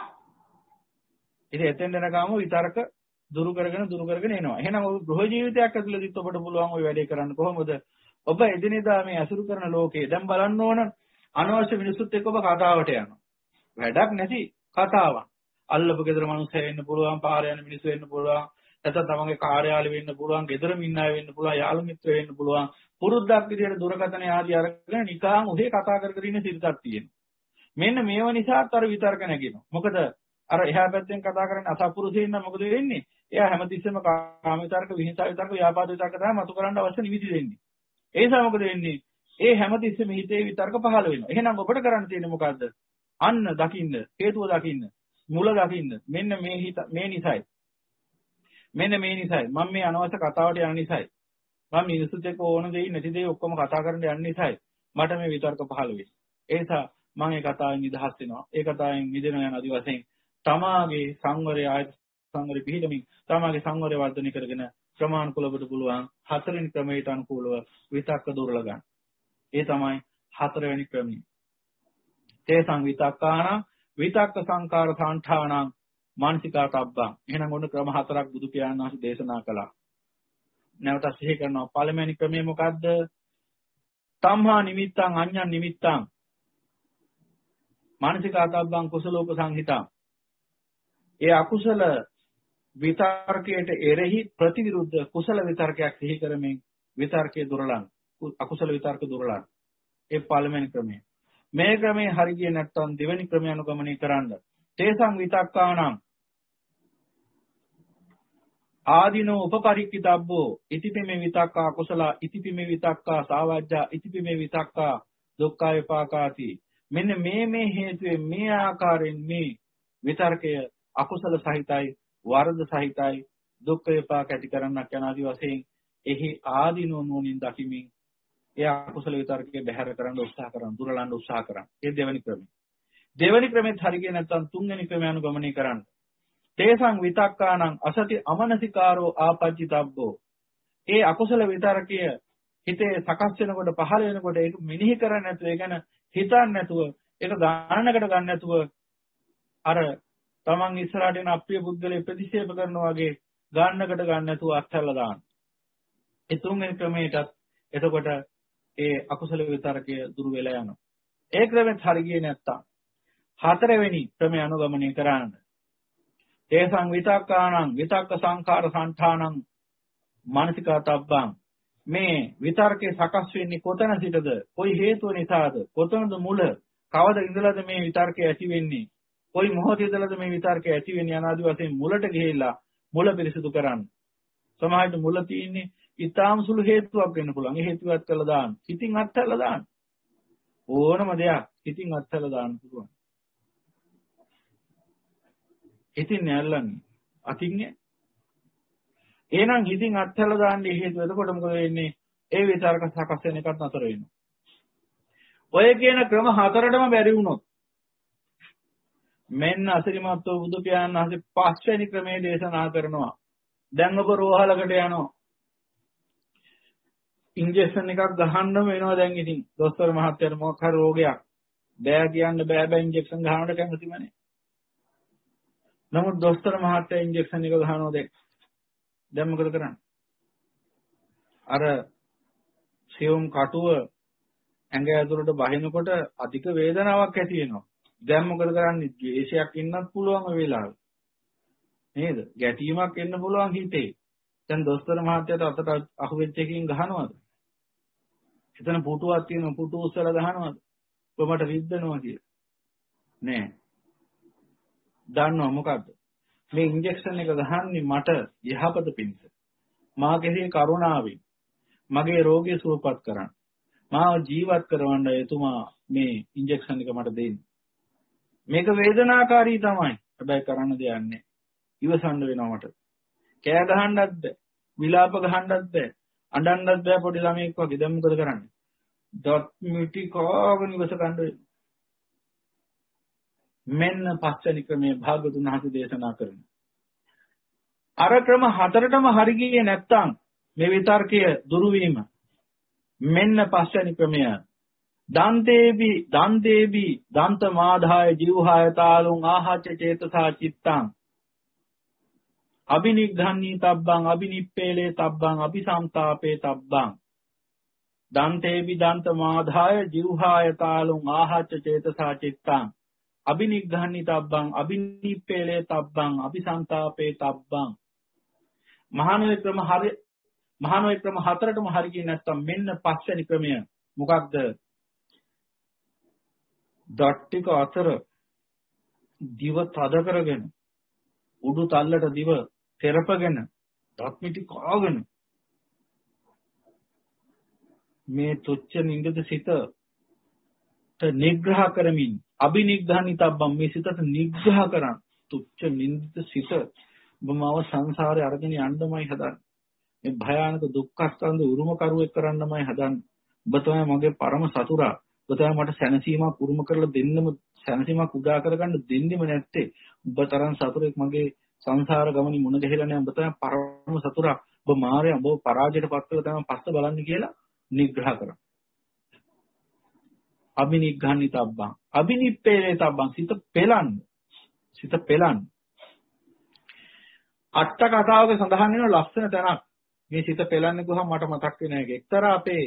ඉතින් එතෙන් දෙනකම විතරක දුරු කරගෙන එනවා. එහෙනම් ඔය ගෘහ ජීවිතයක් ඇතුළතදීත් ඔබට පුළුවන් ওই වැඩේ කරන්න කොහොමද? ඔබ එදිනෙදා මේ අසුරු කරන ලෝකේ දැන් බලන්න ඕන අනවශ්‍ය මිනිසුත් එක්ක ඔබ කතාවට යනවා. වැඩක් නැති කතාවක්. අල්ලපු ගෙදර මිනිස්සු වෙන්න පුළුවන්, පාර යන මිනිස්සු වෙන්න පුළුවන්, නැත්නම් තමන්ගේ කාර්යාලෙ වෙන්න පුළුවන්, ගෙදරම ඉන්න අය වෙන්න පුළුවන්, යාළු මිත්‍රයෝ වෙන්න පුළුවන්. පුරුද්දක් විදියට දුරකථන ආදී අරගෙන නිකන් උදේ කතා කර ඉන්න සිරිතක් තියෙනවා. මෙන්න මේව නිසාත් අර විතර්ක නැගෙනවා. මොකද අර එහා පැත්තෙන් කතා කරන්නේ අසත්පුරුෂයෙක් නම් මොකද වෙන්නේ? එයා හැමතිස්සෙම කාම විතර්ක, විහිංසාව විතර්ක, ව්‍යාපාද විතර්ක තමයි මතු කරන්න අවශ්‍ය නිවිදි දෙන්නේ. ඒ නිසා මොකද වෙන්නේ? ඒ හැමතිස්සෙම හිතේ විතර්ක පහළ වෙනවා. එහෙනම් ඔබට කරන්න තියෙන්නේ මොකද්ද? අන්න දකින්න, හේතුව දකින්න, මුල දකින්න. මෙන්න මේ නිසයි. මෙන්න මේ නිසයි. මම මේ අනවශ්‍ය කතාවට යන නිසයි. මම මිනිස්සුත් එක්ක ඕන දෙයි නැති දෙයි ඔක්කොම කතා කරන්න යන නිසයි. මට මේ විතර්ක පහළ වෙන්නේ. ඒ නිසා මම ඒ කතාවෙන් නිදහස් වෙනවා. ඒ කතාවෙන් මිදෙනවා යන ආදි වශයෙන් තමාගේ සංවරය ආයත සංවරය පිළිගමින් තමාගේ සංවරය වර්ධනය කරගෙන ක්‍රමානුකූලවට පුළුවන් හතරවෙනි ක්‍රමයට අනුකූලව විතක්ක දුර්ල ගන්න. ඒ තමයි හතරවෙනි ක්‍රමය. තේ සංවිතක්කාන විතක්ක සංකාර සංඨානං මානසිකාතබ්බං. එහෙනම් ඔන්න ක්‍රම හතරක් බුදු පියාණන් වහන්සේ දේශනා කළා. නැවත සිහි කරනවා. පළවෙනි ක්‍රමය මොකද්ද? තම්හා නිමිත්තං අඤ්ඤං නිමිත්තං මානසිකාතබ්බං කුසලෝපසංහිතං. ඒ අකුසල විතර්කයට එරෙහි ප්‍රතිවිරුද්ධ කුසල විතර්කයක් සිහි කරමින් විතර්කයේ දුරලන් අකුසල විතර්ක දුරලන්. ඒ පළවෙනි ක්‍රමය. මේ ක්‍රමේ හරි ගියේ නැත්නම් දෙවෙනි ක්‍රමය අනුගමනය කරන්න. තේසං විතක්කාණං ආදීනෝ උපපරික්කිතබ්බෝ ඉතිපිමේ විතක්කා කුසල ඉතිපිමේ විතක්කා සාවජ්ජා ඉතිපිමේ විතක්කා දුක්ඛ විපාකාති. මෙන්න මේ හේතුවෙන් මේ ආකාරයෙන් මේ විතර්කය අකුසල සහිතයි වරද සහිතයි දුක්ඛ විපාක ඇති කරන්නක් යන ආදි වශයෙන් එහි ආදීනෝ නුවණින් දකිමින් ඒ අකුසල විතර්කයේ බැහැර කරන්න උත්සාහ කරන දුරලන්න උත්සාහ කරන. ඒ දෙවෙනි ක්‍රමය. දෙවෙනි ක්‍රමෙත් හරියන්නේ නැත්නම් තුන්වෙනි ක්‍රමය අනුගමනය කරන්න. තේසං විතක්කානං අසති අමනසිකාරෝ ආපජ්ජිතබ්බෝ. ඒ අකුසල විතර්කය හිතේ සකස් වෙනකොට පහළ වෙනකොට ඒක මෙනෙහි කරන්නේ නැතුව ඒ ගැන හිතන්නේ නැතුව ඒක ගානකට ගන්න නැතුව අර තමන් ඉස්සරහට එන අප්‍රිය පුද්ගලයා ප්‍රතික්ෂේප කරනවා වගේ ගානකට ගන්න නැතුව අත්හැරලා දාන්න. ඒ තුන්වෙනි ක්‍රමයටත් එතකොට ඒ අකුසල විතර්කය දුරු වෙලා යනවා. ඒ ක්‍රමෙත් හරියන්නේ නැත්තම් හතරවෙනි ක්‍රමය අනුගමනය කරන්න. තේසං විතක්කාණං විතක්ක සංඛාර සංඨානං මානසිකාතබ්බං. මේ විතර්කේ සකස් වෙන්නේ කොතන සිටද? කොයි හේතුව නිසාද? කොතනද මුල? කවද ඉඳලාද මේ විතර්කය ඇති වෙන්නේ? කොයි මොහොතේ ඉඳලාද මේ විතර්කය ඇති වෙන්නේ? අනාදි වශයෙන් මුලට ගිහිල්ලා මුල පිරිසිදු කරන්න. සමහරවිට මුල තියෙන්නේ ඊටාම සුළු හේතුවක් වෙන්න පුළුවන්. ඒ හේතුවත් කළා දාන්න. හිතින් අත්හැරලා දාන්න. ඕනම දෙයක් හිතින් අත්හැරලා දාන්න පුළුවන්. හිතින් නෑල්ලන්නේ. අතින්නේ. එහෙනම් හිතින් අත්හැරලා දාන්නේ හේතුව. එතකොට මොකද වෙන්නේ? ඒ විතරක සකස් වෙන එකත් නතර වෙනවා. ඔය කියන ක්‍රම හතරටම බැරි වුණොත් මෙන්න අසිරිමත් වූ බුදු පියාණන් වහන්සේ පස්වෙනි ක්‍රමයේ දේශනා කරනවා. දැන් ඔබ රෝහලකට යනවා. ඉන්ජෙක්ෂන් එකක් ගහන්නම වෙනවා දැන් ඉතින්. දොස්තර මහත්තයාට මොකක් හරි රෝගයක්. බෑ කියන්න බෑ ඉන්ජෙක්ෂන් ගහනට කැමතිම නේ. නමුත් දොස්තර මහත්තයා ඉන්ජෙක්ෂන් එක ගහනවා දැන් මොකද කරන්නේ? අර සියුම් කටුව ඇඟ ඇතුළට බහිනකොට අධික වේදනාවක් ඇති වෙනවා. දැන් මොකද කරන්නේ? ද්වේෂයක් ඉන්නත් පුළුවන් ඒ වෙලාවේ. නේද? ගැටීමක් එන්න පුළුවන් හිතේ. දැන් දොස්තර මහත්තයාට අතට අහුවෙච්ච එකකින් ගහනවද? එතන පුටුවක් තියෙනවා පුටු උස්සලා ගහනවද? කොහමද රිද්දනවා කියලා? නෑ. දන්නව මොකද්ද? මේ ඉන්ජෙක්ෂන් එක ගහන්නේ මට යහපත පිණිස. මාගේ කරුණාවෙන් මගේ රෝගය සුවපත් කරන්න. මාව ජීවත් කරවන්න එතුමා මේ ඉන්ජෙක්ෂන් එක මට දෙන්නේ. මේක වේදනාකාරී තමයි. හැබැයි කරන්න දෙයක් නැහැ. ඉවසන්න වෙනවා මට. කෑ ගහන්නත් බෑ. විලාප ගහන්නත් බෑ. අඬන්නත් බෑ පොඩි ළමයෙක් වගේ. දැන් මොකද කරන්නේ? ඩොට් මිටි කාගෙන ඉවස ගන්න වෙනවා. මෙන්න පස්වෙනි ක්‍රමයේ භාගතුන් වහන්සේ දේශනා කරනවා. අර ක්‍රම හතරටම හරි ගියේ නැත්තම් මේ විතර්කය දුරු වීම මෙන්න පස්වෙනි ක්‍රමය. දන්තේබි දන්ත මාධාය ජීවහාය තාලුං ආහච්ච චේතසා චිත්තං අබිනිග්ධන්නී තබ්බං අබිනිප්පේලේ තබ්බං අபிසම්තාපේ තබ්බං. දන්තේබි දන්ත මාධාය ජීවහාය තාලුං ආහච්ච චේතසා චිත්තං අබිනිග්ධන්නී තබ්බං අබිනිප්පේලේ තබ්බං අபிසම්තාපේ තබ්බං. මහානෝය ක්‍රම හතරටම හරි ගියේ නැත්තම් මෙන්න පස්වෙනි ක්‍රමය මොකක්ද? දට්ටික අතර දිව තද කරගෙන උඩු තල්ලට දිව තෙරපගෙන දත්මිටි කාගෙන මේ තුච්ච නින්දද සිතට නිග්‍රහ කරමින් අබිනිග්ධානිතබ්බම් මේ සිතට නිග්‍රහ කරන් තුච්ච නින්දිත සිත බමව සංසාරේ අරගෙන යන්නමයි හදන්නේ. මේ භයානක දුක්ඛ ස්කන්ධ උරුම කරුවෙක් කරන්නමයි හදන්නේ. ඔබ තමයි මගේ පරම සතුරා. ඔබ තමයි මට සැනසීමක් උරුම කරලා දෙන්නම සැනසීමක් උදා කරගන්න දෙන්නෙම නැත්තේ. ඔබ තරම් සතුරෙක් මගේ සංසාර ගමනේ මුණ ගැහිලා නැහැ. ඔබ තමයි පරම සතුරා. ඔබ මායя ඔබ පරාජයට පත් වෙලා තමයි පස්ස බලන්නේ කියලා නිග්‍රහ කරා. අබිනිග්ඝන්නිතබ්බං අබිනිප්පේලේතබ්බං සිත පෙලන්න අට කතාවක සඳහන් වෙන ලස්සන තැනක් මේ සිත පෙලන්නේ කොහොම මට මතක් වෙන එක. එක්තරා අපේ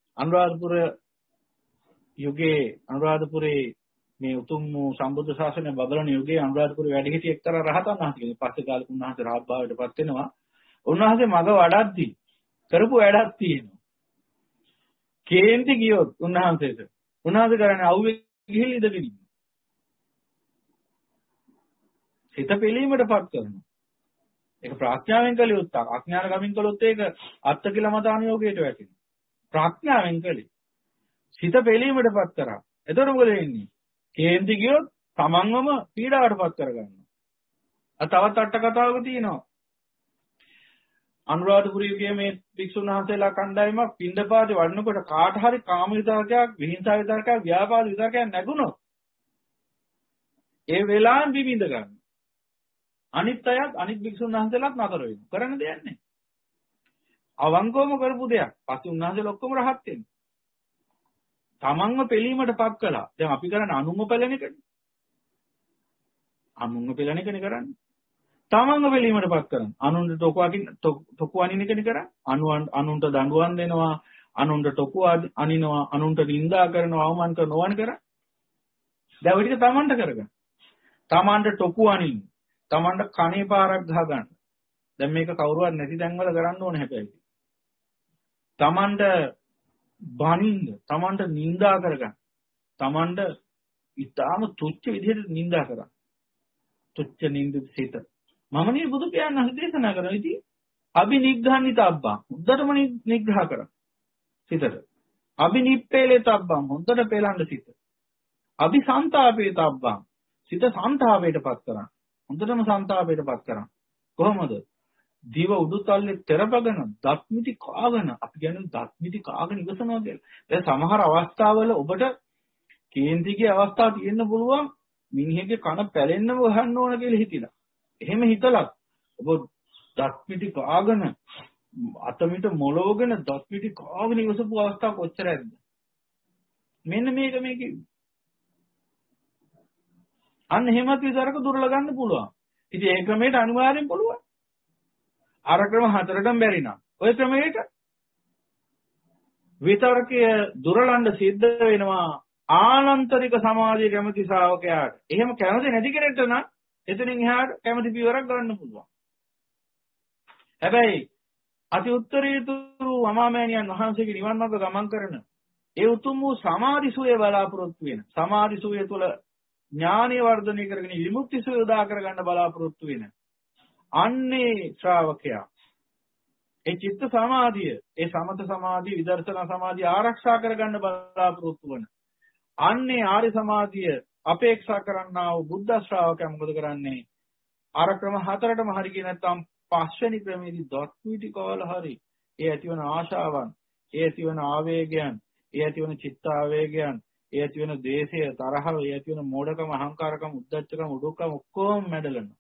අනුරාධපුරේ මේ උතුම් සම්බුද්ධ ශාසනය බබලන යුගයේ අනුරාධපුරේ වැඩ සිටි එක්තරා රහතන් වහන්සේ කෙනෙක්. පස්සේ කාලෙක උන්වහන්සේ රහත් භාවයට පත් වෙනවා. උන්වහන්සේ මග වඩද්දී කරපු වැඩක් තියෙනවා. කේන්ති ගියොත් උන්වහන්සේ කරන්නේ අවුවේ ගිහිල්ලා ඉඳගෙන ඉන්නවා. සිත පිළීමටපත් කරනවා. ඒක ප්‍රඥාවෙන් කළ යුත්තක්. අඥාන ගමින් කළොත් ඒක අත්තිකිලමතානුയോഗයට වැටෙනවා. ප්‍රඥාවෙන් කළේ. සිත පිළීමටපත් කරා. එතකොට මොකද වෙන්නේ? කේන්ති ගියොත් තමන්වම පීඩාවටපත් කරගන්නවා. තවත් අට කතාවක තියෙනවා. අනුරාධපුරයේ මේ භික්ෂුන් වහන්සේලා කණ්ඩායමක් පින්දපාතේ වඩනකොට කාට හරි කාම විතරකයක්, විහිංසා විතරකයක්, ව්‍යාපාද විතරකයක් නැගුණොත් ඒ වෙලාවෙන් බිබිඳ ගන්න. අනිත් අයත් අනිත් භික්ෂුන් වහන්සේලාත් නතර වෙනවා. කරන්න දෙයක් නැහැ. අවංකවම කරපු දෙයක්. පස්සේ උන්වහන්සේලා ඔක්කොම රහත් වෙනවා. තමන්ව පිළීමටපත් කළා. දැන් අපි කරන්නේ අනුන්ව පෙළෙන එකනේ. අනුන්ව පෙළෙන එකනේ කරන්නේ. තමන්ව පිළීමටපත් කරන. අනුන්ට තොකු අනින එකනේ කරන්නේ. අනුන්ට දඬුවම් දෙනවා, අනුන්ට තොකු අනිනවා, අනුන්ට නිඳා කරනවා, අවමාන කරනවා ඕන කරන්නේ. දැන් ඔය ටික තමන්ට කරගන්න. තමන්ට තොකු අනින්න. තමන්ට කණේ පාරක් ගහ ගන්න. දැන් මේක කවුරුවත් නැති තැන්වල කරන්න ඕනේ හැබැයි. තමන්ට බනින්න, තමන්ට නිඳා කරගන්න. තමන්ට ඊටාම තුච්ච විදිහට නිඳා කරා. තුච්ච නිඳිත සිත. මම නේ බුදු පියාණන් වහන්සේ දේශනා කරා ඉතින් අබිනිග්ඝන්නිතබ්බං හොඳටම නිග්‍රහ කරා සිතට. අබිනිප්පේලේතබ්බං හොඳට පෙළන්න සිත. අபிසන්තාපේතබ්බං සිත සංතාපයටපත් කරා. හොඳටම සංතාපයටපත් කරා. කොහොමද? දිව උඩුතල්ලේ තෙරපගෙන දත්මිටි කාගෙන අපි කියන්නේ දත්මිටි කාගෙන ඉවසනවා කියලා. දැන් සමහර අවස්ථාවල ඔබට කේන්තිගේ අවස්ථා තියෙන්න පුළුවන් මිනිහෙක්ගේ කන පැලෙන්නම වහන්න ඕන කියලා හිතිලා. එහෙම හිතලත් ඔබ දත්මිටි කාගෙන අතමිට මොලවගෙන දත්මිටි කාගෙන ඉවසපු අවස්ථා කොච්චරද? මෙන්න මේක අන්න එහෙමත් විතරක දුර්ල ගන්න පුළුවන්. ඉතින් ඒ ක්‍රමයට අනිවාර්යෙන් පුළුවන්. අර ක්‍රම හතරටම බැරි නම් ඔය ක්‍රමයකට විතරකය දුරලන්න සිද්ධ වෙනවා ආනන්තරික සමාධිය කැමති ශ්‍රාවකයාට. එහෙම කැමති නැති කෙනෙක්ට නම් එතනින් එහාට කැමති පියවරක් ගන්න පුළුවන්. හැබැයි අති උත්තරීතරු අමාමෑණියන් වහන්සේගේ නිවන් මාර්ග ගමන් කරන ඒ උතුම් වූ සමාධි සුවය බලාපොරොත්තු වෙන සමාධි සුවය තුළ ඥානීය වර්ධනය කරගෙන විමුක්ති සුවය උදා කරගන්න බලාපොරොත්තු වෙන අන්නේ ශ්‍රාවකයා ඒ චිත්ත සමාධිය, ඒ සමත සමාධිය, විදර්ශනා සමාධිය ආරක්ෂා කරගන්න බලාපොරොත්තු වෙන අන්නේ ආර්ය සමාධිය අපේක්ෂා කරන්නා වූ බුද්ධ ශ්‍රාවකයා මොකද කරන්නේ? අර ක්‍රම හතරටම හරි කිය නැත්නම් පස්වෙනි ක්‍රමයේදී දොස්විටි කවල හරි ඒ ඇතිවන ආශාවන්, ඒ ඇතිවන ආවේගයන්, ඒ ඇතිවන චිත්ත ආවේගයන්, ඒ ඇතිවන ද්වේෂය, තරහව, ඒ ඇතිවන මෝඩකම, අහංකාරකම, උද්ධච්චකම, උඩුකම ඔක්කොම මැඩලනවා.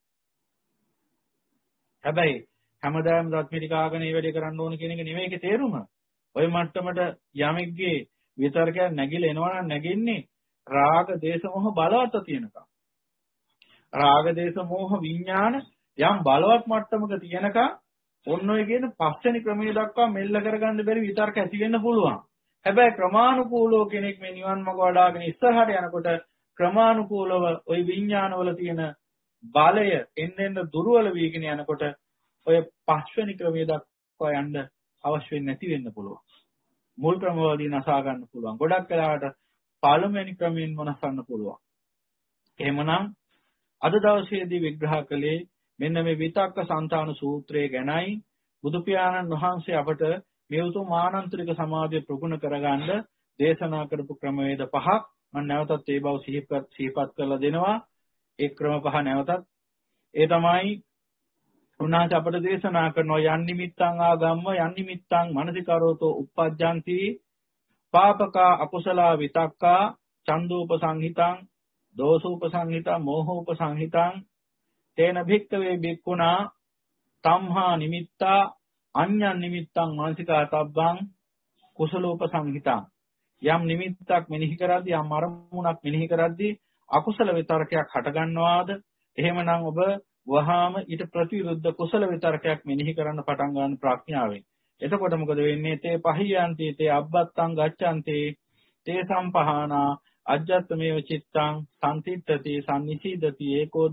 හැබැයි හැමදාම දත්මිටි කාගෙන මේ වැඩේ කරන්න ඕන කියන එක නෙමෙයි ඒකේ තේරුම. ওই මට්ටමට යමෙක්ගේ විතරකයක් නැගිලා එනවා නම් නැගින්නේ රාග, දේශ, මොහ බලවත් තියෙනකම්. රාග, දේශ, මොහ විඥාන යම් බලවත් මට්ටමක තියෙනකම් ඔන්න ඔය කියන පස්වෙනි ක්‍රමයේ දක්වා මෙල්ල කරගන්න බැරි විතරක ඇති වෙන්න පුළුවන්. හැබැයි ක්‍රමානුකූලව කෙනෙක් මේ නිවන් මාර්ග වඩාගෙන ඉස්සරහට යනකොට ක්‍රමානුකූලව ওই විඥානවල තියෙන බලය එන්නෙන් දුර්වල වීගෙන යනකොට ඔය පස්වෙනි ක්‍රමයේ දක්වා යන්න අවශ්‍ය වෙන්නේ නැති වෙන්න පුළුවන්. මුල් ක්‍රමවලදී නසා ගන්න පුළුවන්. ගොඩක් වෙලාවට පළවෙනි ක්‍රමයෙන් මොනසන්න පුළුවන්. එහෙමනම් අද දවසේදී විග්‍රහ කළේ මෙන්න මේ විතක්ක සංතාන සූත්‍රය ගැනයි. බුදු පියාණන් වහන්සේ අපට මේ උතුම් ආනන්තරික සමාධිය ප්‍රගුණ කරගන්න දේශනා කරපු ක්‍රමවේද පහක් මම නැවතත් ඒ බව සිහිපත් කරලා දෙනවා. ඒ ක්‍රම පහ නැවතත් ඒ තමයි උන්වහන්සේ අපට දේශනා කරනවා යන් නිමිත්තං ආගම්ම යන් නිමිත්තං මනසිකරෝතෝ uppajjanti පාපකා අකුසලා විතක්කා චන්දූප සංහිතං දෝසූප සංහිතං මෝහූප සංහිතං තේන භික්ඛවේ භික්ඛුනා තම්හා නිමිත්තා අඤ්ඤං නිමිත්තං මානසිකාතබ්බං කුසලූප සංහිතං. යම් නිමිත්තක් මෙනෙහි කරද්දී යම් අරමුණක් මෙනෙහි කරද්දී අකුසල විතරකයක් හට ගන්නවාද? එහෙමනම් ඔබ වහාම ඊට ප්‍රතිවිරුද්ධ කුසල විතරකයක් මෙනෙහි කරන්න පටන් ගන්න ප්‍රඥාවෙන්. එතකොට මොකද වෙන්නේ? තේ පහියන්ති තේ අබ්බත්තං ගච්ඡanti තේ සම්පහානා අජ්ජත්මේව චිත්තං සම්තිත්තති සම්නිසීදති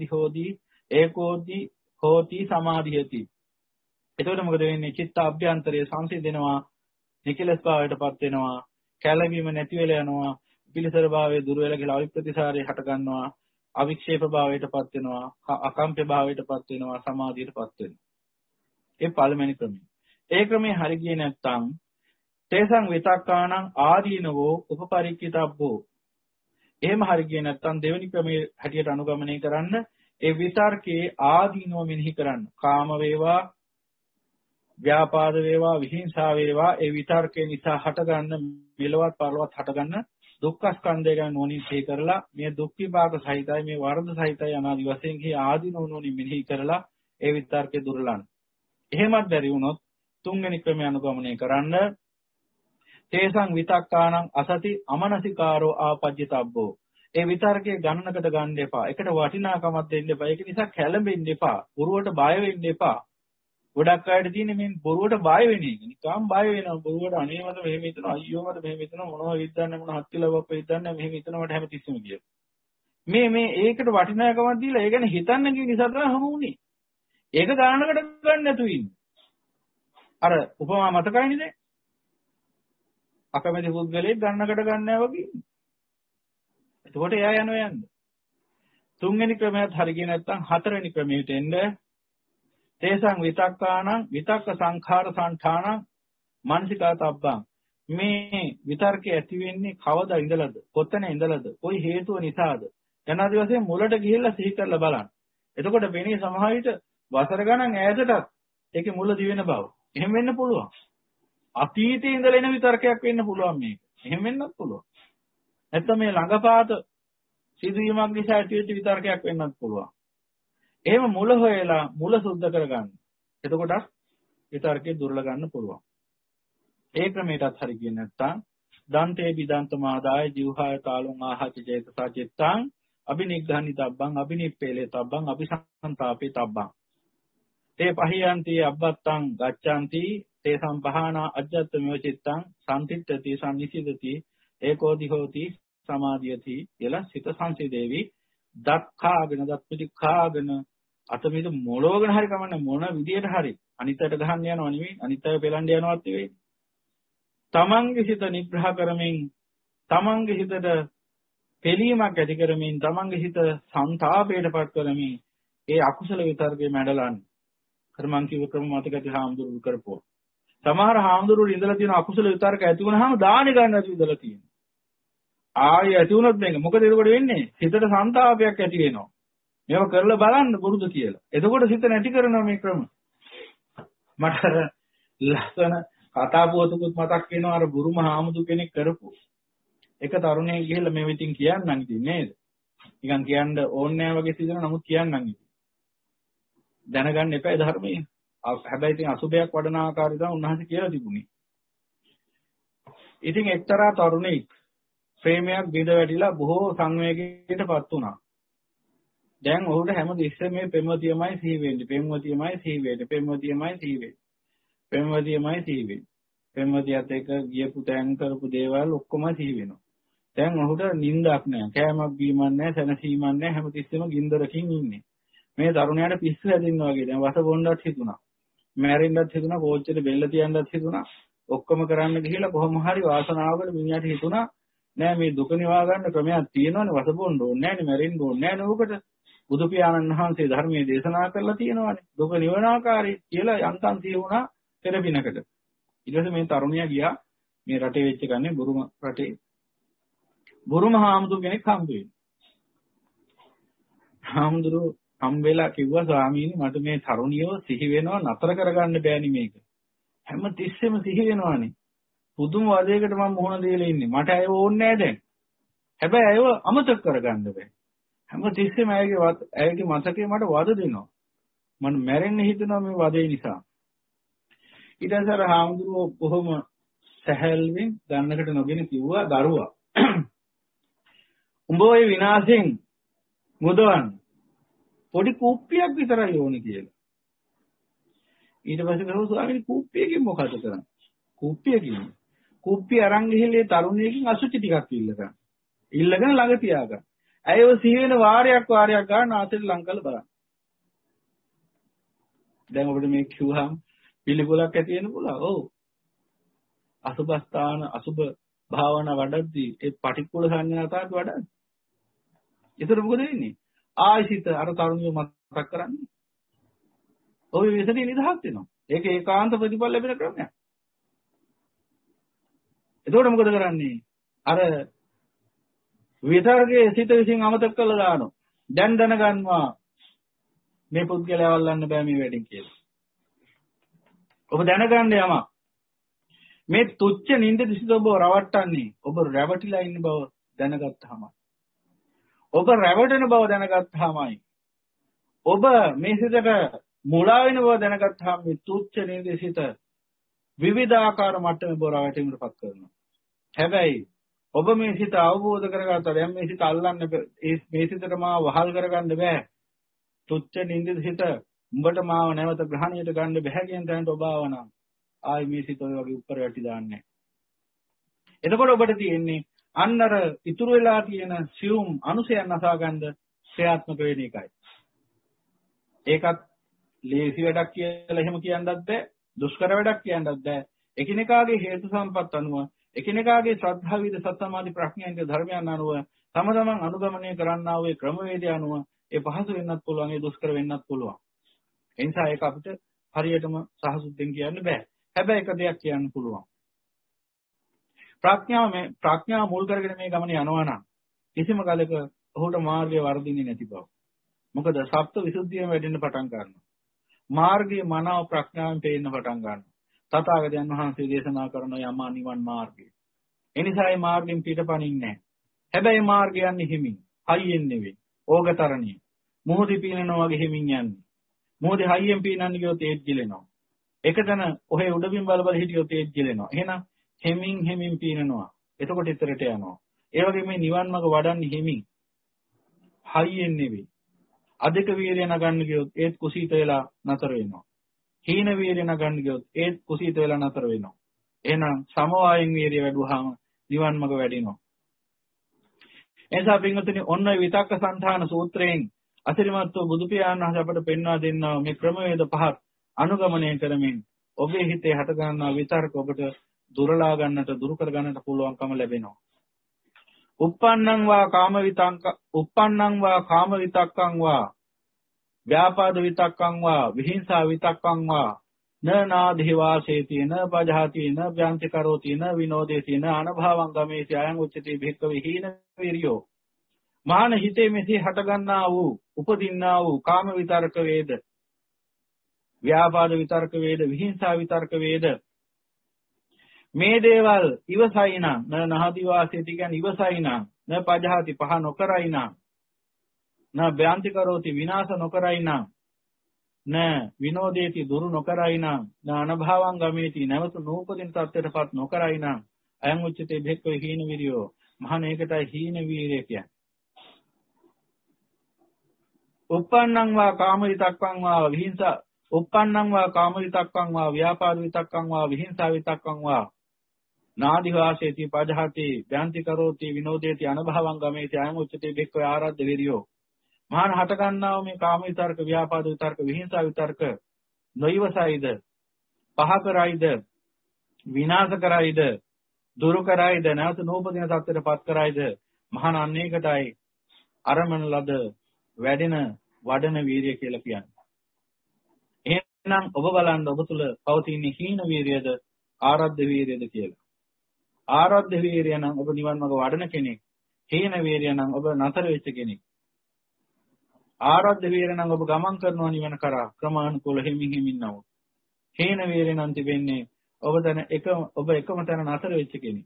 ඒකෝදි හෝති සමාධියති. එතකොට මොකද වෙන්නේ? චිත්ත අභ්‍යන්තරයේ සංසිඳෙනවා, නිකලස් භාවයටපත් වෙනවා, කැළඹීම නැති වෙලා යනවා, පිළිසර භාවයේ දුර වෙලා ගිහලා අවිප්‍රතිසාරය හට ගන්නවා, අවික්ෂේප භාවයටපත් වෙනවා, අකම්ප්‍ය භාවයටපත් වෙනවා, සමාධියටපත් වෙනවා. ඒ පළවෙනි ක්‍රමය. ඒ ක්‍රමයේ හරි ගියේ නැත්නම් තේසං විතක්කානං ආදීනවෝ උපපරික්කිතබ්බෝ. එහෙම හරි ගියේ නැත්නම් දෙවෙනි ක්‍රමයේ හැටියට අනුගමනය කරන්න ඒ විතර්කයේ ආදීනව මෙනෙහි කරන්න. කාම වේවා, ව්‍යාපාද වේවා, විහිංසා වේවා, ඒ විතර්කේ නිසා හටගන්න මෙලවත් පරලවත් හටගන්න දුක්ඛ ස්කන්ධය ගැන නොනින් තේ කරලා මේ දුක් විපාක සහිතයි, මේ වරද සහිතයි අනාදි වශයෙන් කී ආදීනව නොනින් මෙනෙහි කරලා ඒ විතර්කේ දුරලන්න. එහෙමත් බැරි වුණොත් තුන්වෙනි ක්‍රමය අනුගමනය කරන්න තේසං විතක්කානං අසති අමනසිකාරෝ ආපජ්ජතබ්බෝ. ඒ විතර්කයේ ගණනකට ගන්න එපා. ඒකට වටිනාකමක් දෙන්න එපා. ඒක නිසා කැළඹෙන්න එපා. බොරුවට බය වෙන්න එපා. ගොඩක් අයට තියෙන්නේ මේ බොරුවට බය වෙන එක. නිකම් බය වෙනවා. බොරුවට අනේ මට මෙහෙම හිතනවා, අයියෝ මට මෙහෙම හිතනවා, මොනවා හිතන්නේ, මොන හත්තිලවක් හිතන්නේ, මෙහෙම හිතනවට හැමතිස්සෙම කියලා. මේ ඒකට වටිනාකමක් දීලා ඒ ගැන හිතන්න කියන නිසා තමයි හමු වුනේ. ඒක ගණනකට ගන්න නැතු ඉන්නේ. අර උපමා මතකයිනේ දැන්. අකමැති පුද්ගලයෙක් ගණනකට ගන්නෑ වගේ. එතකොට එයා යනවා යන්නේ. තුන්වෙනි ක්‍රමයට හරි ගියේ නැත්නම් හතරවෙනි ක්‍රමයට එන්න තේසං විතක්කානං විතක්ක සංඛාර සංඨානං මානසිකාතබ්බං. මේ විතර්කයේ ඇති වෙන්නේ කවදා ඉඳලාද? කොතන ඉඳලාද? කොයි හේතුව නිසාද? යනාදී වශයෙන් මුලට ගිහිල්ලා සිහි කරලා බලන්න. එතකොට වෙන්නේ සමහර විට වසර ගණන් ඈතටත් ඒකේ මුල දිවෙන බව. එහෙම වෙන්න පුළුවන්. අතීතයේ ඉඳලා එන විතර්කයක් වෙන්න පුළුවන් මේක. එහෙම වෙන්නත් පුළුවන්. නැත්නම් මේ ළඟපාත සිදුවීමක් නිසා ඇතිවෙච්ච විතර්කයක් වෙන්නත් පුළුවන්. එහෙම මුල හොයලා මුල සුද්ධ කරගන්න. එතකොට විතර්කේ දුර්ල ගන්න පුළුවන්. ඒ ක්‍රමයටත් හරි කියන්නේ නැත්නම් දන්තේ විදන්තමාදාය ජීවහාය කාලොං ආහච චේතසා චිත්තං අබිනිග්ගහනිතබ්බං අබිනිප්පේලේතබ්බං අபிසංතාපේ තබ්බං. තේ පහියන්ති අබ්බත්තං ගච්ඡanti තේ සම්පහානා අජ්ජත්මේව චිත්තං සම්තිත්තති සම්නිසිදති ඒකෝදි හෝති සමාධියති කියලා සිත සංසිදේවි. දක්ඛාගෙන දත් පිටි කාගෙන අතමිද මොලෝගෙන හරි කමන්නේ මොන විදියට හරි අනිත්යට ගහන්න යනවා නෙවෙයි අනිත්ය පෙලන්න යනවත් නෙවෙයි. තමන්ගේ සිත නිග්‍රහ කරමින් තමන්ගේ හිතට පිළීමක් ඇති කරමින් තමන්ගේ හිත සංතාපයටපත් කරමින් ඒ අකුසල විතර්කේ මැඩලන්න. අර මං කිව්ව ක්‍රම මතකයි හාමුදුරුවෝ කරපුවා. සමහර හාමුදුරුවෝ ඉඳලා තියෙන අකුසල විතර්ක ඇති වුණාම දානි ගන්න ඇති ඉඳලා තියෙනවා. ආයෙ ඇති වුණොත් මේක මොකද එතකොට වෙන්නේ? හිතට සංතාපයක් ඇති වෙනවා. මේව කරලා බලන්න පුරුදු කියලා. එතකොට සිත නැති කරනවා මේ ක්‍රම. මට ලස්සන කතා පුවතකුත් මතක් වෙනවා අර බුරුම හාමුදුරු කෙනෙක් කරපු. එක තරුණයෙක් ගිහිල්ලා මේ විදිහින් කියන්නම් ඉතින් නේද? නිකන් කියන්න ඕනේ නැහැ වගේ සිදෙනවා නමුත් කියන්නම් ඉතින්. දැනගන්න එපා ධර්මයේ. හැබැයි ඉතින් අසුබයක් වඩන ආකාරය තමයි උන්වහන්සේ කියලා තිබුණේ. ඉතින් එක්තරා තරුණෙක් ප්‍රේමයක් බිඳ වැටිලා බොහෝ සංවේගයකටපත් වුණා. දැන් ඔහුට හැම තිස්සෙම මේ පෙම්වතියමයි සිහි වෙන්නේ. පෙම්වතියමයි සිහි වෙන්නේ. පෙම්වතියමයි සිහි වෙන්නේ. පෙම්වතියමයි සිහි වෙන්නේ. පෙම්වතියත් එක්ක ගියපු තැන් කරපු දේවල් ඔක්කොම සිහි වෙනවා. දැන් ඔහුට නිින්දක් නැහැ. කෑමක් බීමක් නැහැ. සැනසීමක් නැහැ. හැම තිස්සෙම ගින්දරකින් ඉන්නේ. මේ තරුණයාට පිස්සු හැදෙනවා වගේ. දැන් වස බොන්නත් හිතුණා. මැරෙන්නත් හිතුණා. කෝච්චියට බෙල්ල තියන්නත් හිතුණා. ඔක්කොම කරන්න ගිහිල්ලා කොහොම හරි වාසනාවකට මිනිහට හිතුණා නෑ මේ දුක නිවා ගන්න ක්‍රමයක් තියෙනවනේ වස බොන්න ඕනේ නෑනේ මැරෙන්න ඕනේ නෑනේ උකට. බුදු පියාණන් වහන්සේ ධර්මයේ දේශනා කරලා තියෙනවානේ. දුක නිවන ආකාරය කියලා යන්තම් තියුණා පෙරපිනකට. ඊට පස්සේ මේ තරුණියා ගියා මේ රටේ වෙච්ච ගන්නේ බුරුම රටේ. බුරුම හාමුදුරු කෙනෙක් හම්බ වෙන්නේ. හාමුදුරු හම්බෙලා කිව්වා ස්වාමීනි මට මේ තරුණියව සිහි වෙනවා නතර කරගන්න බෑනි මේක. හැම තිස්සෙම සිහි වෙනවානේ. පුදුම වදයකට මම මොහොන දෙලා ඉන්නේ. මට ඇයව ඕනේ නෑ දැන්. හැබැයි ඇයව අමතක කරගන්න බෑ. හැම තිස්සෙම ඇයගේ මතකේ මට වද දෙනවා. මම මැරෙන්න හිතනවා මේ වදේ නිසා. ඊට පස්සේ හාමුදුරුවෝ කොහොම සැහැල්ලුවෙන් ගන්නකට නොගෙන කිව්වා දරුවා. උඹ ඔය විනාශෙන් මුදවන්න පොඩි කුප්පියක් විතරයි ඕනේ කියලා. ඊට පස්සේ ගහුවා ස්වාමීනි කුප්පියකින් මොකද කරන්නේ? කුප්පියකින්. කුප්පිය අරන් ගිහිල්ලා තරුණියකින් අසුචි ටිකක් ඉල්ලගන්න. ඉල්ලගෙන ළඟ තියාගන්න. ඇයව සිහි වෙන වාරයක් ගන්න ආසෙට ලං කරලා බලන්න. දැන් ඔබට මේ කිව්වහම පිළිගොලක් ඇති වෙන්න පුළුවන්. ඔව්. අසුබස්ථාන අසුබ භාවනා වඩද්දී ඒ පටික්කුල සංඥාතාවට වඩන්නේ. ඒතර මොකද වෙන්නේ? ආයිසිත අර තරුණිය මතක් කරන්නේ. ඔය විසදී නිදහස් වෙනවා. ඒක ඒකාන්ත ප්‍රතිඵල ලැබෙන ක්‍රමයක්. එතකොට මොකද කරන්නේ? අර විතරගේ සිත විසින් අමතක කළා දානවා. දැන් දැනගන්නවා මේ පුද්ගලයා වල්ලන්න බෑ මේ වැඩින් කියලා. ඔබ දැනගන්න යමක්. මේ තුච්ච නින්ද දිසිත ඔබ රවට්ටන්නේ ඔබ රැවටිලා ඉන්න බව දැනගත්තාම. ඔබ රැවටෙන බව දැනගත්තාමයි. ඔබ මේ සිතට මුලා වෙන බව දැනගත්තාම මේ තුච්ච නින්ද දිසිත විවිධාකාර මට්ටමේ බව රැවටීමටපත් කරනවා. හැබැයි ඔබ මේ සිත අවබෝධ කරගත්තා දැන් මේ සිත අල්ලන්න මේ සිතට මාව වහල් කරගන්න බෑ. තුච්ච නින්ද දිසිත උඹට මාව නැවත ග්‍රහණයට ගන්න බෑ කියන තැනට ඔබ ආවනම් ආයි මේ සිත ඔය වගේ උඩර වැටි දාන්නේ. එතකොට ඔබට තියෙන්නේ අන්න අර ඉතුරු වෙලා තියෙන සියුම් අනුසයන් අසා ගන්න ක්‍රියාත්මක වෙන එකයි. ඒකත් ලේසි වැඩක් කියලා එහෙම කියන්නත් බෑ. දුෂ්කර වැඩක් කියන්නත් බෑ. එකිනෙකාගේ හේතු සම්පත් අනුව එකිනෙකාගේ ශ්‍රද්ධා විද සත්සමාධි ප්‍රඥාන්ගේ ධර්මයන් අනුව තම තමන් අනුගමනය කරන්නා වූ ක්‍රමවේදය අනුව ඒ පහසු වෙන්නත් පුළුවන් ඒ දුෂ්කර වෙන්නත් පුළුවන්. ඒ නිසා ඒක අපිට හරියටම සහසුද්ධෙන් කියන්න බෑ. හැබැයි එක දෙයක් කියන්න පුළුවන්. ප්‍රඥාව මුල් කරගෙන මේ ගමනේ යනවා නම් කිසිම කලක ඔහුට මාර්ගය වර්ධින්නේ නැති බව. මොකද සප්ත විසුද්ධියම වැඩෙන්න පටන් ගන්නවා. මාර්ගයේ මනාව ප්‍රඥාවෙන් පේන්න පටන් ගන්නවා. තථාගතයන් වහන්සේ දේශනා කරන යම නිවන් මාර්ගය. ඒ නිසා මේ මාර්ගයෙන් පිටපණින්නේ නැහැ. හැබැයි මාර්ගය යන්නේ හිමින්, හයියෙන් නෙවෙයි. ඕගතරණිය. මොහොතේ පීනනවා වගේ හිමින් යන්නේ. මොහොතේ හයියෙන් පීනන්න ගියොත් ඒත් ගිලෙනවා. එකතන ඔහේ උඩින් බල බල හිටියොත් ඒත් ගිලෙනවා. එහෙනම් හෙමින් පීනනවා. එතකොට ඉතරට යනවා. ඒ වගේ මේ නිවන් මාර්ග වඩන්නේ හිමින්. හයියෙන් නෙවෙයි. අධික වීර්ය නගන්න ගියොත් ඒත් කුසීත වෙලා නතර වෙනවා. හීන වීර්ය නගන්න ගියොත් ඒත් කුසීත වෙලා නතර වෙනවා. එහෙනම් සමவாயින් වීර්ය වැඩුවාම නිවන් මාර්ග වැඩිනවා. එනිසා පින්වතුනි ඔන්න විතක්ක සංධාන සූත්‍රයෙන් අසිරිමත් වූ බුදු පියාණන් වහන්සේ අපට පෙන්වා දෙන්නා මේ ක්‍රමවේද පහක් අනුගමනය කරමින් ඔබේ හිතේ හට ගන්නා විතර්ක ඔබට දුරලා ගන්නට දුරු කර ගන්නට පුළුවන්කම ලැබෙනවා. uppannam va kama vitakkam va vyapada vitakkam va vihinsa vitakkam va na nadhi vaseti na pajhati na vyanti karoti na vinodeti na anabhavam gameti ayan uccati bhikkave hina viryo මහාන හිතේ මෙසේ හටගන්නා වූ උපදින්නා වූ කාම විතර්ක වේද ව්‍යාපාද විතර්ක වේද විහිංසා විතර්ක වේද මේ දේවල් ඉවසයිනම් න නහදි වාසයති කියන්නේ ඉවසයිනම් න පජහති පහ නොකරයිනම් න බ්‍යාන්ති කරෝති විනාශ නොකරයිනම් න විනෝදේති දුරු නොකරයිනම් න අනභවං ගමේති නැවත නූපදින තත්ත්වයටපත් නොකරයිනම් අයං උච්චතේ භෙක්ඛවේ හීන විරියෝ මහාන ඒකටයි හීන වීරිය කියන්නේ. uppannam va kama vitakkam va vihinsa uppannam va kama vitakkam va vyapada vitakkam va vihinsa vitakkam va nadi vaseti pajhati vyanti karoti vinodeti anubhavam gameti ayam uccate bhikkave ආරද්ධ විරියෝ මහාන හට ගන්නා මේ කාම විතර්ක ව්‍යාපාද විතර්ක විහිංසා විතර්ක නොයවසයිද පහ කරයිද විනාශ කරයිද දුරු කරයිද නැවත නූපදින තත්ත්වයටපත් කරයිද මහාන අනේකටයි අරමන ලද වැඩෙන වඩන වීරිය කියලා කියන්නේ. එහෙනම් ඔබ බලන්න ඔබ තුල පවතින හීන වීරියද ආරද්ධ වීරියද කියලා. ආරද්ධ වීරිය නම් ඔබ නිවන් මාර්ග වඩන කෙනෙක්. හීන වීරිය නම් ඔබ නතර වෙච්ච කෙනෙක්. ආරද්ධ වීරිය නම් ඔබ ගමන් කරනවා නිවන කරා ක්‍රමානුකූල හිමින් නමුත්. හීන වීරිය නම් තිබෙන්නේ ඔබ එකම තැන නතර වෙච්ච කෙනෙක්.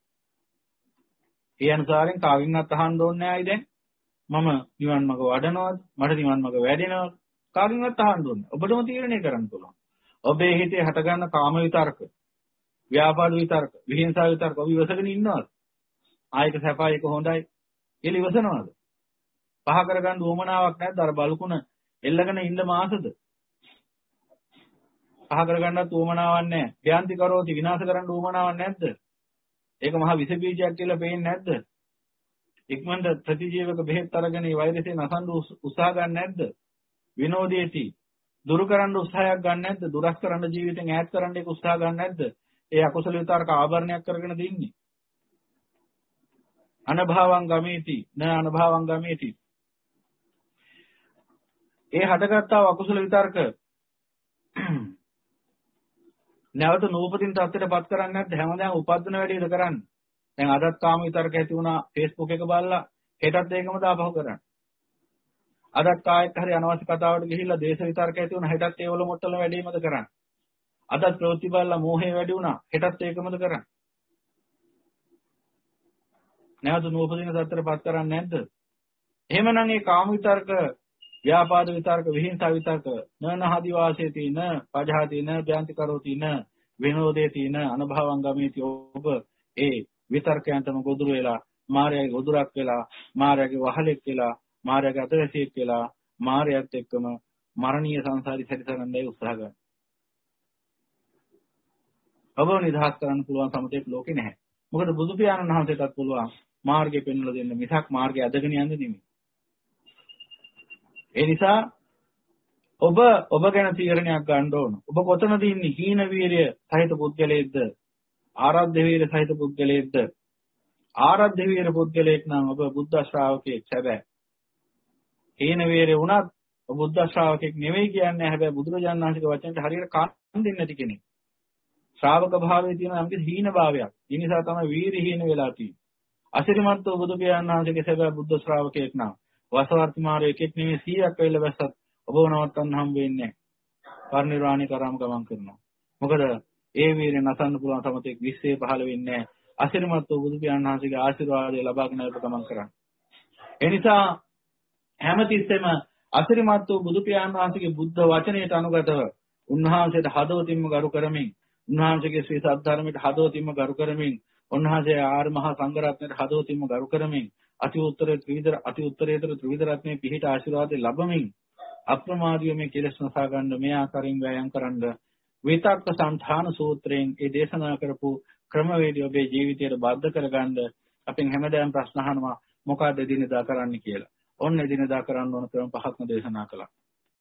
ඒ අනුසාරයෙන් කාගෙන්වත් අහන්න ඕනේ නැහැ දැන්. මම නිවන් මාර්ග වඩනවාද මට නිවන් මාර්ග වැඩෙනවද කාගෙන්වත් අහන්න ඕනේ. ඔබටම තීරණය කරන්න පුළුවන්. ඔබේ හිතේ හටගන්න කාම විතර්ක ව්‍යාපාද විතර්ක, විහිංසාව විතර්ක ඔබ ඉවසගෙන ඉන්නවද? ආයක සැපයි එක හොඳයි කියලා ඉවසනවද? පහ කරගන්න උවමනාවක් නැද්ද? අර බලුකුණ එල්ලගෙන ඉන්න මාසද? පහ කරගන්නත් උවමනාවක් නැහැ. ක්‍යාන්ති කරෝති විනාශ කරන්න උවමනාවක් නැද්ද? ඒක මහා විස බීජයක් කියලා පේන්නේ නැද්ද? ඉක්මනට ප්‍රතිජීවක බෙහෙත් අරගෙන මේ වෛරසය නසන්න උත්සාහ ගන්න නැද්ද? විනෝදේති දුරු කරන්න උත්සාහයක් ගන්න නැද්ද? දුරස් කරන්න ජීවිතෙන් ඈත් කරන්න ඒක උත්සාහ ගන්න නැද්ද? ඒ අකුසල විතරක ආභරණයක් කරගෙන දින්නේ. අනභවං ගමේති න අනභවං ගමේති. ඒ හටගත්තා අකුසල විතරක නැවත නූපදින තත්ත්වයටපත් කරන්නේ නැද්ද? හැමදාම උපදින වැඩේද කරන්නේ? දැන් අදත් කාම විතරක ඇති වුණා Facebook එක බලලා හෙටත් ඒකම දාපහු කරන්නේ. අදත් කායක හරි අනවශ්‍ය කතාවට ගිහිල්ලා දේශ විතරක ඇති වුණා හෙටත් ඒවල මොට්ටල වැඩේමද කරන්නේ. අදත් ප්‍රවෘත්ති බලලා මෝහය වැඩි වුණා හෙටත් ඒකමද කරන්නේ. නැවත නූපදින තත්ත්වයටපත් කරන්නේ නැද්ද? එහෙමනම් ඒ කාම විතරක, ව්‍යාපාද විතරක, විහිංසා විතරක නනහදි වාසේති න පජහති න ඥාන්ති කරෝති න විනෝදේති න අනභවං ගමේති. ඔබ ඒ විතර්කයන්ටම ගොදුරු වෙලා මායාවේ ගොදුරක් වෙලා මායාවේ වහලෙක් වෙලා මායාවේ අතවැසියෙක් වෙලා මායාවත් එක්කම මරණීය සංසාරي සැරිසරන්නයි උත්සාහ ගන්න. ඔබ නිදහස් කරන්න පුළුවන් සමතේක ලෝකේ නැහැ. මොකද බුදු පියාණන් වහන්සේටත් පුළුවන් මාර්ගය පෙන්වලා දෙන්න මිසක් මාර්ගය අදගෙන යන්න නෙමෙයි. ඒ නිසා ඔබ ගැන තීරණයක් ගන්න ඕන. ඔබ කොතනද ඉන්නේ? හීන වීරිය සහිත පුද්ගලයෙක්ද? ආරාධ්‍ය වීරිය සහිත පුද්ගලයෙක්ද? ආරාධ්‍ය වීරිය පුද්ගලයෙක් නම් ඔබ බුද්ධ ශ්‍රාවකයෙක් හැබැයි. හීන වීරිය වුණත් ඔබ බුද්ධ ශ්‍රාවකෙක් නෙවෙයි කියන්නේ. හැබැයි බුදුරජාණන් වහන්සේගේ වචනට හරියට කන් දෙන්නේ නැති කෙනෙක්. ශ්‍රාවක භාවයේ තියෙන යම්කිසි හීන භාවයක්. ඒ නිසා තමයි වීරිය හීන වෙලා තියෙන්නේ. අසිරිමත් වූ බුදු පියාණන් වහන්සේගේ සැබෑ බුද්ධ ශ්‍රාවකයෙක් නම් වසවර්ති මාරේ එකෙක් නෙවෙයි 100ක් වෙල්ල බැස්සත් ඔබව නවත්තන්න හම්බ වෙන්නේ නැහැ. පරිනිර්වාණය කරාම ගමන් කරනවා. මොකද ඒ වීරිය නසන්න පුළුවන් සමතෙක් විශ්සේ පහළ වෙන්නේ නැහැ. අසිරිමත් වූ බුදු පියාණන් වහන්සේගේ ආශිර්වාදය ලබාගෙන අප ගමන් කරන්නේ. ඒ නිසා හැමතිස්සෙම අසිරිමත් වූ බුදු පියාණන් වහන්සේගේ බුද්ධ වචනයට අනුගතව උන්වහන්සේට හදවතින්ම ගරු කරමින්, උන්වහන්සේගේ ශ්‍රී සද්ධර්මයට හදවතින්ම ගරු කරමින්, උන්වහන්සේ ආර්ය මහා සංඝරත්නයට හදවතින්ම ගරු කරමින්, අති උත්තරීතර ත්‍රිවිධ රත්නයේ පිහිට ආශිර්වාදේ ලැබමින් අප්‍රමාදීව මේ කෙලෙස් නසා ගන්න මේ ආකාරයෙන් වෑයම් කරන්න විතක්ක සංධාන සූත්‍රයෙන් ඒ දේශනා කරපු ක්‍රමවේදය ඔබේ ජීවිතයට බද්ධ කරගන්න අපෙන් හැමදාම ප්‍රශ්න අහනවා මොකක්ද එදිනෙදා කරන්න කියලා. ඔන්න එදිනෙදා කරන්න ඕන ක්‍රම පහක්ම දේශනා කළා.